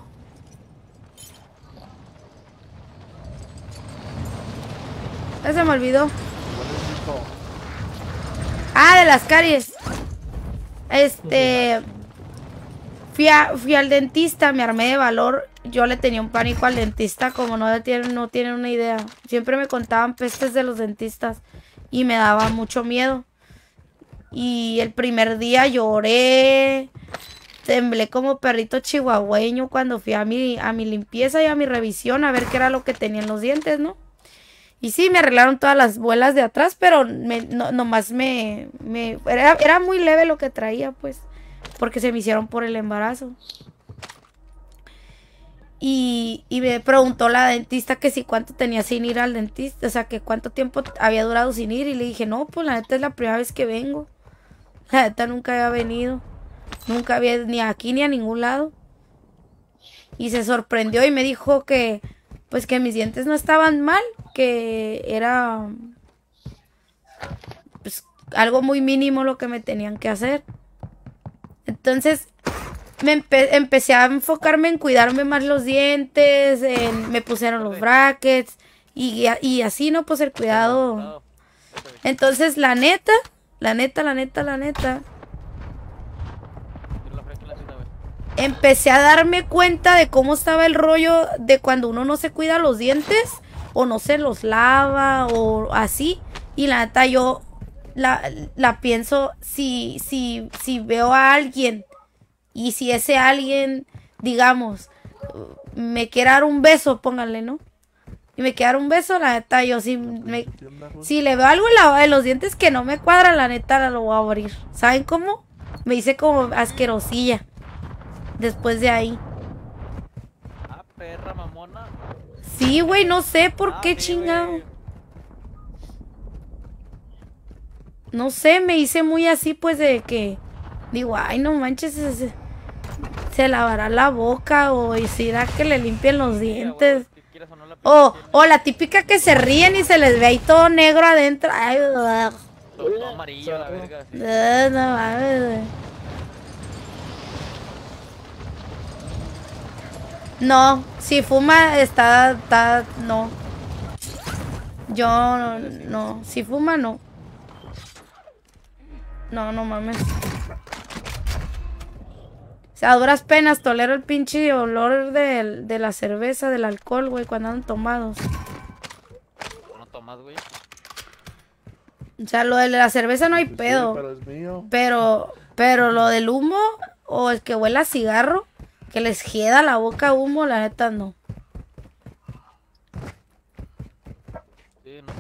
Ya se me olvidó. Ah, de las caries. Fui al dentista, me armé de valor. Yo le tenía un pánico al dentista, como no tienen una idea. Siempre me contaban pestes de los dentistas y me daba mucho miedo. Y el primer día lloré, temblé como perrito chihuahueño cuando fui a mi limpieza y a mi revisión a ver qué era lo que tenía en los dientes, ¿no? Y sí, me arreglaron todas las muelas de atrás, pero nomás era muy leve lo que traía, pues, porque se me hicieron por el embarazo. Y me preguntó la dentista que si cuánto tenía sin ir al dentista, o sea, que cuánto tiempo había durado sin ir, y le dije, no, pues la neta es la primera vez que vengo. La neta nunca había venido, nunca había ni aquí ni a ningún lado. Y se sorprendió y me dijo que, pues que mis dientes no estaban mal, que era pues algo muy mínimo lo que me tenían que hacer. Entonces empecé a enfocarme en cuidarme más los dientes, me pusieron los brackets y así, ¿no? Pues el cuidado. Entonces la neta, empecé a darme cuenta de cómo estaba el rollo de cuando uno no se cuida los dientes o no se los lava o así. Y la neta yo la pienso si veo a alguien y si ese alguien, digamos, me quiere dar un beso, pónganle, ¿no? Y me quiere dar un beso, la neta yo si le veo algo en los dientes que no me cuadra, la neta lo voy a abrir. ¿Saben cómo? Me hice como asquerosilla. Después de ahí. Ah, perra mamona. Sí, güey, no sé por qué chingado. No sé, me hice muy así, pues, de que... Digo, ay, no manches, se lavará la boca o irá que le limpien los dientes. O la típica que se ríen y se les ve ahí todo negro adentro. Ay, Todo amarillo, la verga. Sí. no mames, güey. No, si fuma no. Yo no, si fuma no. No mames. O sea, a duras penas tolero el pinche olor de la cerveza, del alcohol, güey, cuando andan tomados. ¿No tomas, güey? O sea, lo de la cerveza no hay pedo. Sí, pero es mío. Pero lo del humo, o el que huele a cigarro, que les queda la boca humo, la neta no. Sí, no.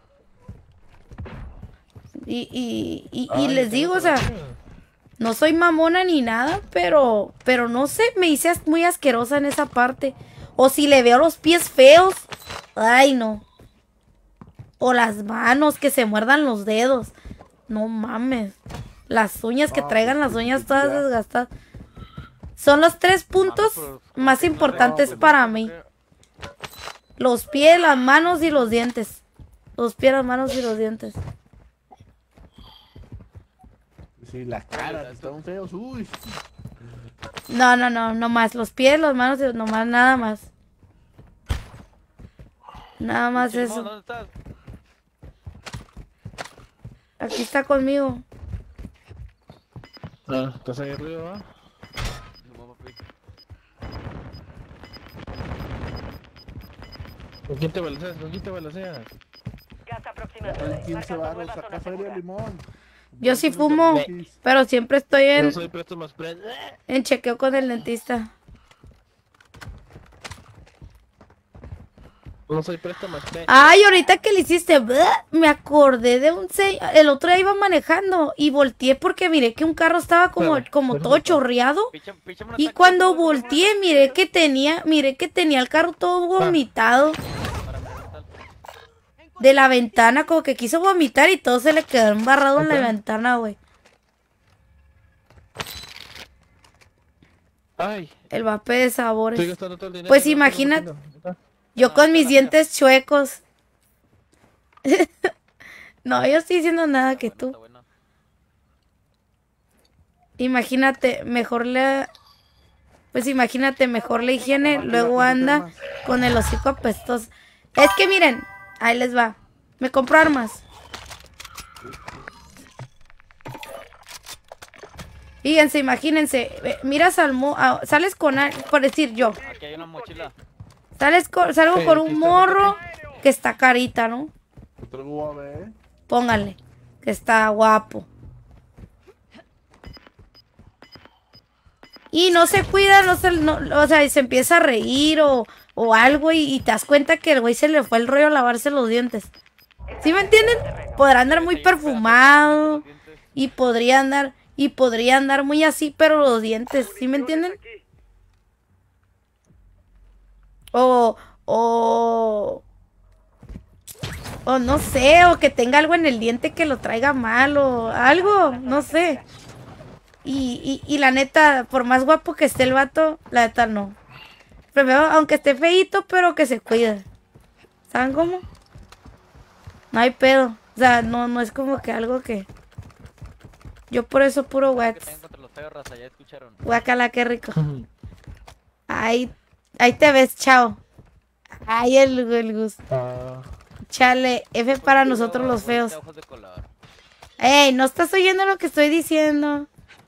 Y les digo, o sea, no soy mamona ni nada, pero no sé, me hice muy asquerosa en esa parte. O si le veo los pies feos, ay no. O las manos, que se muerdan los dedos. No mames. Las uñas, que traigan las uñas todas desgastadas. Son los 3 puntos más importantes para mí. Los pies, las manos y los dientes. Los pies, las manos y los dientes. Sí, las caras están feos, uy. No más. Los pies, las manos, no más, nada más. Nada más eso. ¿Dónde estás? Aquí está conmigo. Ah, ¿estás ahí arriba, va? ¿Con quién te balaceas? ¿Con quién te balaceas? Gas aproximado. Hay 15 baros, saca feria limón. Yo sí fumo, pero siempre estoy Yo soy presto más en chequeo con el dentista. No soy presto más Ay, ahorita que le hiciste, me acordé de un señor. El otro día iba manejando y volteé porque miré que un carro estaba como todo chorreado. Y cuando volteé miré que tenía el carro todo vomitado. De la ventana, como que quiso vomitar y todo se le quedó embarrado en la ventana, güey. Ay. El vape de sabores. Estoy gastando todo el dinero. Pues imagínate, yo con mis dientes chuecos. No, yo estoy diciendo nada que tú. Imagínate, mejor la higiene, luego anda con el hocico apestoso. Es que miren, ahí les va. Me compro armas. Fíjense, imagínense. Miras sales con por decir yo. Aquí hay una mochila. Salgo con un morro que está carita, ¿no? Pónganle. Que está guapo. Y no se cuida, o sea, se empieza a reír o algo y te das cuenta que el güey se le fue el rollo a lavarse los dientes. ¿Sí me entienden? Podrá andar muy perfumado y podría andar muy así, pero los dientes, ¿sí me entienden? O no sé, o que tenga algo en el diente que lo traiga mal o algo, no sé. Y la neta, por más guapo que esté el vato, la neta no. Primero, aunque esté feíto, pero que se cuide. ¿Saben cómo? No hay pedo. O sea, no es como que algo que... Yo por eso puro wax. Guacala, qué rico. Ahí te ves, chao. Ay, el gusto. Chale, F para nosotros los feos. Ey, ¿no estás oyendo lo que estoy diciendo?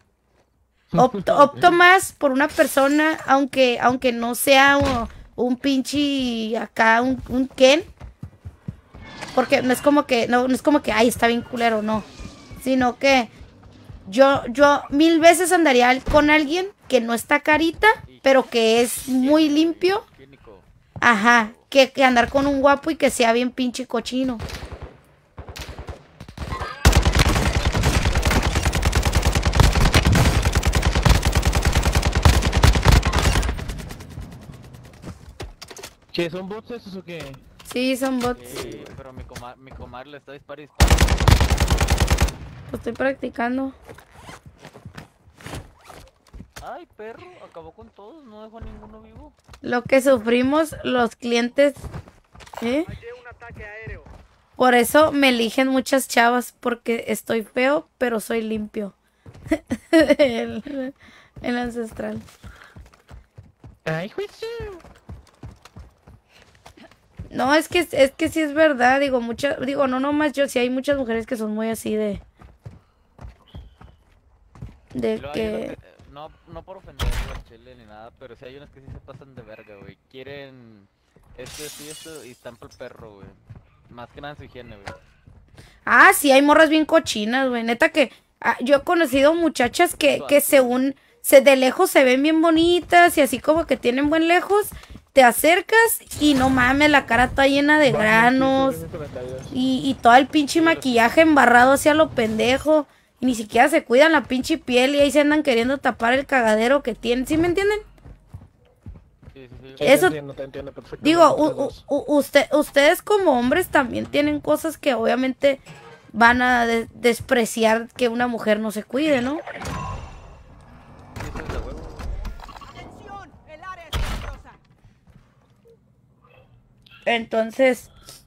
Opto más por una persona, aunque no sea un pinche acá, un Ken. Porque no es como que, ay, está bien culero, no. Sino que yo 1000 veces andaría con alguien que no está carita, pero que es muy limpio. Ajá, que andar con un guapo y que sea bien pinche cochino. ¿Qué son bots esos o qué? Sí, son bots. Pero mi comadre le está disparando. Lo estoy practicando. Ay, perro, acabó con todos, no dejó a ninguno vivo. Lo que sufrimos los clientes. ¿Eh? Por eso me eligen muchas chavas, porque estoy feo, pero soy limpio. el ancestral. Ay, juicio. No, es que sí es verdad, digo, no nomás yo, sí hay muchas mujeres que son muy así de que... No por ofender al chile ni nada, pero sí hay unas que sí se pasan de verga, güey. Quieren esto y están por el perro, güey. Más que nada en su higiene, güey. Ah, sí, hay morras bien cochinas, güey. Neta que yo he conocido muchachas que según de lejos se ven bien bonitas y así como que tienen buen lejos. Te acercas y no mames, la cara está llena de granos y todo el pinche maquillaje embarrado hacia lo pendejo. Y ni siquiera se cuidan la pinche piel y ahí se andan queriendo tapar el cagadero que tienen. ¿Sí me entienden? Sí. Eso, te entiendo perfectamente. digo, ustedes como hombres también tienen cosas que obviamente van a despreciar que una mujer no se cuide, ¿no? Entonces,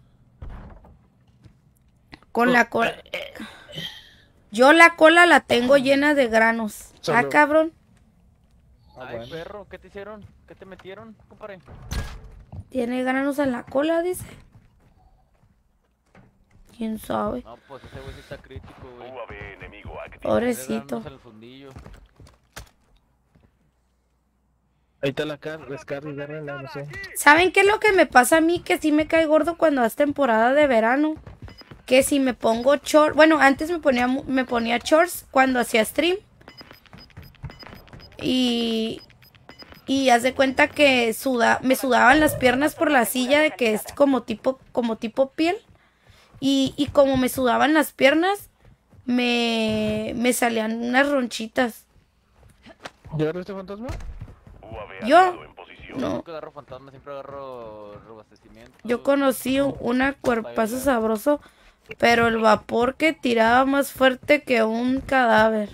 con la cola... Yo la cola la tengo llena de granos. Ah, cabrón. Ay, perro, ¿qué te hicieron? ¿Qué te metieron, compadre? Tiene granos en la cola, dice. ¿Quién sabe? No, pues ese güey sí está crítico, güey. Pobrecito. Ahí está la descarga y verla, no sé. ¿Saben qué es lo que me pasa a mí? Que sí me cae gordo cuando es temporada de verano. Que si me pongo shorts, bueno, antes me ponía shorts cuando hacía stream. Y haz de cuenta que me sudaban las piernas por la silla de que es como tipo piel. Y como me sudaban las piernas, me salían unas ronchitas. ¿Ya agarraste fantasma? Yo No. Nunca agarro fantasma, siempre agarro abastecimiento. Yo conocí una cuerpazo sabroso, pero el vapor que tiraba más fuerte que un cadáver.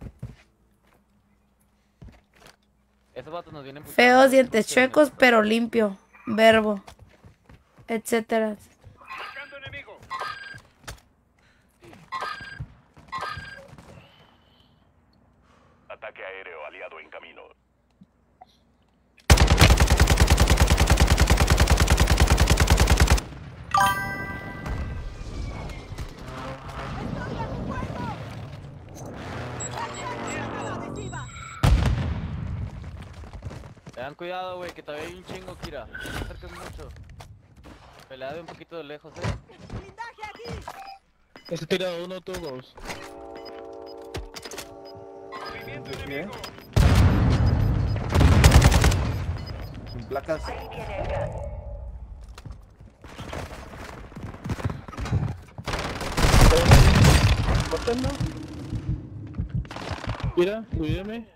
Esos vatos nos vienen Feos, dientes chuecos, pero limpio. Verbo. Etcétera. Ataque aéreo aliado en camino. Tengan cuidado, güey, que todavía hay un chingo, Kira. No te acerques mucho. Pelea de un poquito de lejos, Ese tirado uno, todos. Bien. Sin placas. Bótenlo. Mira, cuídame.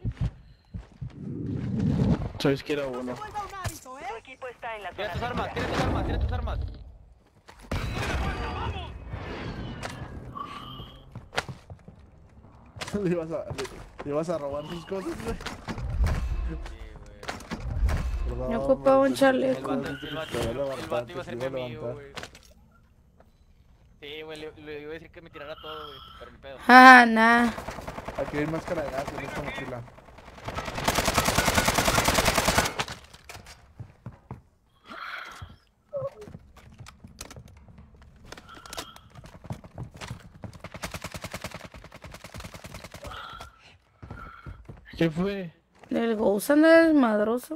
Sabes que era uno. Tu equipo está en la Tira tus zona armas, segura. tira tus armas, tira tus armas. ¿Le ibas a robar sus cosas, güey? Perdón, Yo ocupaba un güey, chaleco. El vato iba a ser mi amigo, güey. Sí, güey, le iba a decir que me tirara todo, güey, pero ni pedo. Ah, nah. Aquí hay máscara de gas en esta mochila. ¿Qué fue? El Ghost anda desmadroso.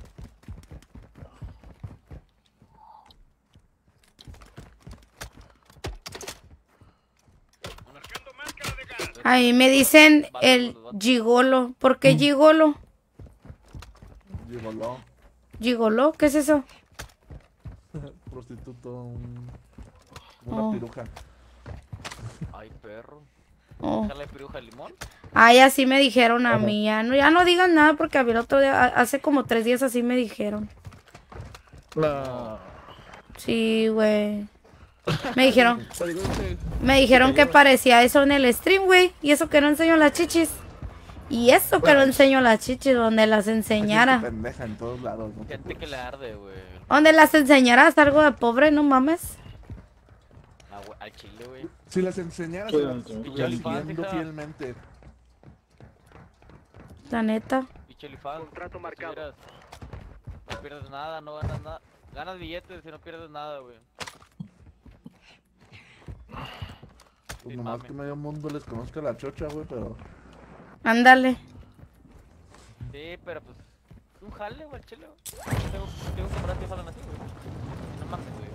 Ahí me dicen el gigolo. ¿Por qué gigolo? Gigoló. ¿Gigolo? ¿Qué es eso? Prostituto. Una Oh. piruja. Ay, perro. Oh. ¿Déjale piruja de limón? Ay, así me dijeron a mí. Ya no digan nada porque a mí el otro día, hace como 3 días así me dijeron. No. Sí, güey. Me dijeron que parecía eso en el stream, güey. Y eso que no enseño las chichis. Y eso que no enseño las chichis, donde las enseñara. Pendeja en todos lados, ¿no? Gente que le arde, güey. Donde las enseñaras algo de pobre, no mames. Al chile, güey. Si las enseñaras, Sí, se las sí. estuvieras Pinche siguiendo hija. fielmente. La neta. Pinche Olifán. Contrato marcado. No pierdes nada, no ganas nada. Ganas billetes y no pierdes nada, güey. Pues nomás que medio mundo les conozca la chocha, güey, pero... Ándale. Sí, pero pues... Un jale, güey, al chile, güey. Tengo que comprar que jalan así, güey. No mames, güey.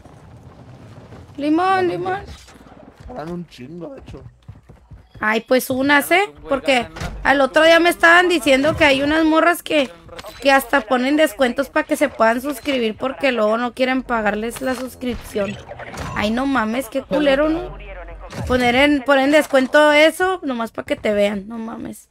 Limón. Harán un chingo, de hecho. Ay, pues unas, porque al otro día me estaban diciendo que hay unas morras que hasta ponen descuentos para que se puedan suscribir porque luego no quieren pagarles la suscripción. Ay, no mames, qué culero, ¿no? Poner en descuento eso, nomás para que te vean, no mames.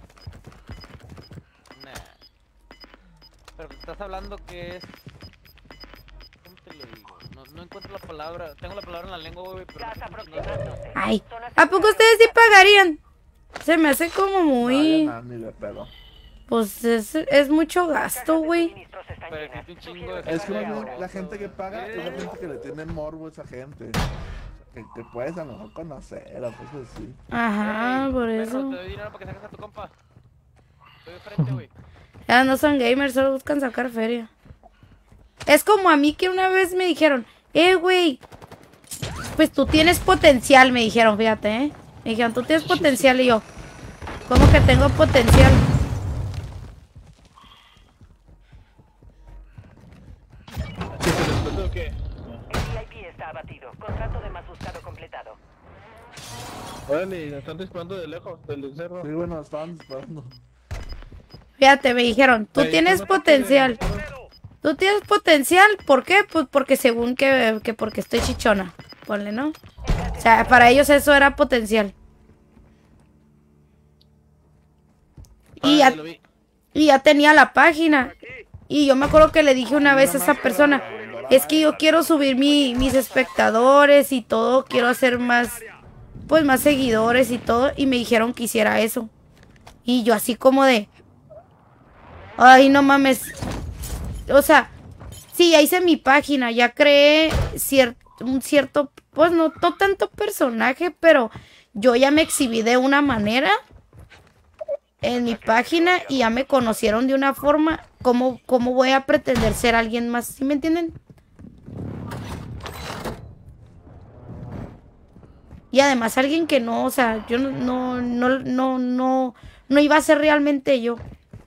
Pero estás hablando que es... ¿Cómo te lo digo? No encuentro la palabra. Tengo la palabra en la lengua, güey, pero... Ay, ¿a poco ustedes sí pagarían? Se me hace como No, muy... ya nada, ni de pedo. Pues es mucho gasto, güey. Pero existe un chingo de Es que gente, más bien güey. la gente que paga es la gente que le tiene morbo a esa gente. Que puedes a lo mejor conocer o cosas así. Ajá, por Perro, eso. te doy dinero para que saques a tu compa. Estoy de frente, güey. Ya no son gamers, solo buscan sacar feria. Es como a mí que una vez me dijeron, güey, pues tú tienes potencial, me dijeron, fíjate, Me dijeron, tú tienes potencial, y yo, ¿cómo que tengo potencial? ¿Qué? El VIP está abatido. Contrato de más buscado completado. Órale, nos están disparando de lejos, del cerro. Sí, bueno, estaban disparando. Fíjate, me dijeron, tú Ahí, tienes ¿cómo te potencial. Tú tienes potencial, ¿por qué? Pues porque según que porque estoy chichona. Ponle, ¿no? O sea, para ellos eso era potencial. Y Ah, ya, lo vi. y ya tenía la página. Y yo me acuerdo que le dije una vez a esa persona, es que yo quiero subir mis espectadores y todo, quiero hacer más, pues más seguidores y todo. Y me dijeron que hiciera eso. Y yo así como de, ay, no mames. O sea, sí, ya hice mi página, ya creé un cierto, pues no tanto personaje, pero yo ya me exhibí de una manera en mi página y ya me conocieron de una forma. ¿Cómo voy a pretender ser alguien más? ¿Sí me entienden? Y además alguien que no, o sea, yo no iba a ser realmente yo.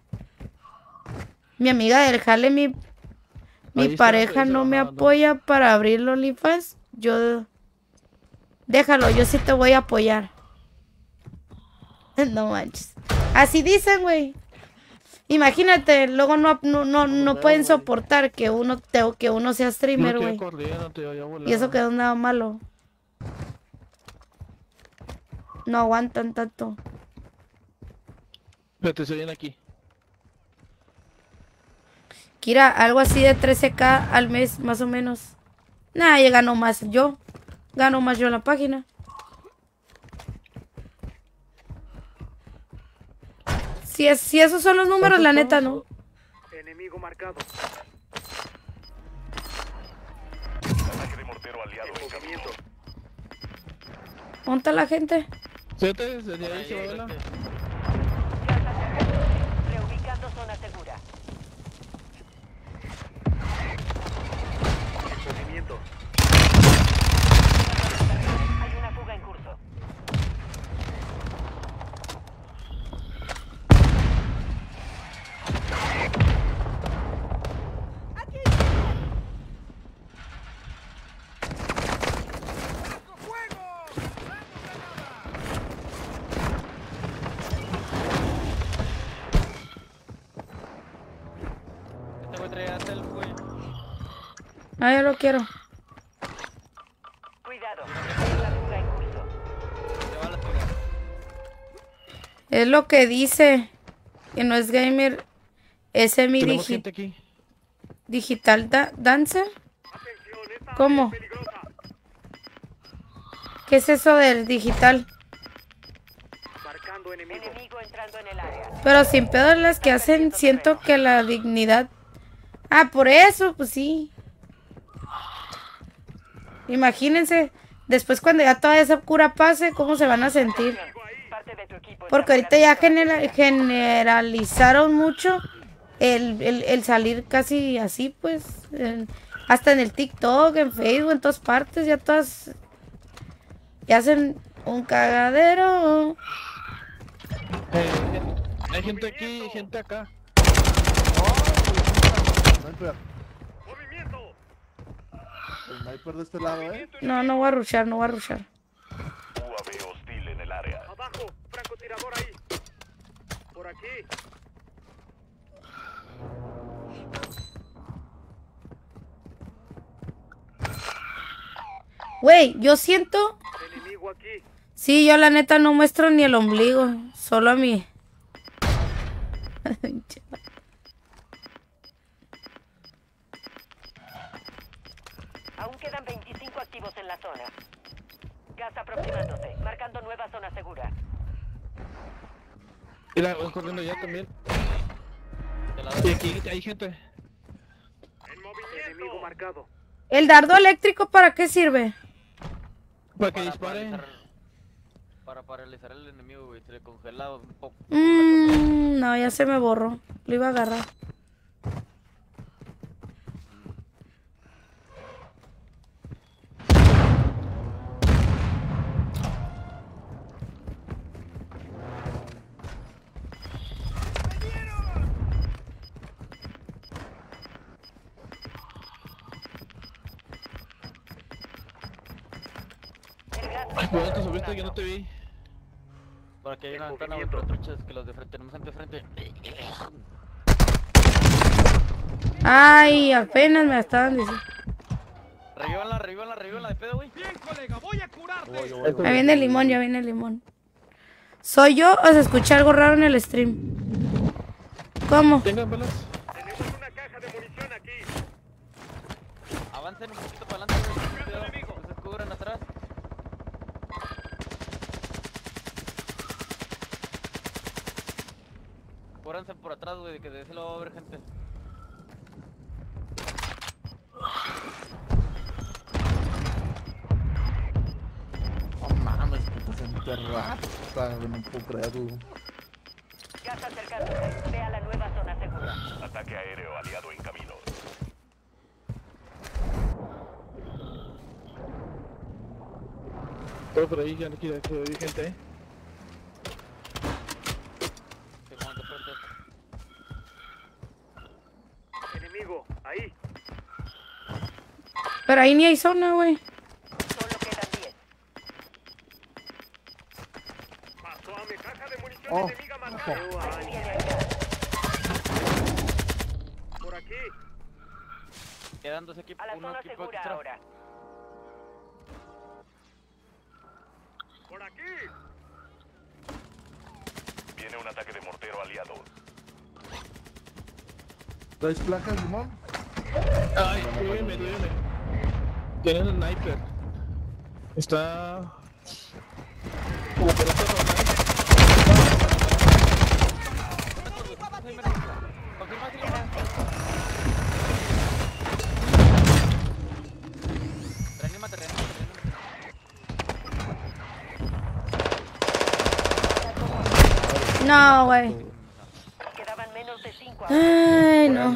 Mi amiga del jale, mi Ahí pareja está no me trabajando. apoya para abrir los OnlyFans. Déjalo, yo sí te voy a apoyar. No manches. Así dicen, güey. Imagínate, luego no pueden soportar que uno sea streamer, No te güey. corriendo, te vaya a volar. Y eso quedó nada malo. No aguantan tanto. Espérate, se viene aquí. Kira, algo así de 13K al mes, más o menos. Nah, ya gano más yo. Gano más yo en la página. Si esos son los números, la neta, no. Enemigo marcado. Ataque de mortero aliado en camino. ¿Dónde está la gente? Fíjate, desde ahí se va a ver la... Reubicando zona segura. Movimiento. Hay una fuga en curso. Este güey traía self, güey. Ah, yo lo quiero. Cuidado. Hay una fuga en curso. Te va a la tuya. Es lo que dice. Que no es gamer. Es Tenemos semi-digital. gente aquí. ¿Digital dancer? ¿Cómo? ¿Qué es eso del digital? Enemigo entrando en el área. Pero sin pedo las que hacen, siento que la dignidad... Ah, por eso, pues sí. Imagínense, después cuando ya toda esa cura pase, ¿cómo se van a sentir? Porque ahorita ya generalizaron mucho el salir casi así, pues. Hasta en el TikTok, en Facebook, en todas partes, ya todas... Ya hacen un cagadero. Hay gente aquí y gente acá. Sniper. El sniper de este lado, No, no voy a rushar, no voy a rushar. UAV hostil en el área. Abajo, francotirador ahí. Por aquí. Güey, yo siento... Enemigo aquí. Sí, yo la neta no muestro ni el ombligo, solo a mí. Aún quedan 25 activos en la zona. Gas aproximándose, marcando nueva zona segura. Mira, voy corriendo ya también. Y aquí hay gente. Enemigo marcado. ¿El dardo eléctrico para qué sirve? Para que dispare. Para paralizar al enemigo, güey. Se le congela un poco. No, ya se me borró. Lo iba a agarrar. Ay, ¿por dónde te subiste? Que no te vi. Por aquí hay una ventana, güey, pero truchas que los de frente. Tenemos gente de frente. Ay, apenas me estaban diciendo. Revívanla de pedo, güey. Bien, colega, voy a curarte. Ya viene el limón, ya viene el limón. ¿Soy yo o se escucha algo raro en el stream? ¿Cómo? Tengan balas. Tenemos una caja de munición aquí. Avancen un poquito para adelante, güey. Cuidado, no se cubran atrás. Cúbranse por atrás, güey, de que de ese lado va a haber gente. No mames, puta gente rata, no puedo creerlo. Gas acercándose, ve a la nueva zona segura. Ataque aéreo aliado en camino. Todo por ahí, ya no quiero que hay gente, Enemigo, ahí. Pero ahí ni hay zona, güey. Solo quedan 10. Pasó a mi caja de munición enemiga marcada. Por aquí. Quedan dos equipos. A la Uno zona equipo segura extra. ahora. Por aquí. Viene un ataque de mortero aliado. ¿Traes placas, limón? Ay, duele. Tienen un sniper. Está... Como por otro lado. No, güey. Quedaban menos de 5. Ay, no.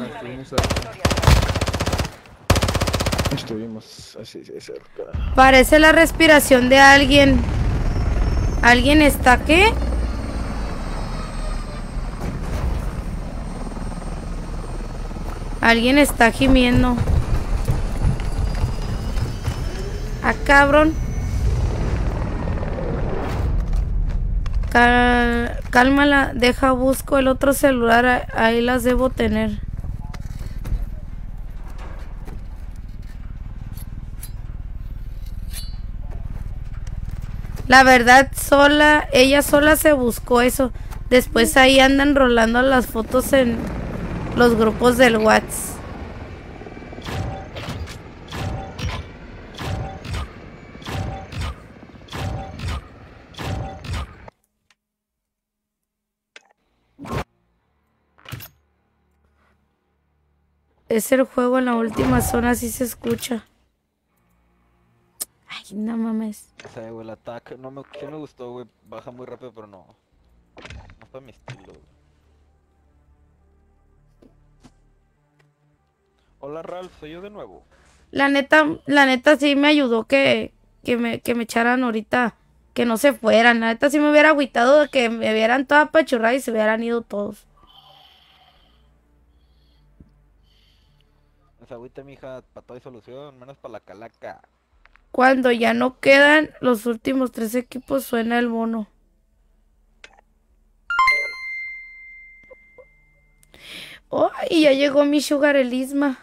Estuvimos así cerca. Parece la respiración de alguien. ¿Alguien está qué? Alguien está gimiendo. Ah, cabrón. Cálmala, deja busco el otro celular, ahí las debo tener. La verdad, ella sola se buscó eso. Después ahí andan rolando las fotos en los grupos del WhatsApp. Es el juego en la última zona, así se escucha. Ay, no mames. O sea, güey, el ataque no me, sí me gustó, güey. Baja muy rápido, pero no. No fue mi estilo, güey. Hola, Ralph, soy yo de nuevo. La neta sí me ayudó que me echaran ahorita, que no se fueran. La neta sí me hubiera agüitado de que me vieran toda apachurrada y se hubieran ido todos. Esa agüita, mija, para todo hay solución, menos para la calaca. Cuando ya no quedan los últimos 3 equipos, suena el mono. ¡Ay! Ya llegó mi Sugar Elisma.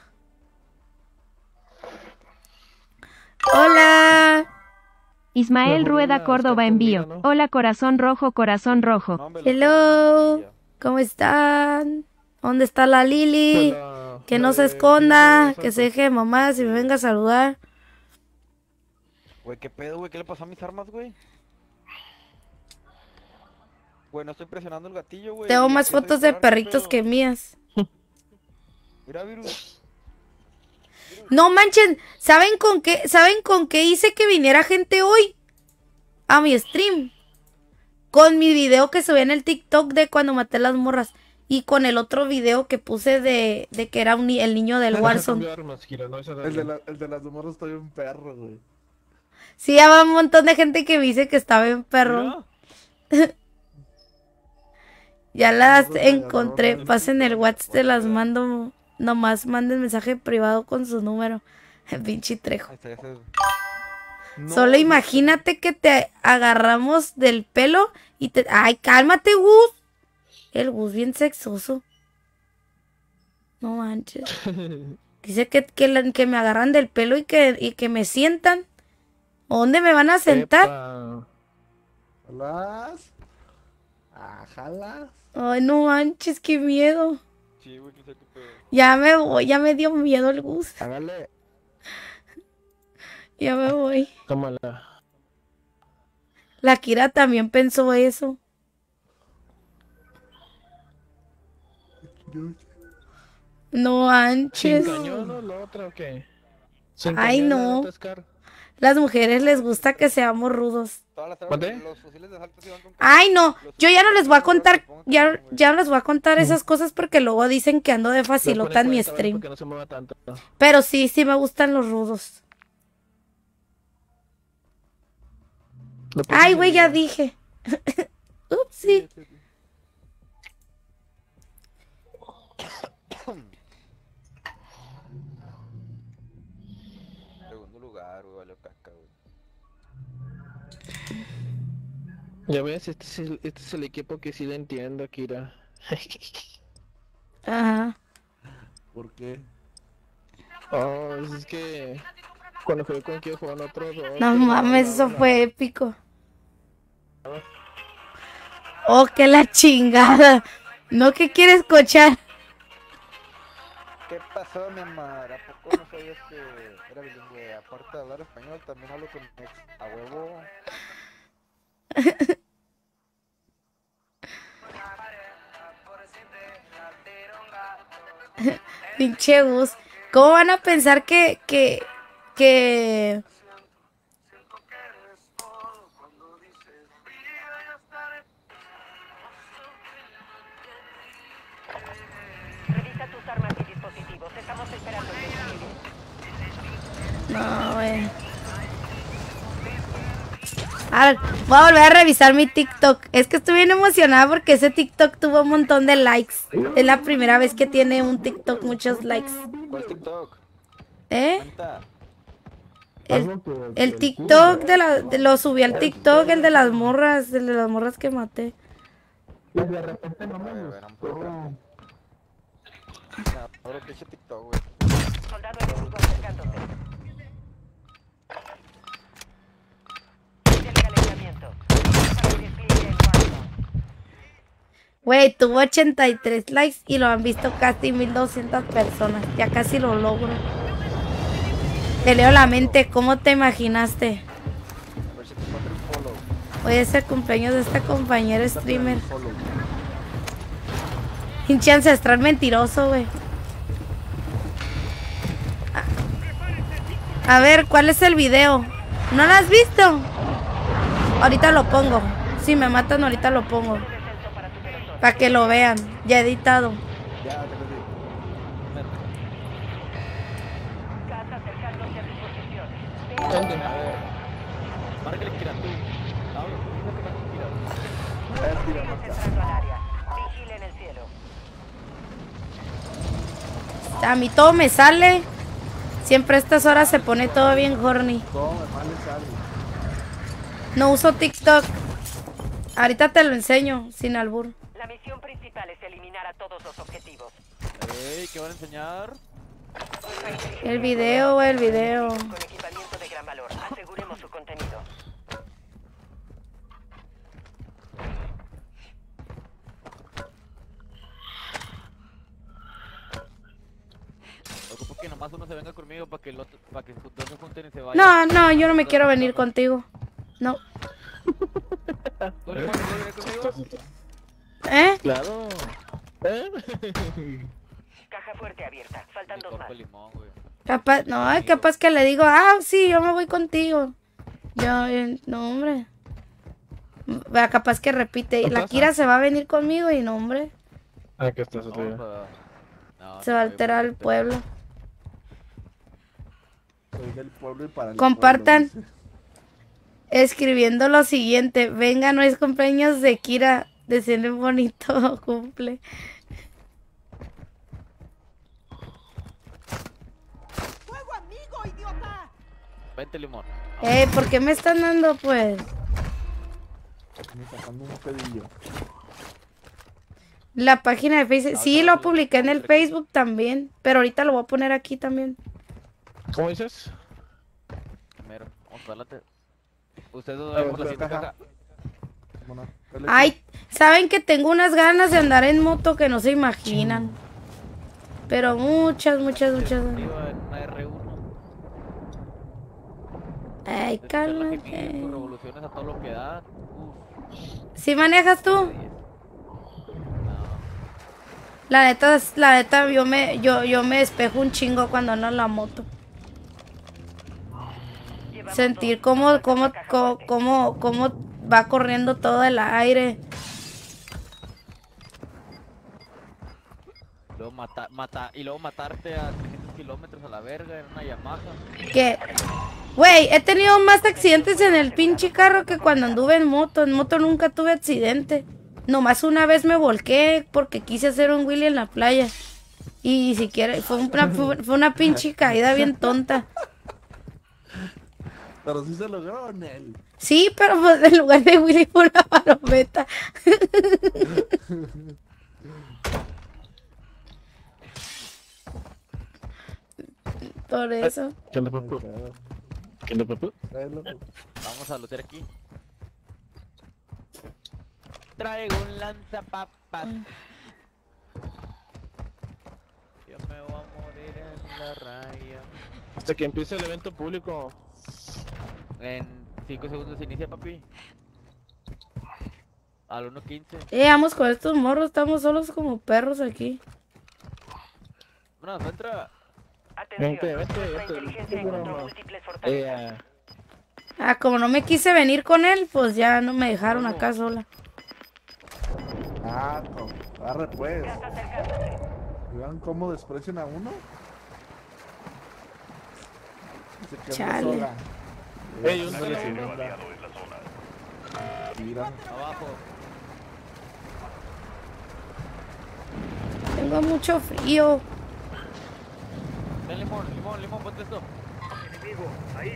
¡Hola! Ismael Rueda Córdoba envío. Hola corazón rojo, corazón rojo. Hello. ¿Cómo están? ¿Dónde está la Lili? Que no se esconda, que se deje de mamás y me venga a saludar. Güey, ¿qué pedo, güey? ¿Qué le pasó a mis armas, güey? Güey, no estoy presionando el gatillo, güey. Tengo más fotos de perritos que mías. Mira, virus. No manchen, ¿saben con qué hice que viniera gente hoy? A mi stream. Con mi video que subí en el TikTok de cuando maté las morras. Y con el otro video que puse de que era el niño del Warzone. El de las morras está bien perro, güey. Sí, había un montón de gente que me dice que estaba bien perro. Ya las encontré. Pasen el WhatsApp, te las mando. Nomás manden mensaje privado con su número. Pinche Trejo. Solo imagínate que te agarramos del pelo y te... ¡Ay, cálmate, Gus! El Gus bien sexoso. No manches. Dice que me agarran del pelo y que me sientan. ¿Dónde me van a sentar? ¿Jalas? ¿Jalas? Ay, no manches, qué miedo. Sí, güey, que sé qué pedo. Ya me voy, ya me dio miedo el Gus. Hágale. Ya me voy. Tómala. La Kira también pensó eso. No manches. ¿Sin cañón o la otra o qué? Ay, no. Las mujeres les gusta que seamos rudos. Ay, no. Yo ya no les voy a contar. Ya no les voy a contar esas cosas porque luego dicen que ando de facilota en mi stream. Pero sí me gustan los rudos. Ay, güey, ya dije. Upsi. Segundo lugar, güey, valió caca, güey. Ya ves, este es el equipo que sí le entiendo, Kira. Ajá. ¿Por qué? Oh, es que cuando jugué con Kira jugaban otros dos. No mames, eso fue épico. Oh, que la chingada. No, ¿qué quieres escuchar? ¿Qué pasó, mi amor? ¿A poco no sabías que era bilingüe? Aparte de hablar español, también hablo con mi ex. A huevo. Pinche Gus. ¿Cómo van a pensar que Revisa tus armas y dispositivos. Estamos esperando que llegue. No, güey. A ver, voy a volver a revisar mi TikTok. Es que estoy bien emocionada porque ese TikTok tuvo un montón de likes. Es la primera vez que tiene un TikTok muchos likes. ¿Cuál TikTok? El TikTok lo subí al TikTok, el de las morras que maté. De repente no me gustó. Ahora que hice TikTok, güey. Soldado enemigo acercándose. El calentamiento. Para el despliegue en Warzone. Güey, tuvo 83 likes y lo han visto casi 1200 personas. Ya casi lo logro. Te leo la mente, ¿cómo te imaginaste? A ver si te encuentro un follow. Hoy es el cumpleaños de esta compañera streamer. Hinche ancestral mentiroso, güey. A ver, ¿cuál es el video? ¿No lo has visto? Ahorita lo pongo. Si me matan, ahorita lo pongo. Para que lo vean. Ya editado. Ya, te lo digo. Casa acercándose a disposición. ¿Dónde? A ver. Márcale Kira tú. Pablo, tú dices que más Kira. Tira, marca. Entrando al área. Vigilen el cielo. A mí todo me sale. Siempre a estas horas se pone todo bien horny. Todo me mal le sale. No uso TikTok. Ahorita te lo enseño, sin albur. La misión principal es eliminar a todos los objetivos. Ey, ¿qué van a enseñar? El video, el video. Con equipamiento de gran valor. Aseguremos su contenido. Ocupo que nomás uno se venga conmigo para que el otro, para que dos se junten y se vayan. No, yo no me quiero venir contigo. No. ¿Tú le puedes venir conmigo? ¿Eh? Claro. Caja fuerte abierta. Faltan dos más. Limón, güey. Capaz, no, capaz que le digo, sí, yo me voy contigo. No, hombre. Capaz que repite. La Kira se va a venir conmigo y no, hombre. ¿Qué estás haciendo? Se va a alterar el pueblo. Soy del pueblo y para el Compartan. pueblo, dice. Escribiendo lo siguiente. Venga, no es cumpleaños de Kira. Decirle un bonito cumple. ¡Fuego amigo, idiota! Vente, Limón. ¿Por qué me están dando, pues? Me sacando un pedillo. La página de Facebook. Sí, lo publiqué en el Facebook también. Pero ahorita lo voy a poner aquí también. ¿Cómo dices? Primero, vamos para adelante. Ustedes dos van por la siguiente caja. Bueno, Ay, saben que tengo unas ganas de andar en moto que no se imaginan. Pero muchas. Una R1. Ay, cálmate. Revoluciones a todo lo que da. ¿Sí manejas tú? La neta, yo me despejo un chingo cuando ando en la moto. Sentir cómo va corriendo todo el aire. Luego y luego matarte a 300 kilómetros a la verga en una Yamaha. Que, güey, he tenido más accidentes en el pinche carro que cuando anduve en moto. En moto nunca tuve accidente. Nomás una vez me volqué porque quise hacer un wheelie en la playa. Y siquiera fue una pinche caída bien tonta. Pero sí se logró, Nel. Sí, pero pues, en lugar de wheelie fue una palometa. Por eso. ¿Qué onda, papu? ¿Qué onda, papu? Vamos a luchar aquí. Traigo un lanzapapas. Yo me voy a morir en la raya. Hasta que empiece el evento público. En 5 segundos se inicia, papi. Al 1:15. Vamos con estos morros, estamos solos como perros aquí. Bueno, entra. Vente. Como no me quise venir con él, pues ya no me dejaron acá sola. Arre pues. ¿Vean cómo desprecian a uno? Se quedó Chale. sola. Ellos no les Mira. Abajo. Tengo mucho frío. Ven, limón, ponte esto. Enemigo, ahí.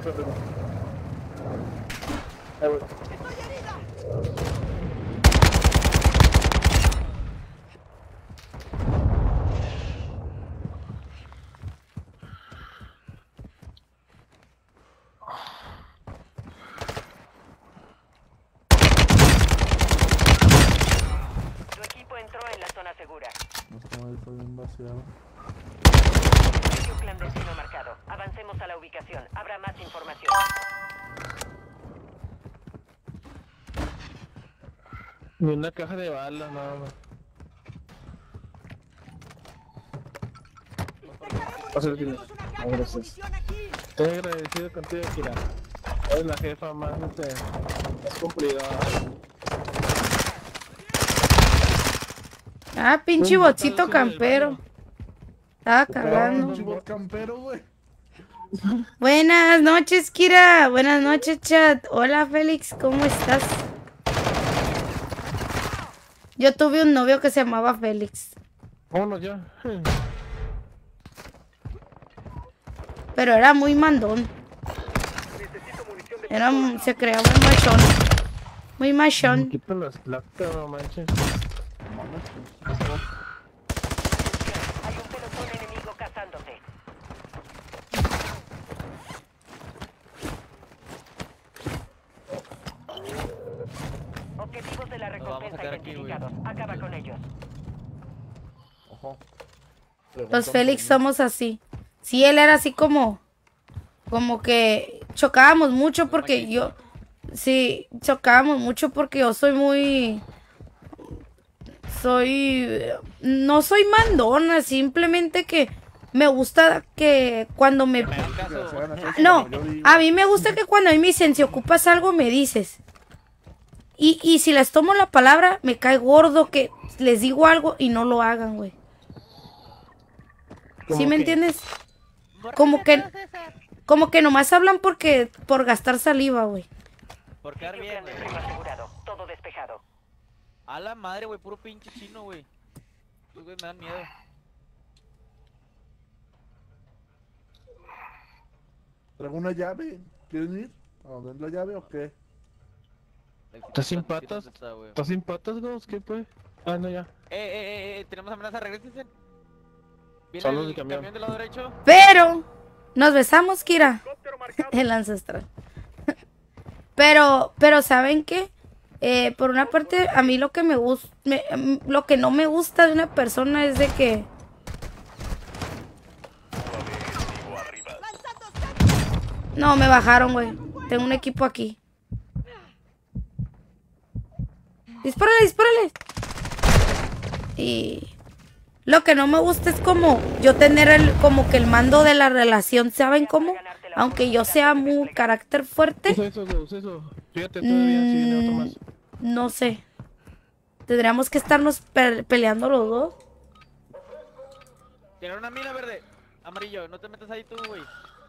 Tu equipo entró en la zona segura. Estoy bien vaciado. Sitio clandestino marcado. Avancemos a la ubicación. Habrá más información. Ni una caja de balas, nada más. Pasa el final. Gracias. Estoy agradecido contigo, Kira. Eres la jefa más cumplidora. Ah, pinche botcito campero. Estaba cagando. Pinche bot campero, güey. Buenas noches, Kira. Buenas noches, chat. Hola, Félix. ¿Cómo estás? Yo tuve un novio que se llamaba Félix. Vámonos ya. Pero era muy mandón. Se creía muy machón. Muy machón. Quita las placas, no manches. Hay un pelotón enemigo cazándose. Objetivos de la recompensa identificados. Acaba con ellos. Ojo. Los Félix somos así. Sí, él era así como que chocábamos mucho porque yo... Sí, chocábamos mucho porque yo soy muy... No soy mandona, simplemente que me gusta que cuando me... No, a mí me gusta que cuando a mí me dicen si ocupas algo me dices. Y si les tomo la palabra, me cae gordo que les digo algo y no lo hagan, güey. ¿Sí me entiendes? Como que nomás hablan por gastar saliva, güey. Por quedar bien, güey. Asegurado. Todo despejado. A la madre, güey, puro pinche chino, güey. Estos güeyes me dan miedo. Traigo una llave. ¿Quieren ir? ¿A dónde es la llave o qué? ¿Estás sin patas? ¿Estás sin patas, Ghost? ¿Qué pues? Ah, no, ya. Tenemos amenaza, regresen. Viene Solo el el camión del lado derecho. Pero nos besamos, Kira. El ancestral. Pero ¿saben qué? Por una parte, a mí lo que lo que no me gusta de una persona es de que... No, me bajaron, güey. Tengo un equipo aquí. Dispárale. Y... Lo que no me gusta es como yo tener como que el mando de la relación, ¿saben cómo? Aunque yo sea muy carácter fuerte. Eso. Fíjate, todavía si viene otro más. No sé. Tendríamos que estarnos peleando los dos. Tiene una mina verde. Amarillo, no te metas ahí tú, güey.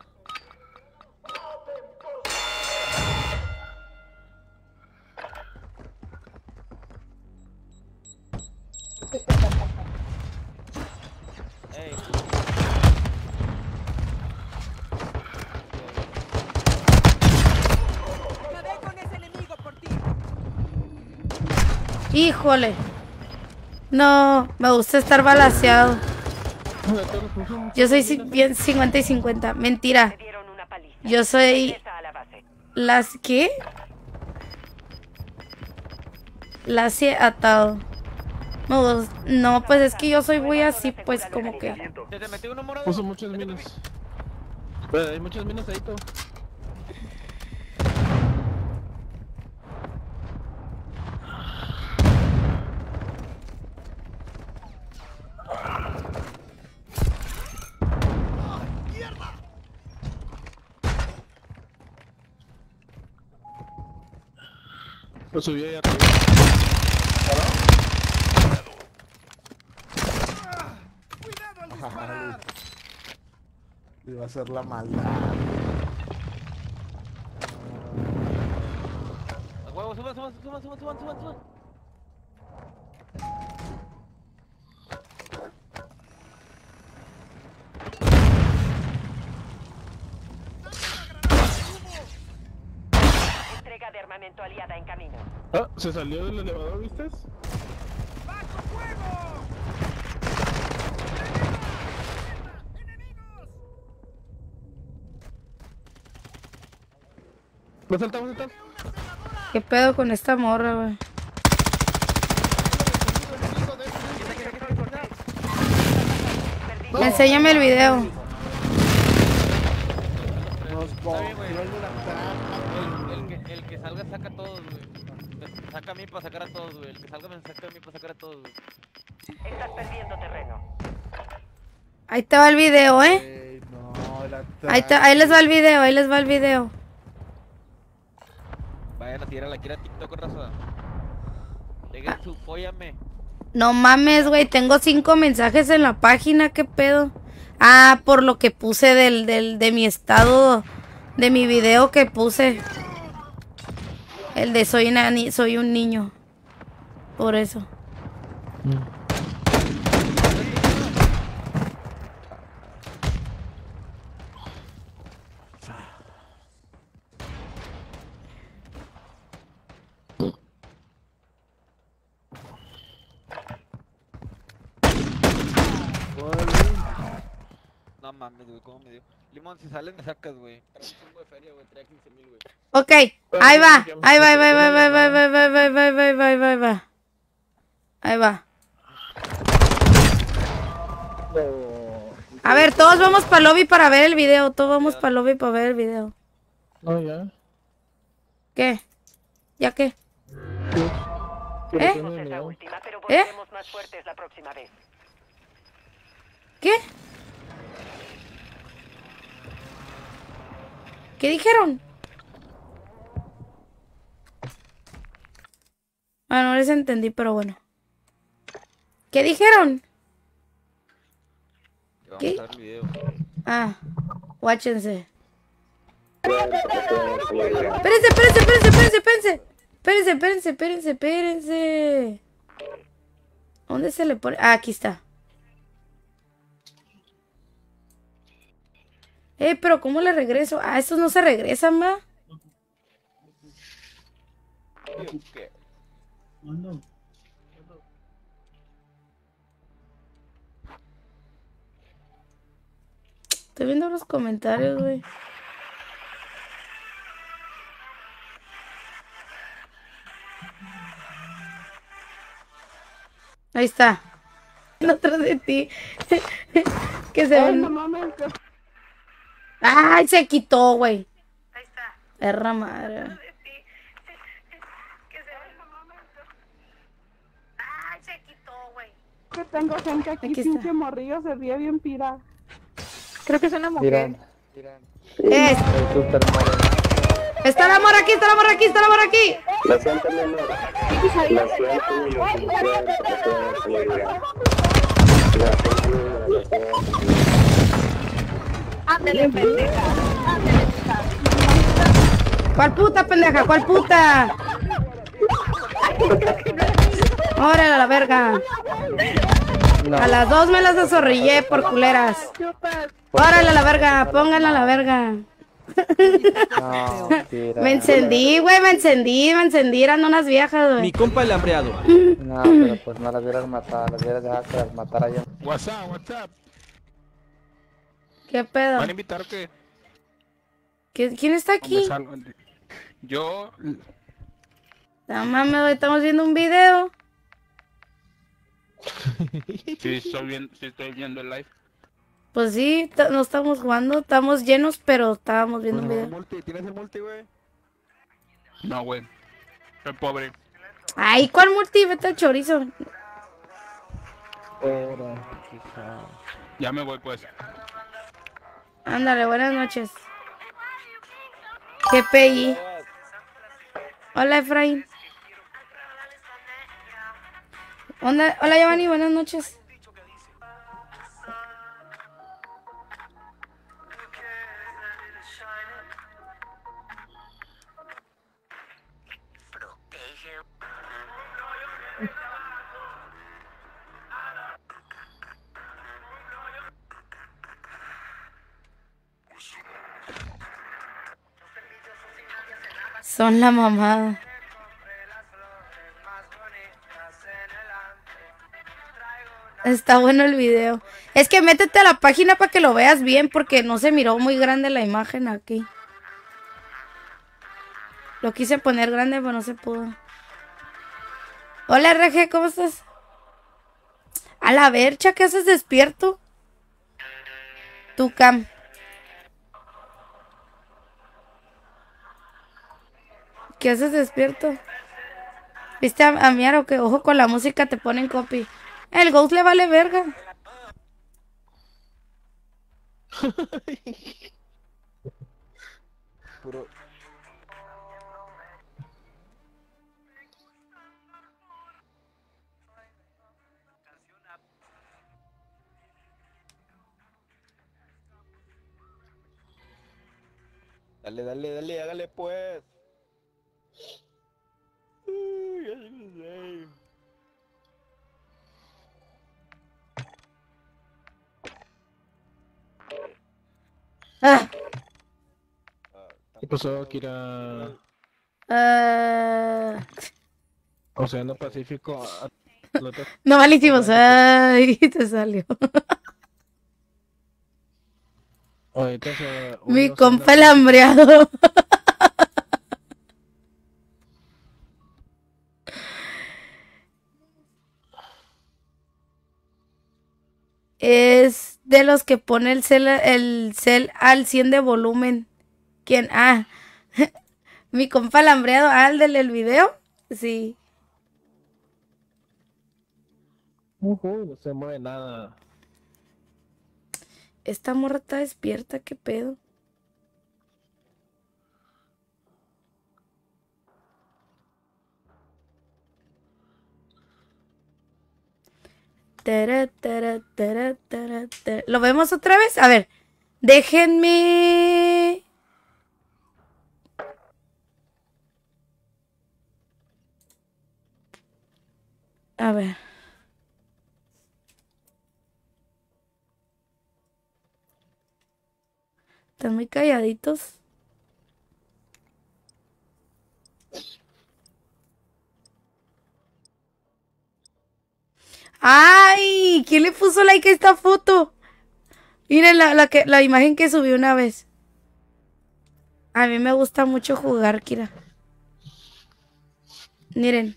Ey. Acabé con ese enemigo por ti. Híjole. No, me gusta estar balanceado. Yo soy bien 50 y 50. Mentira. Yo soy... ¿Las qué? Las he atado. No, pues es que yo soy muy así, pues como que... Puso muchas minas. Pero hay muchas minas ahí, todo. Lo subí ahí arriba. Iba a ser la maldad. A huevo, suban. Entrega de armamento aliada en camino. Ah, se salió del elevador, ¿viste? ¡Bajo fuego! Me saltamos. ¿Qué pedo con esta morra, güey? Enséñame el video. Está bien, güey. El que salga saca a todos, güey. Me saca a mí para sacar a todos, güey. El que salga me saca a mí para sacar a todos, güey. Estás perdiendo terreno. Ahí te va el video, ¿eh? No, Ahí les va el video, ahí les va el video. Vayan a tirar la quiera TikTok con raza. Dejen su fóllame. No mames, güey, tengo 5 mensajes en la página, ¿qué pedo? Ah, por lo que puse de mi estado, de mi video que puse. El de soy un niño. Por eso. No mames, güey, ¿cómo me dio? Limón, si sales me sacas, güey. Para un chingo de feria, güey, trae 15,000, güey. Ok, ahí va. Ahí va, ahí va, ahí va, ahí va, ahí va, ahí va, ahí va, ahí va, ahí va, ahí va, ahí va. Ahí va. A ver, todos vamos para el lobby para ver el video. Todos vamos para el lobby para ver el video. No, ya. ¿Qué? ¿Ya qué? Tenemos esa última, pero volveremos más fuertes la próxima vez. ¿Qué? ¿Qué dijeron? Ah, no les entendí, pero bueno. ¿Qué dijeron? ¿Qué? Vamos a ver el video. Ah, guáchense. Espérense, espérense, espérense, espérense, espérense. Espérense, espérense, espérense, espérense. ¿Dónde se le pone? Ah, aquí está. Pero ¿cómo le regreso? Ah, estos no se regresan, ¿va? ¿Qué? Estoy viendo los comentarios, güey. Ahí está. Otro de ti. Que se ven. Ay, se quitó, güey. Ahí está. Perra madre. Ay, se quitó, güey. Que tengo gente aquí, Aquí está. pinche morrillo, se ríe bien pira. Creo que es una mujer. Miran. Es. El super moreno. Está el amor aquí, está el amor aquí, está el amor aquí. La siento, mi amor. La siento, mi Ándale, pendeja. ¿Cuál puta, pendeja? ¿Cuál puta? Órale a la verga. A las 2 me las azorrillé por culeras. Órale a la verga, pónganla a la verga. No, mentira. Me encendí, güey, me encendí, eran unas viejas, güey. Mi compa el hambreado. No, pero pues no las hubieras matado, las hubieras dejado que las matara yo. WhatsApp, WhatsApp. ¿Qué pedo? ¿Van a invitar o qué? ¿Quién está aquí? Yo. No mames, güey, estamos viendo un video. Sí, estoy viendo el live. Pues sí, no estamos jugando, estamos llenos, pero estábamos viendo un video. ¿Tienes el multi, güey? No, güey. Soy pobre. Ay, ¿cuál multi? Vete al chorizo. Ya me voy, pues. Ándale, buenas noches. GPI. Hola, Efraín. Hola, Giovanni, buenas noches. Son la mamada. Está bueno el video. Es que métete a la página para que lo veas bien porque no se miró muy grande la imagen aquí. Lo quise poner grande pero no se pudo. Hola RG, ¿cómo estás? A la vercha, ¿qué haces despierto? Tu Cam. ¿Qué haces despierto? ¿Viste a Miaro que ojo con la música te ponen copy? El Ghost le vale verga. puro. Dale, dale, dale, hágale pues. Ya no sé. Ah. ¿Qué pasó, Kira? Océano Pacífico. No, malísimos. Ay, te salió. Ahorita se Mi compa el hambreado. Es de los que pone el cel al 100 de volumen. ¿Quién? Ah, mi compa el hambreado. Ah, el del video. Sí. No se mueve nada. Esta morra está despierta, ¿qué pedo? ¿Lo vemos otra vez? A ver, déjenme... A ver. Están muy calladitos. ¡Ay! ¿Quién le puso like a esta foto? Miren la imagen que subí una vez. A mí me gusta mucho jugar, Kira. Miren.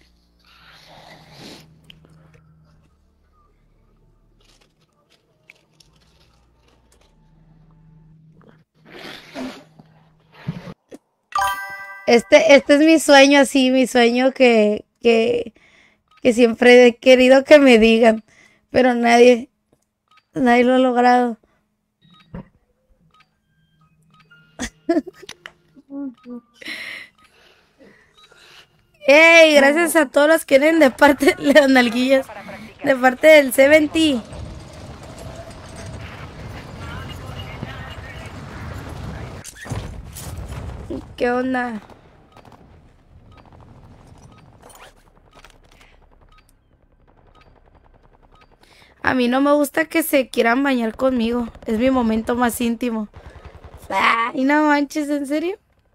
Este es mi sueño, así, mi sueño que siempre he querido que me digan, pero nadie lo ha logrado. ¡Ey! Gracias a todos los que vienen de parte de las nalguillas, de parte del 70. ¿Qué onda? A mí no me gusta que se quieran bañar conmigo. Es mi momento más íntimo. Ay, no manches, ¿en serio?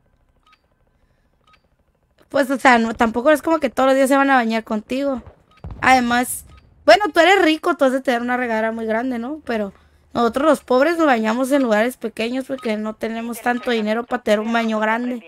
Pues, o sea, no, tampoco es como que todos los días se van a bañar contigo. Además, bueno, tú eres rico, tú has de tener una regadera muy grande, ¿no? Pero nosotros los pobres nos bañamos en lugares pequeños porque no tenemos tanto dinero para tener un baño grande.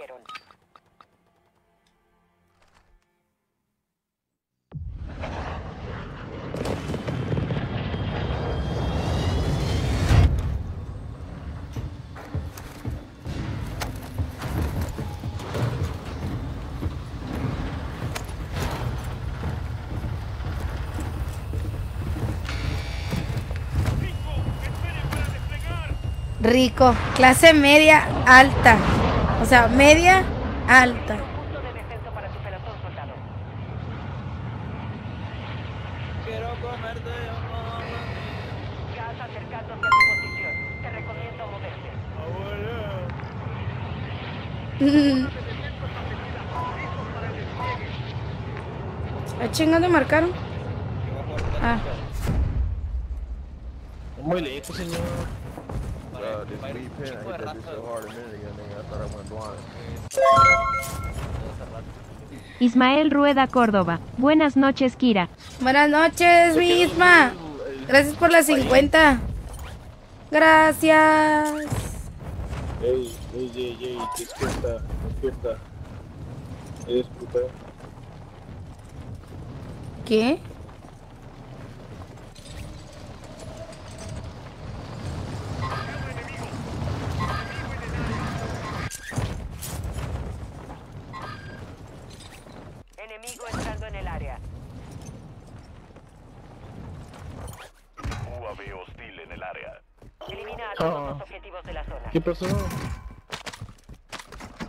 Rico, clase media alta. O sea, media alta. Punto de descenso para tu pelotón, soldado. Quiero comerte. Gas acercándose a tu posición. Te recomiendo moverte. ¿A chingando marcaron? Ah. Muy lejos, señor. This weed pen, I hit that bitch so hard a minute ago, nigga, I thought I went blind. Ismael Rueda Córdoba. Buenas noches, Kira. Buenas noches, mi Isma. Gracias por las 50. Gracias. Ey, despierta. Disculpa. ¿Qué? Enemigo entrando en el área. UAV hostil en el área. Elimina a todos los objetivos de la zona. ¿Qué pasó?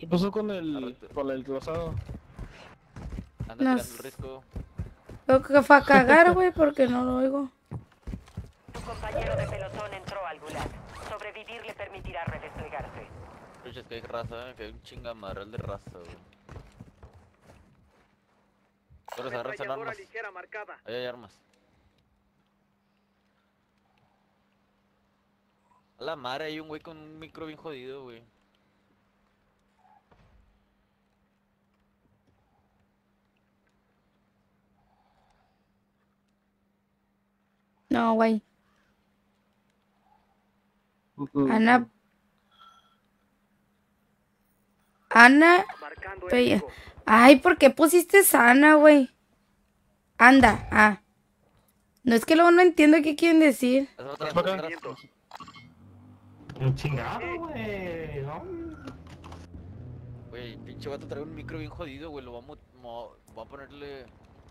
¿Qué pasó con el rosado? Anda No tirando sé. el risco. Creo que fue a cagar, güey, porque no lo oigo. Tu compañero de pelotón entró al gulag. Sobrevivir le permitirá redesplegarse. Rush, es que hay raza, que hay un chingamarral de raza, güey. Pero se agarran armas. ligera marcada. Ahí hay armas. A la madre, hay un güey con un micro bien jodido, güey. No, güey. Ana. Ana. Marcando Peña. Ay, ¿por qué pusiste Ana, güey? Anda, ah. No es que luego no entiendo qué quieren decir. Chingado, güey. No. Güey, pinche vato trae un micro bien jodido, güey. Lo vamos a ponerle.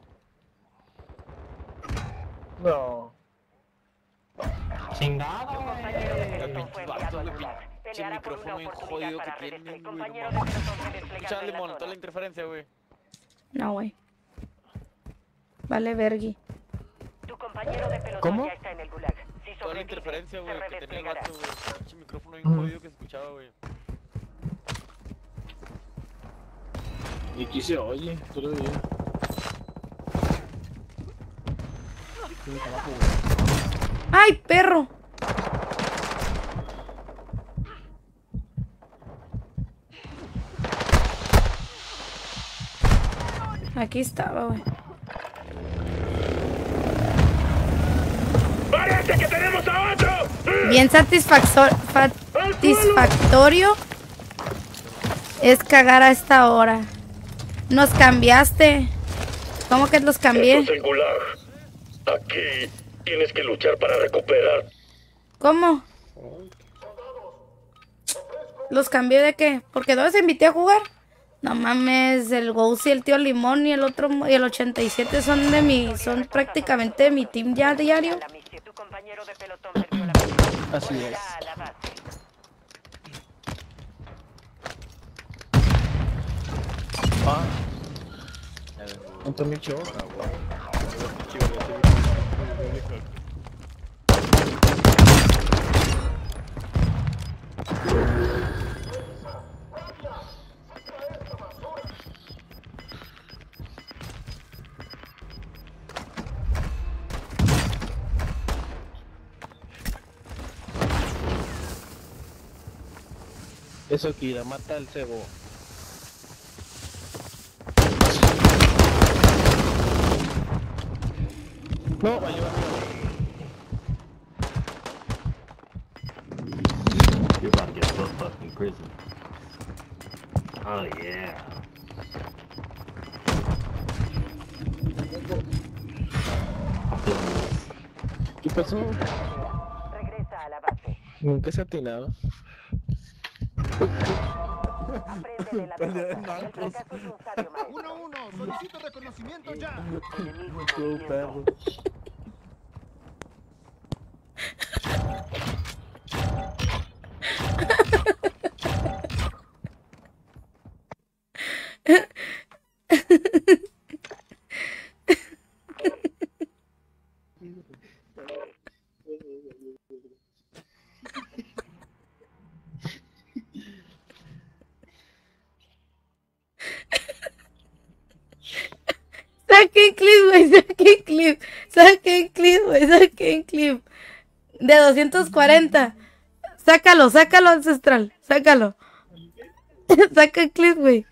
No. Chingado, Compañero de güey. pelotón fue enviado al gulag. Pinche Peleará por una micrófono bien oportunidad jodido para que tienen, güey. compañero de pelotón redesplegando Escucha, en la Limón, toda la zona. interferencia, güey. No, güey. Vale, vergui. Tu compañero de pelotón ¿Cómo? ya está en el gulag. Si Toda la sobrevive, interferencia, se güey, que tenía el redesplegará. vato, güey. Pinche micrófono bien jodido que se escuchaba, güey. Y aquí se oye, todavía. ¡Ay, perro! Aquí estaba, güey. ¡Parece que tenemos a otro! Bien satisfactorio es cagar a esta hora. Nos cambiaste. ¿Cómo que los cambié? Esto es el gulag. Aquí tienes que luchar para recuperar. ¿Cómo? ¿Los cambié de qué? ¿Porque no los invité a jugar? No mames, el Ghost y el tío Limón y el otro y el 87 son de mi, son prácticamente de mi team ya diario. Tu compañero de pelotón perdió la misión. Así Volverá es. a la base. Antonio Cho. Eso, Kira, mata al cebo. No, va a llevar. You're about to get butt fucked in prison. Oh yeah. ¿Qué pasó? Regresa a la base. Nunca se ha atinado. Aprende de la Pelea de derrota. El narcos. fracaso es un sabio maestro. 1-1, solicito reconocimiento ya. Enemigo en Todo movimiento. perro. Saquen clip, güey, saquen clip. Saquen clip, güey, saquen clip. De 240. Sácalo, sácalo, ancestral. Sácalo. Saca el clip, güey.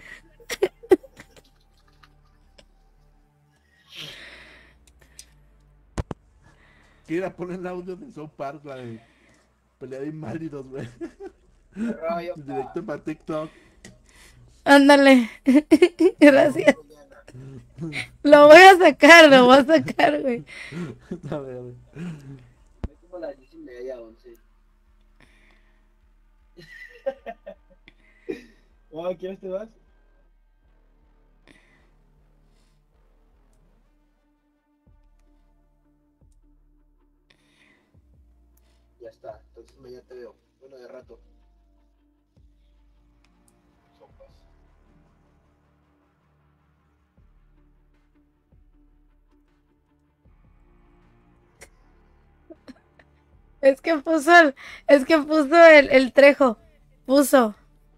Quiera poner el audio de South Park, la de pelea de inválidos, güey. Directo para TikTok. Ándale. Gracias. Lo voy a sacar, lo voy a sacar, güey. A ver. Como las 10:30, 11. Wow, ¿quieres te vas? Ya está, entonces mañana te veo. Bueno, de rato. Sopas. Es que puso el Trejo. Puso.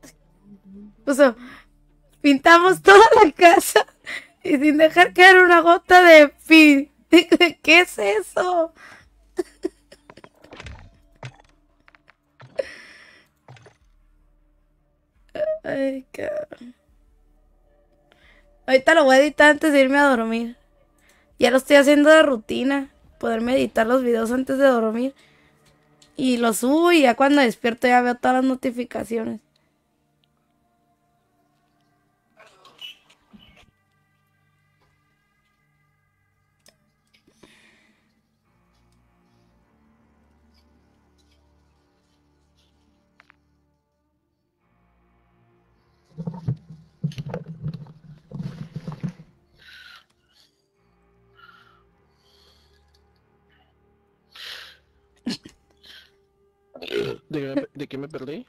Pintamos toda la casa y sin dejar caer una gota de fin. ¿Qué es eso? Ay, cabrón. Ahorita lo voy a editar antes de irme a dormir. Ya lo estoy haciendo de rutina. Poderme editar los videos antes de dormir. Y los subo y ya cuando despierto ya veo todas las notificaciones. ¿De qué me perdí?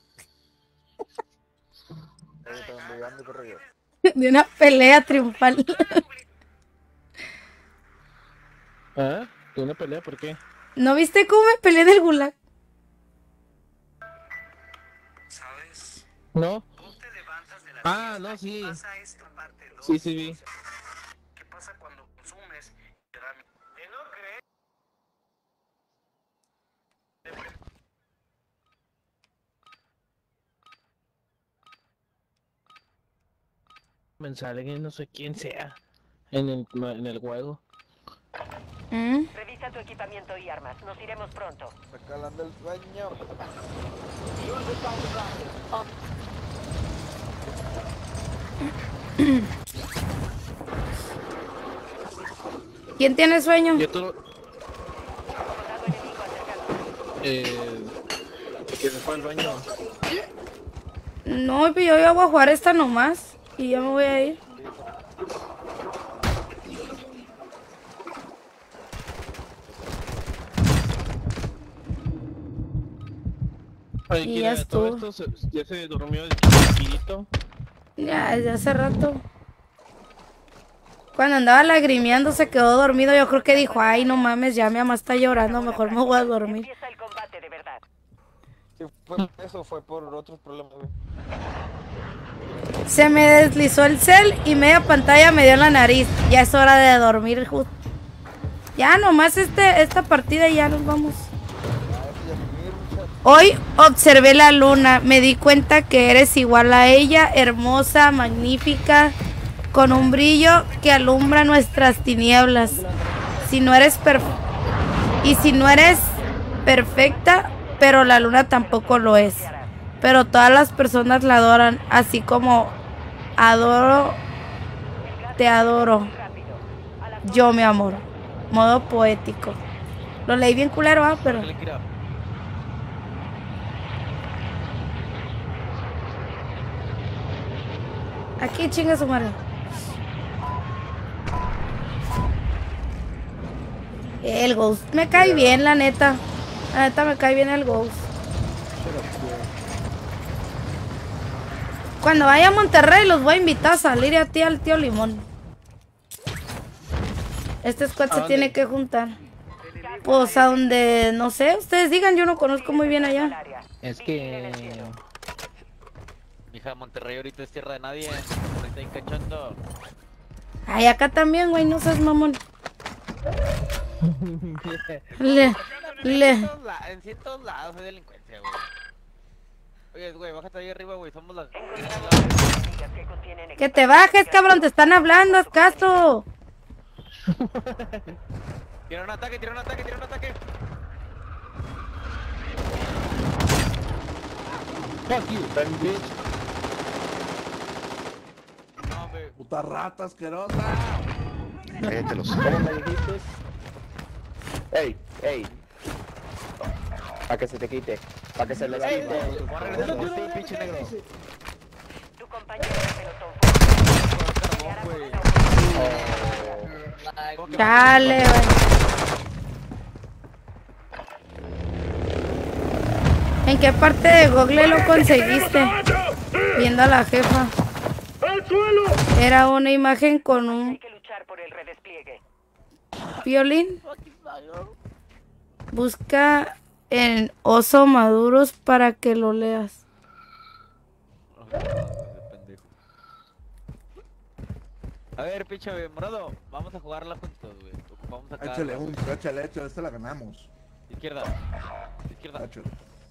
De una pelea triunfal. ¿Ah? ¿De una pelea? ¿Por qué? ¿No viste cómo me peleé en el gulag? ¿No? Ah, no, sí. Sí, sí vi. ¿Qué pasa cuando consumes? Me sale que no sé quién sea en el juego. Revisa tu equipamiento y armas. Nos iremos pronto. Recalando el sueño. ¿Quién tiene sueño? Yo todo... que se fue al baño. No, pero yo voy a jugar esta nomás. Y ya me voy a ir. Ay, Y ya estuvo. Ya se durmió el chiquitito. Ya, desde hace rato. Cuando andaba lagrimeando se quedó dormido. Yo creo que dijo, ay, no mames, ya mi mamá está llorando, mejor me voy a dormir. Sí, eso fue por otros problemas, güey. Se me deslizó el cel y media pantalla me dio en la nariz. Ya es hora de dormir. Ya nomás esta partida y ya nos vamos. Hoy observé la luna. Me di cuenta que eres igual a ella, hermosa, magnífica, con un brillo que alumbra nuestras tinieblas. Si no eres perfecta, pero la luna tampoco lo es. Pero todas las personas la adoran, así como te adoro. Yo, mi amor. Modo poético. Lo leí bien culero, ¿ah? Pero... Aquí, chinga su madre. El Ghost me cae bien, la neta. La neta me cae bien el Ghost. Cuando vaya a Monterrey los voy a invitar a salir a ti al tío Limón. Este squad se tiene que juntar. Pues a donde, no sé, ustedes digan, yo no conozco muy bien allá. Es que... Mija, Monterrey ahorita es tierra de nadie. Ahorita hay cachondo. Ay, acá también, güey, no seas mamón. En ciertos lados hay delincuencia, güey. Oye, güey, bájate ahí arriba, güey, somos las... Que te bajes, cabrón, te están hablando, haz caso. Tira un ataque, tira un ataque, tira un ataque. Fuck you, bitch. No, güey. Puta rata asquerosa. Cállate los ¿Cómo me dijiste? ¡Ey! ¡Ey! Para que se te quite. Para que se les quite. Voy a regresar por ti, pinche negro. Tu compañero de pelotón. Dale, güey. ¿En qué parte de Google lo conseguiste? Viendo a la jefa. Era una imagen con un violín. Busca en Oso Maduros para que lo leas. A ver, pinche morado, vamos a jugarla juntos, güey. Vamos a Échale, esta la ganamos. Izquierda. Izquierda. Échale.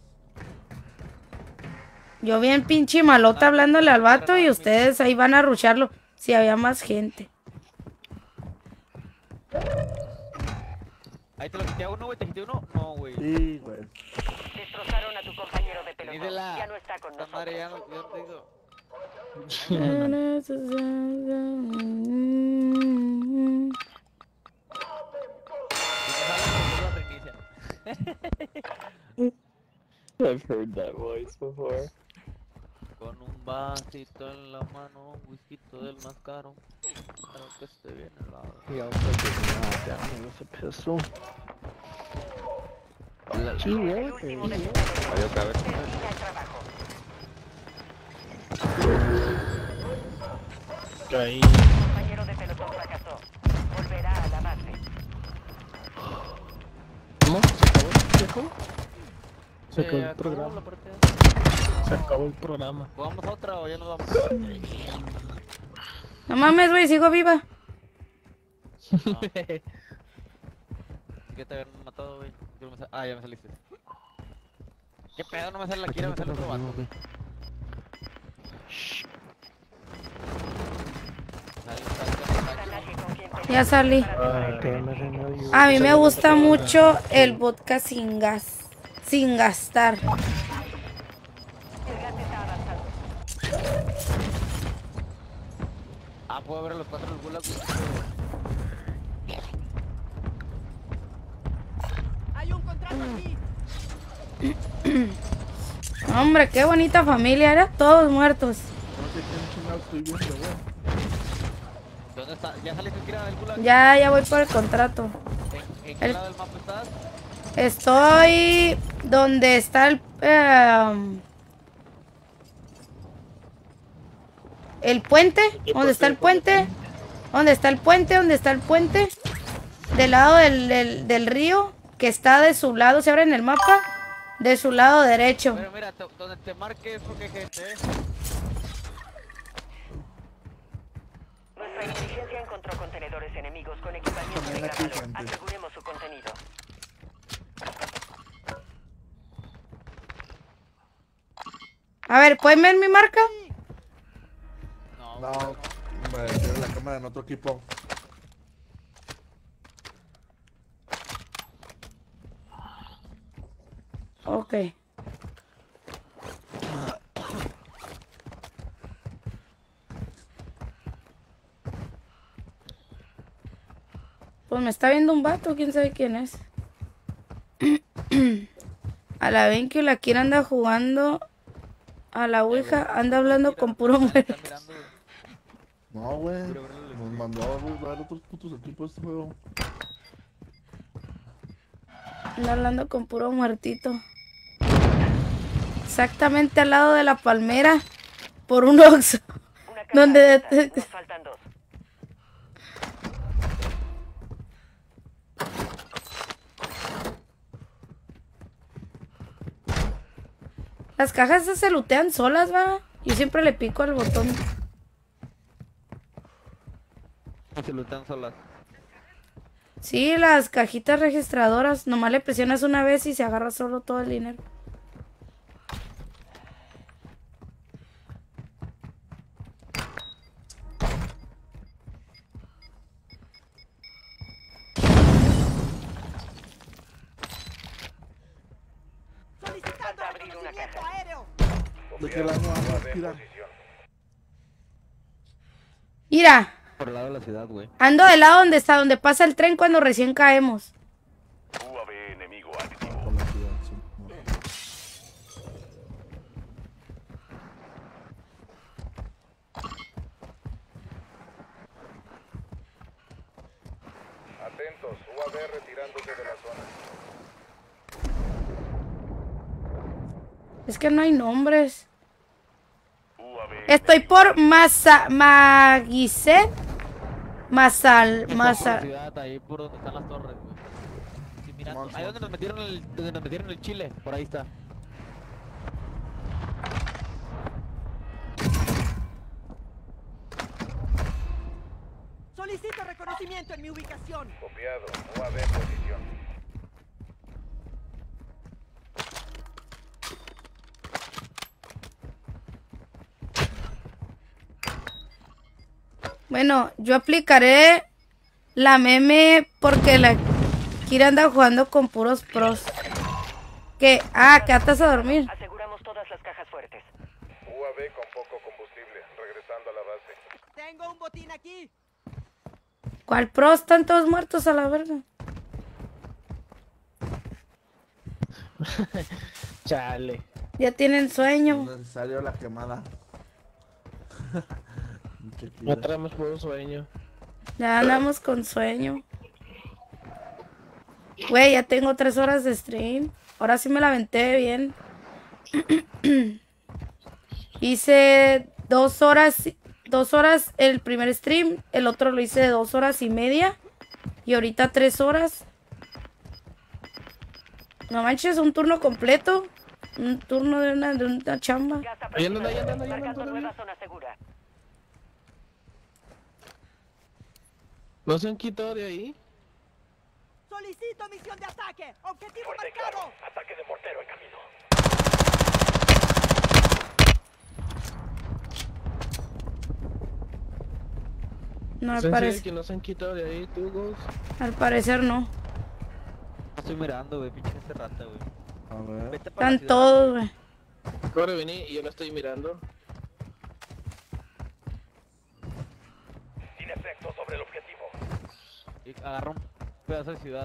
Yo bien pinche malota hablándole al vato y ustedes ahí van a rusharlo. Si había más gente. Ahí te lo quité a uno, güey. ¿Te quité uno? No, güey. Sí, güey. Destrozaron a tu compañero de pelotón. Ya no está con nosotros. Madre, ya no te digo. I've heard that voice before. Con un vasito en la mano, un whisky del más caro. Espero que esté bien helado. He also did not down with a pistol. Gee, really? Adiós, cabeza. Caí. Compañero de pelotón fracasó. Volverá a la base. ¿Cómo? ¿Se acabó? Se acabó el programa. Se acabó el programa. ¿Jugamos otra o ya nos vamos? No mames, güey, sigo viva. ¿Qué te habían matado, güey? Ah, ya me saliste. ¿Qué pedo? No me sale la quiera, me sale otro vato. Ya salí. A mí me gusta mucho el vodka sin gas. Sin gastar. Ah, puedo ver a los cuatro del gulag. Hay un contrato aquí. Hombre, qué bonita familia, era todos muertos. No sé quién chingado estoy viendo, güey. ¿Dónde está? ¿Ya saliste tirada del gulag? Ya voy por el contrato. ¿En qué lado del mapa estás? Estoy donde está el puente. ¿Dónde está el puente? ¿Dónde está el puente? ¿Dónde está el puente? Del lado del río, que está de su lado, se abre en el mapa. De su lado derecho. Pero mira, donde te marques porque hay gente, Nuestra inteligencia encontró contenedores enemigos con equipamiento de gran valor. Aseguremos su contenido. A ver, ¿pueden ver mi marca? No, tiene la cámara en otro equipo. Ok. Pues me está viendo un vato, quién sabe quién es. A la ven que la quiera anda jugando a la ouija, anda hablando con puro muerto. No, güey. Nos mandó a buscar otros putos equipos este juego. Anda hablando con puro muertito. Exactamente al lado de la palmera. Por un Oxxo. Donde... Nos faltan dos. Las cajas se lootean solas, va. Yo siempre le pico al botón. Se lootean solas. Sí, las cajitas registradoras. Nomás le presionas una vez y se agarra solo todo el dinero. Solicitando reconocimiento aéreo. ¿De qué lado vamos? Mira. Mira, Por el lado de la ciudad, güey. ando del lado donde pasa el tren cuando recién caemos. UAV enemigo activo. Por la ciudad, sí. Atentos, UAV retirándose de la zona. Es que no hay nombres. Estoy por Maguicet. Por la ciudad, ahí por donde están las torres, güey. mirando. Ahí donde nos metieron el chile, por ahí está. Solicito reconocimiento en mi ubicación. Copiado. UAV en posición. Bueno, yo aplicaré la meme porque la Kira anda jugando con puros pros. ¿Qué? Ah, quédaste a dormir. Aseguramos todas las cajas fuertes. UAV con poco combustible. Regresando a la base. Tengo un botín aquí. ¿Cuál pro? Están todos muertos a la verga. Chale. Ya tienen sueño. No es necesario la quemada. No traemos por un sueño. Ya andamos con sueño. Güey, ya tengo 3 horas de stream. Ahora sí me la aventé bien. Hice 2 horas. 2 horas el primer stream. El otro lo hice de 2 horas y media. Y ahorita 3 horas. No manches, un turno completo. Un turno de una chamba. Ahí andan. Marcando nueva zona segura. ¿No se han quitado de ahí? Solicito misión de ataque. Objetivo marcado. Ataque de mortero en camino. No, ¿Es al en serio parecer. que no se han quitado de ahí, tú, Ghost? Al parecer no. Estoy mirando, güey, pinche este rata, güey. A ver. Vete para la Están ciudad, todos, güey. Ahora vení y yo lo estoy mirando. Sin efecto sobre el objetivo. Y agarra un pedazo de ciudad.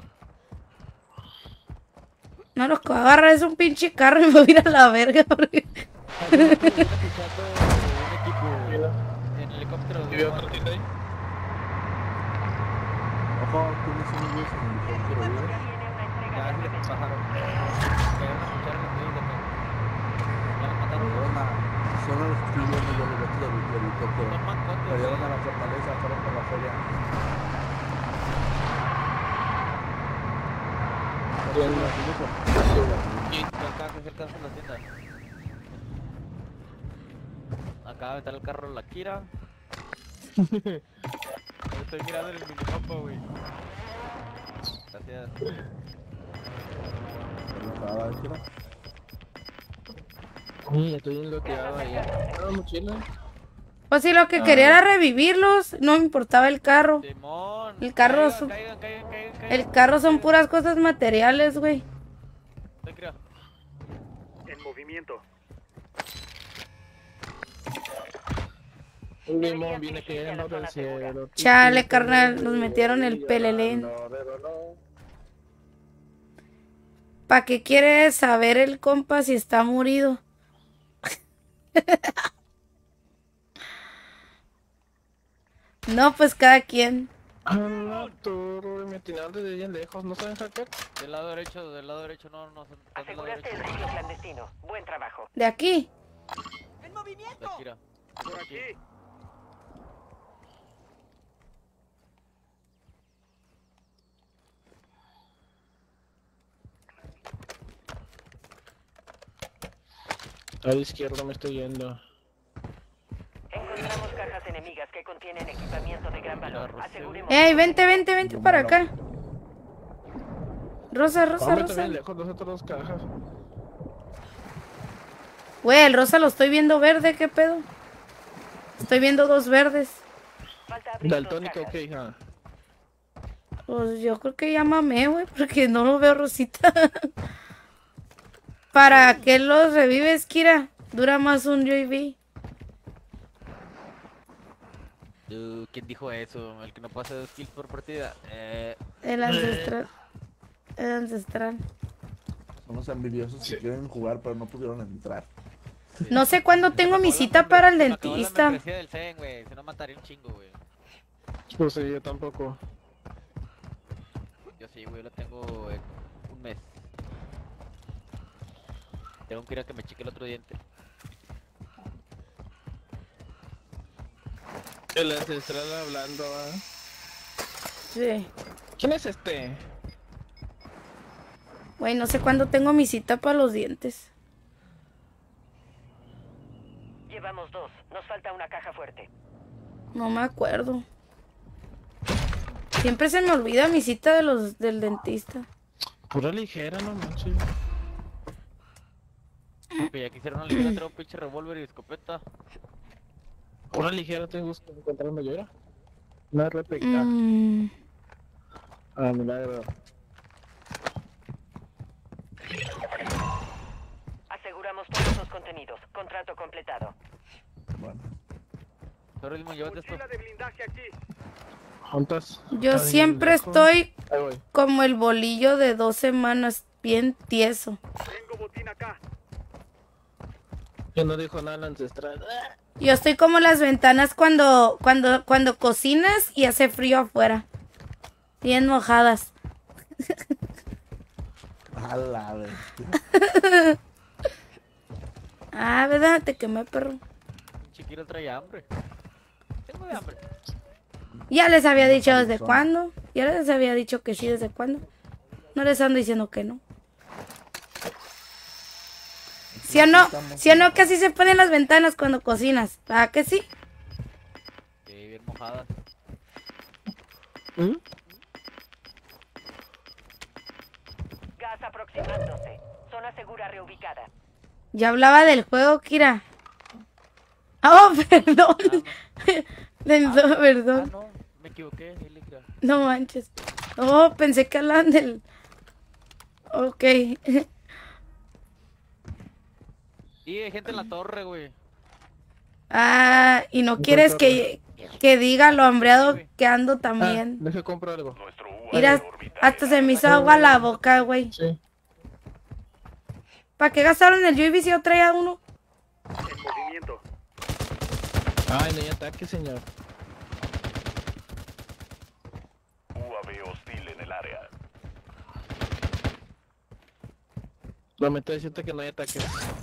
No, lo que agarra es un pinche carro y me voy a ir a la verga. Porque... Un equipo en helicóptero. ¿Y veo otro tito ahí? Ojo, tienes un bus en el helicóptero, güey. Ya se les pasaron. Llegaron a escuchar los ruidos de acá. Ya los mataron. Son los que viven en los boletos del helicóptero. Toman fotos, Me llevan güey. a la fortaleza, fueron por la feria. Y Acá se acercan a la tienda. Acaba de meter el carro la Kira. Estoy mirando en el minimapa, güey. Gracias. estoy enloqueado ahí. Ah, mochila. Pues si lo que quería era revivirlos, no me importaba el carro. Simón. El carro, Caigan. el carro son puras cosas materiales, güey. Te creo. En movimiento. Un limón viene cayendo del cielo. Chale, carnal, nos metieron el pelelén. ¿Para qué quiere saber el compa si está murido? No, pues cada quien. Ah, torre, me tiraron desde bien lejos, ¿no saben hacker? Del lado derecho, no, no. Aseguraste el sitio clandestino. Buen trabajo. ¿De aquí? ¡En movimiento! Kira. Por aquí. A la izquierda me estoy yendo. Encontramos cajas enemigas que contienen equipamiento de gran valor. Aseguremos. Ey, vente para acá. Rosa. Hombre, también lejos, las otras dos cajas. Güey, el rosa lo estoy viendo verde, ¿qué pedo? Estoy viendo 2 verdes. Daltónica, ok, hija. Pues yo creo que ya mamé, güey, porque no lo veo rosita. ¿Para qué los revives, Kira? Dura más un UAV. ¿Quién dijo eso? El que no pasa 2 kills por partida. El ancestral. El ancestral. Son los envidiosos que quieren jugar pero no pudieron entrar. No sé cuándo tengo mi cita para el dentista. La membresía del Zen, güey. Si no mataría un chingo, güey. No sé, yo tampoco. Yo sí, güey, lo tengo en un mes. Tengo que ir a que me cheque el otro diente. El ancestral hablando, ¿ah? Sí. ¿Quién es este? Güey, no sé cuándo tengo mi cita para los dientes. Llevamos 2. Nos falta una caja fuerte. No me acuerdo. Siempre se me olvida mi cita del dentista. Pura ligera, no manches. Ya quisiera una ligera, traigo un pinche revólver y escopeta. Pura ligera te gusta encontrar una llora. Una réplica. Ah, milagro. Aseguramos todos los contenidos. Contrato completado. Bueno. Sorry, Limón, llévate esto. Mochila de blindaje aquí. ¿Juntas? Yo siempre estoy como el bolillo de 2 semanas, bien tieso. Tengo botín acá. Yo no dijo nada la ancestral. Yo estoy como las ventanas cuando cocinas y hace frío afuera. Bien mojadas. A la vez. Ah, ¿verdad? Te quemé, perro. Chiquiro trae hambre. Tengo de hambre. Ya les había dicho desde cuándo. Ya les había dicho que sí desde cuándo. No les ando diciendo que no. ¿Sí o no? ¿Sí o no que así se ponen las ventanas cuando cocinas? ¿Verdad que sí? Sí, bien mojadas. Gas aproximándose. Zona segura reubicada. Ya hablaba del juego, Kira. Oh, perdón. Perdón. No, me equivoqué, Electra. No manches. Oh, pensé que hablaban del... Ok. Y hay gente en la torre, güey. Ah, y no quieres que diga lo hambreado que ando también. Deje comprar algo. Mira, hasta se me hizo agua la boca, güey. Sí. ¿Para qué gastaron el UAV si yo traía uno? En movimiento. Ay, no hay ataque, señor. UAV hostil en el área. Lamento decirte que no hay ataque.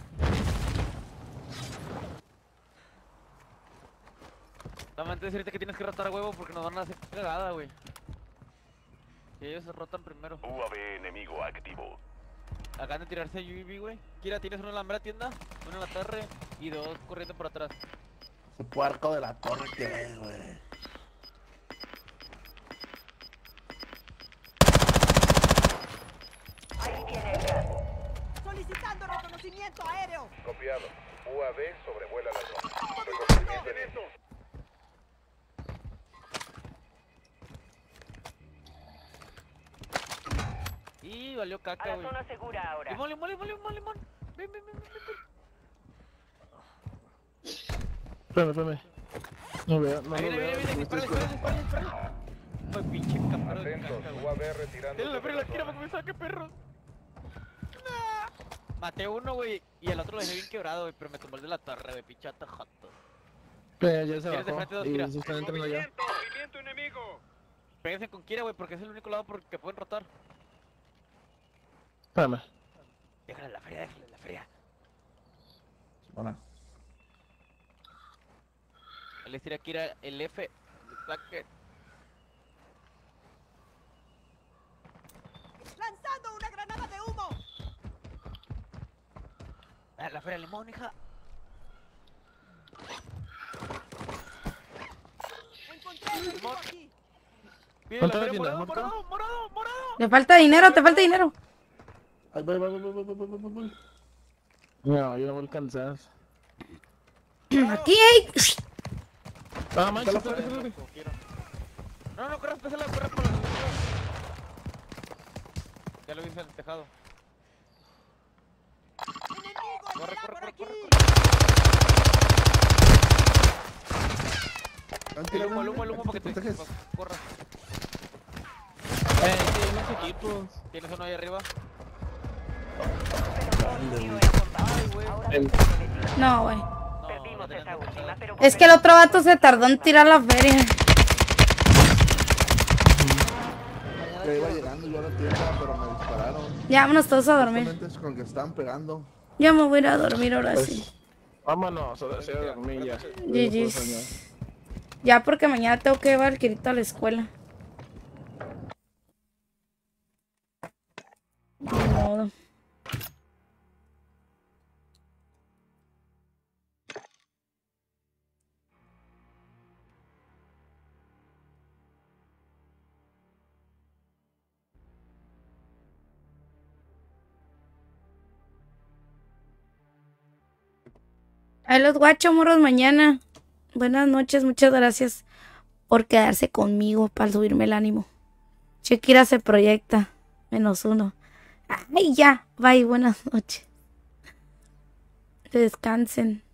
Lamento decirte que tienes que rotar huevo porque nos van a hacer cagada, güey. Y ellos se rotan primero. UAV enemigo activo. Acaban de tirarse UAV, güey. Kira, tienes uno en la mera tienda, uno en la torre y 2 corriendo por atrás. Ese puerco de la torre que es, güey. Ahí viene el gas. Solicitando reconocimiento aéreo. Copiado. UAV sobrevuela la zona. Reconocimiento en esto. Y valió A caca, la güey. zona segura ahora. Limón, limón, limón, limón, limón. Ven, ven, ven, ven, ven. Espérame. No veo, no Ahí lo viene, veo. viene, dispárale, dispárale, dispárale. Fue pinche campero de Atentos. caca, güey. UAV retirando. Tiene la frena la esquina para que me saque, perros. Maté uno, güey, y el otro lo dejé bien quebrado, güey, pero me tomó el de la torre, güey, pinche atajato. Pero ya se Tienes de bajó frente dos, y Kira. se están entrando ya. Movimiento enemigo. Péguense con Kira, güey, porque es el único lado por el que pueden rotar. Espérame. Déjale la feria, déjale la feria. Bueno. Les tira a Kira el F, el plaque. Lanzando una granada de humo. Ah, la feria limón, hija. Encontré el equipo aquí. Pide la ¿Cuánto feria, tienes, morado, Marco? morado, morado, morado. Te falta dinero, te falta dinero. Ay, voy. No, yo no voy a alcanzar. Aquí hay... Ah, manches, No, corre, pésala, corre por la... Ya lo vi en el tejado. Corre, corre, corre, corre. El humo para que te corra. Tiene unos equipos. ¿Tienes uno ahí arriba? Ay, güey. No, güey. Perdimos esa última, pero Es que el otro vato se tardó en tirar la feria. Ya iba llegando yo a la tienda, pero me dispararon. Ya, vámonos todos a dormir. Justamente es con el que estaban pegando. Ya me voy a ir a dormir ahora sí. Vámonos, ahora sí a dormir ya. GG's. Ya porque mañana tengo que llevar al Kirito a la escuela. modo. Ahí los guacho, morros, mañana. Buenas noches, muchas gracias por quedarse conmigo para subirme el ánimo. Shakira se proyecta. -1. Ay, ya. Bye, buenas noches. Descansen.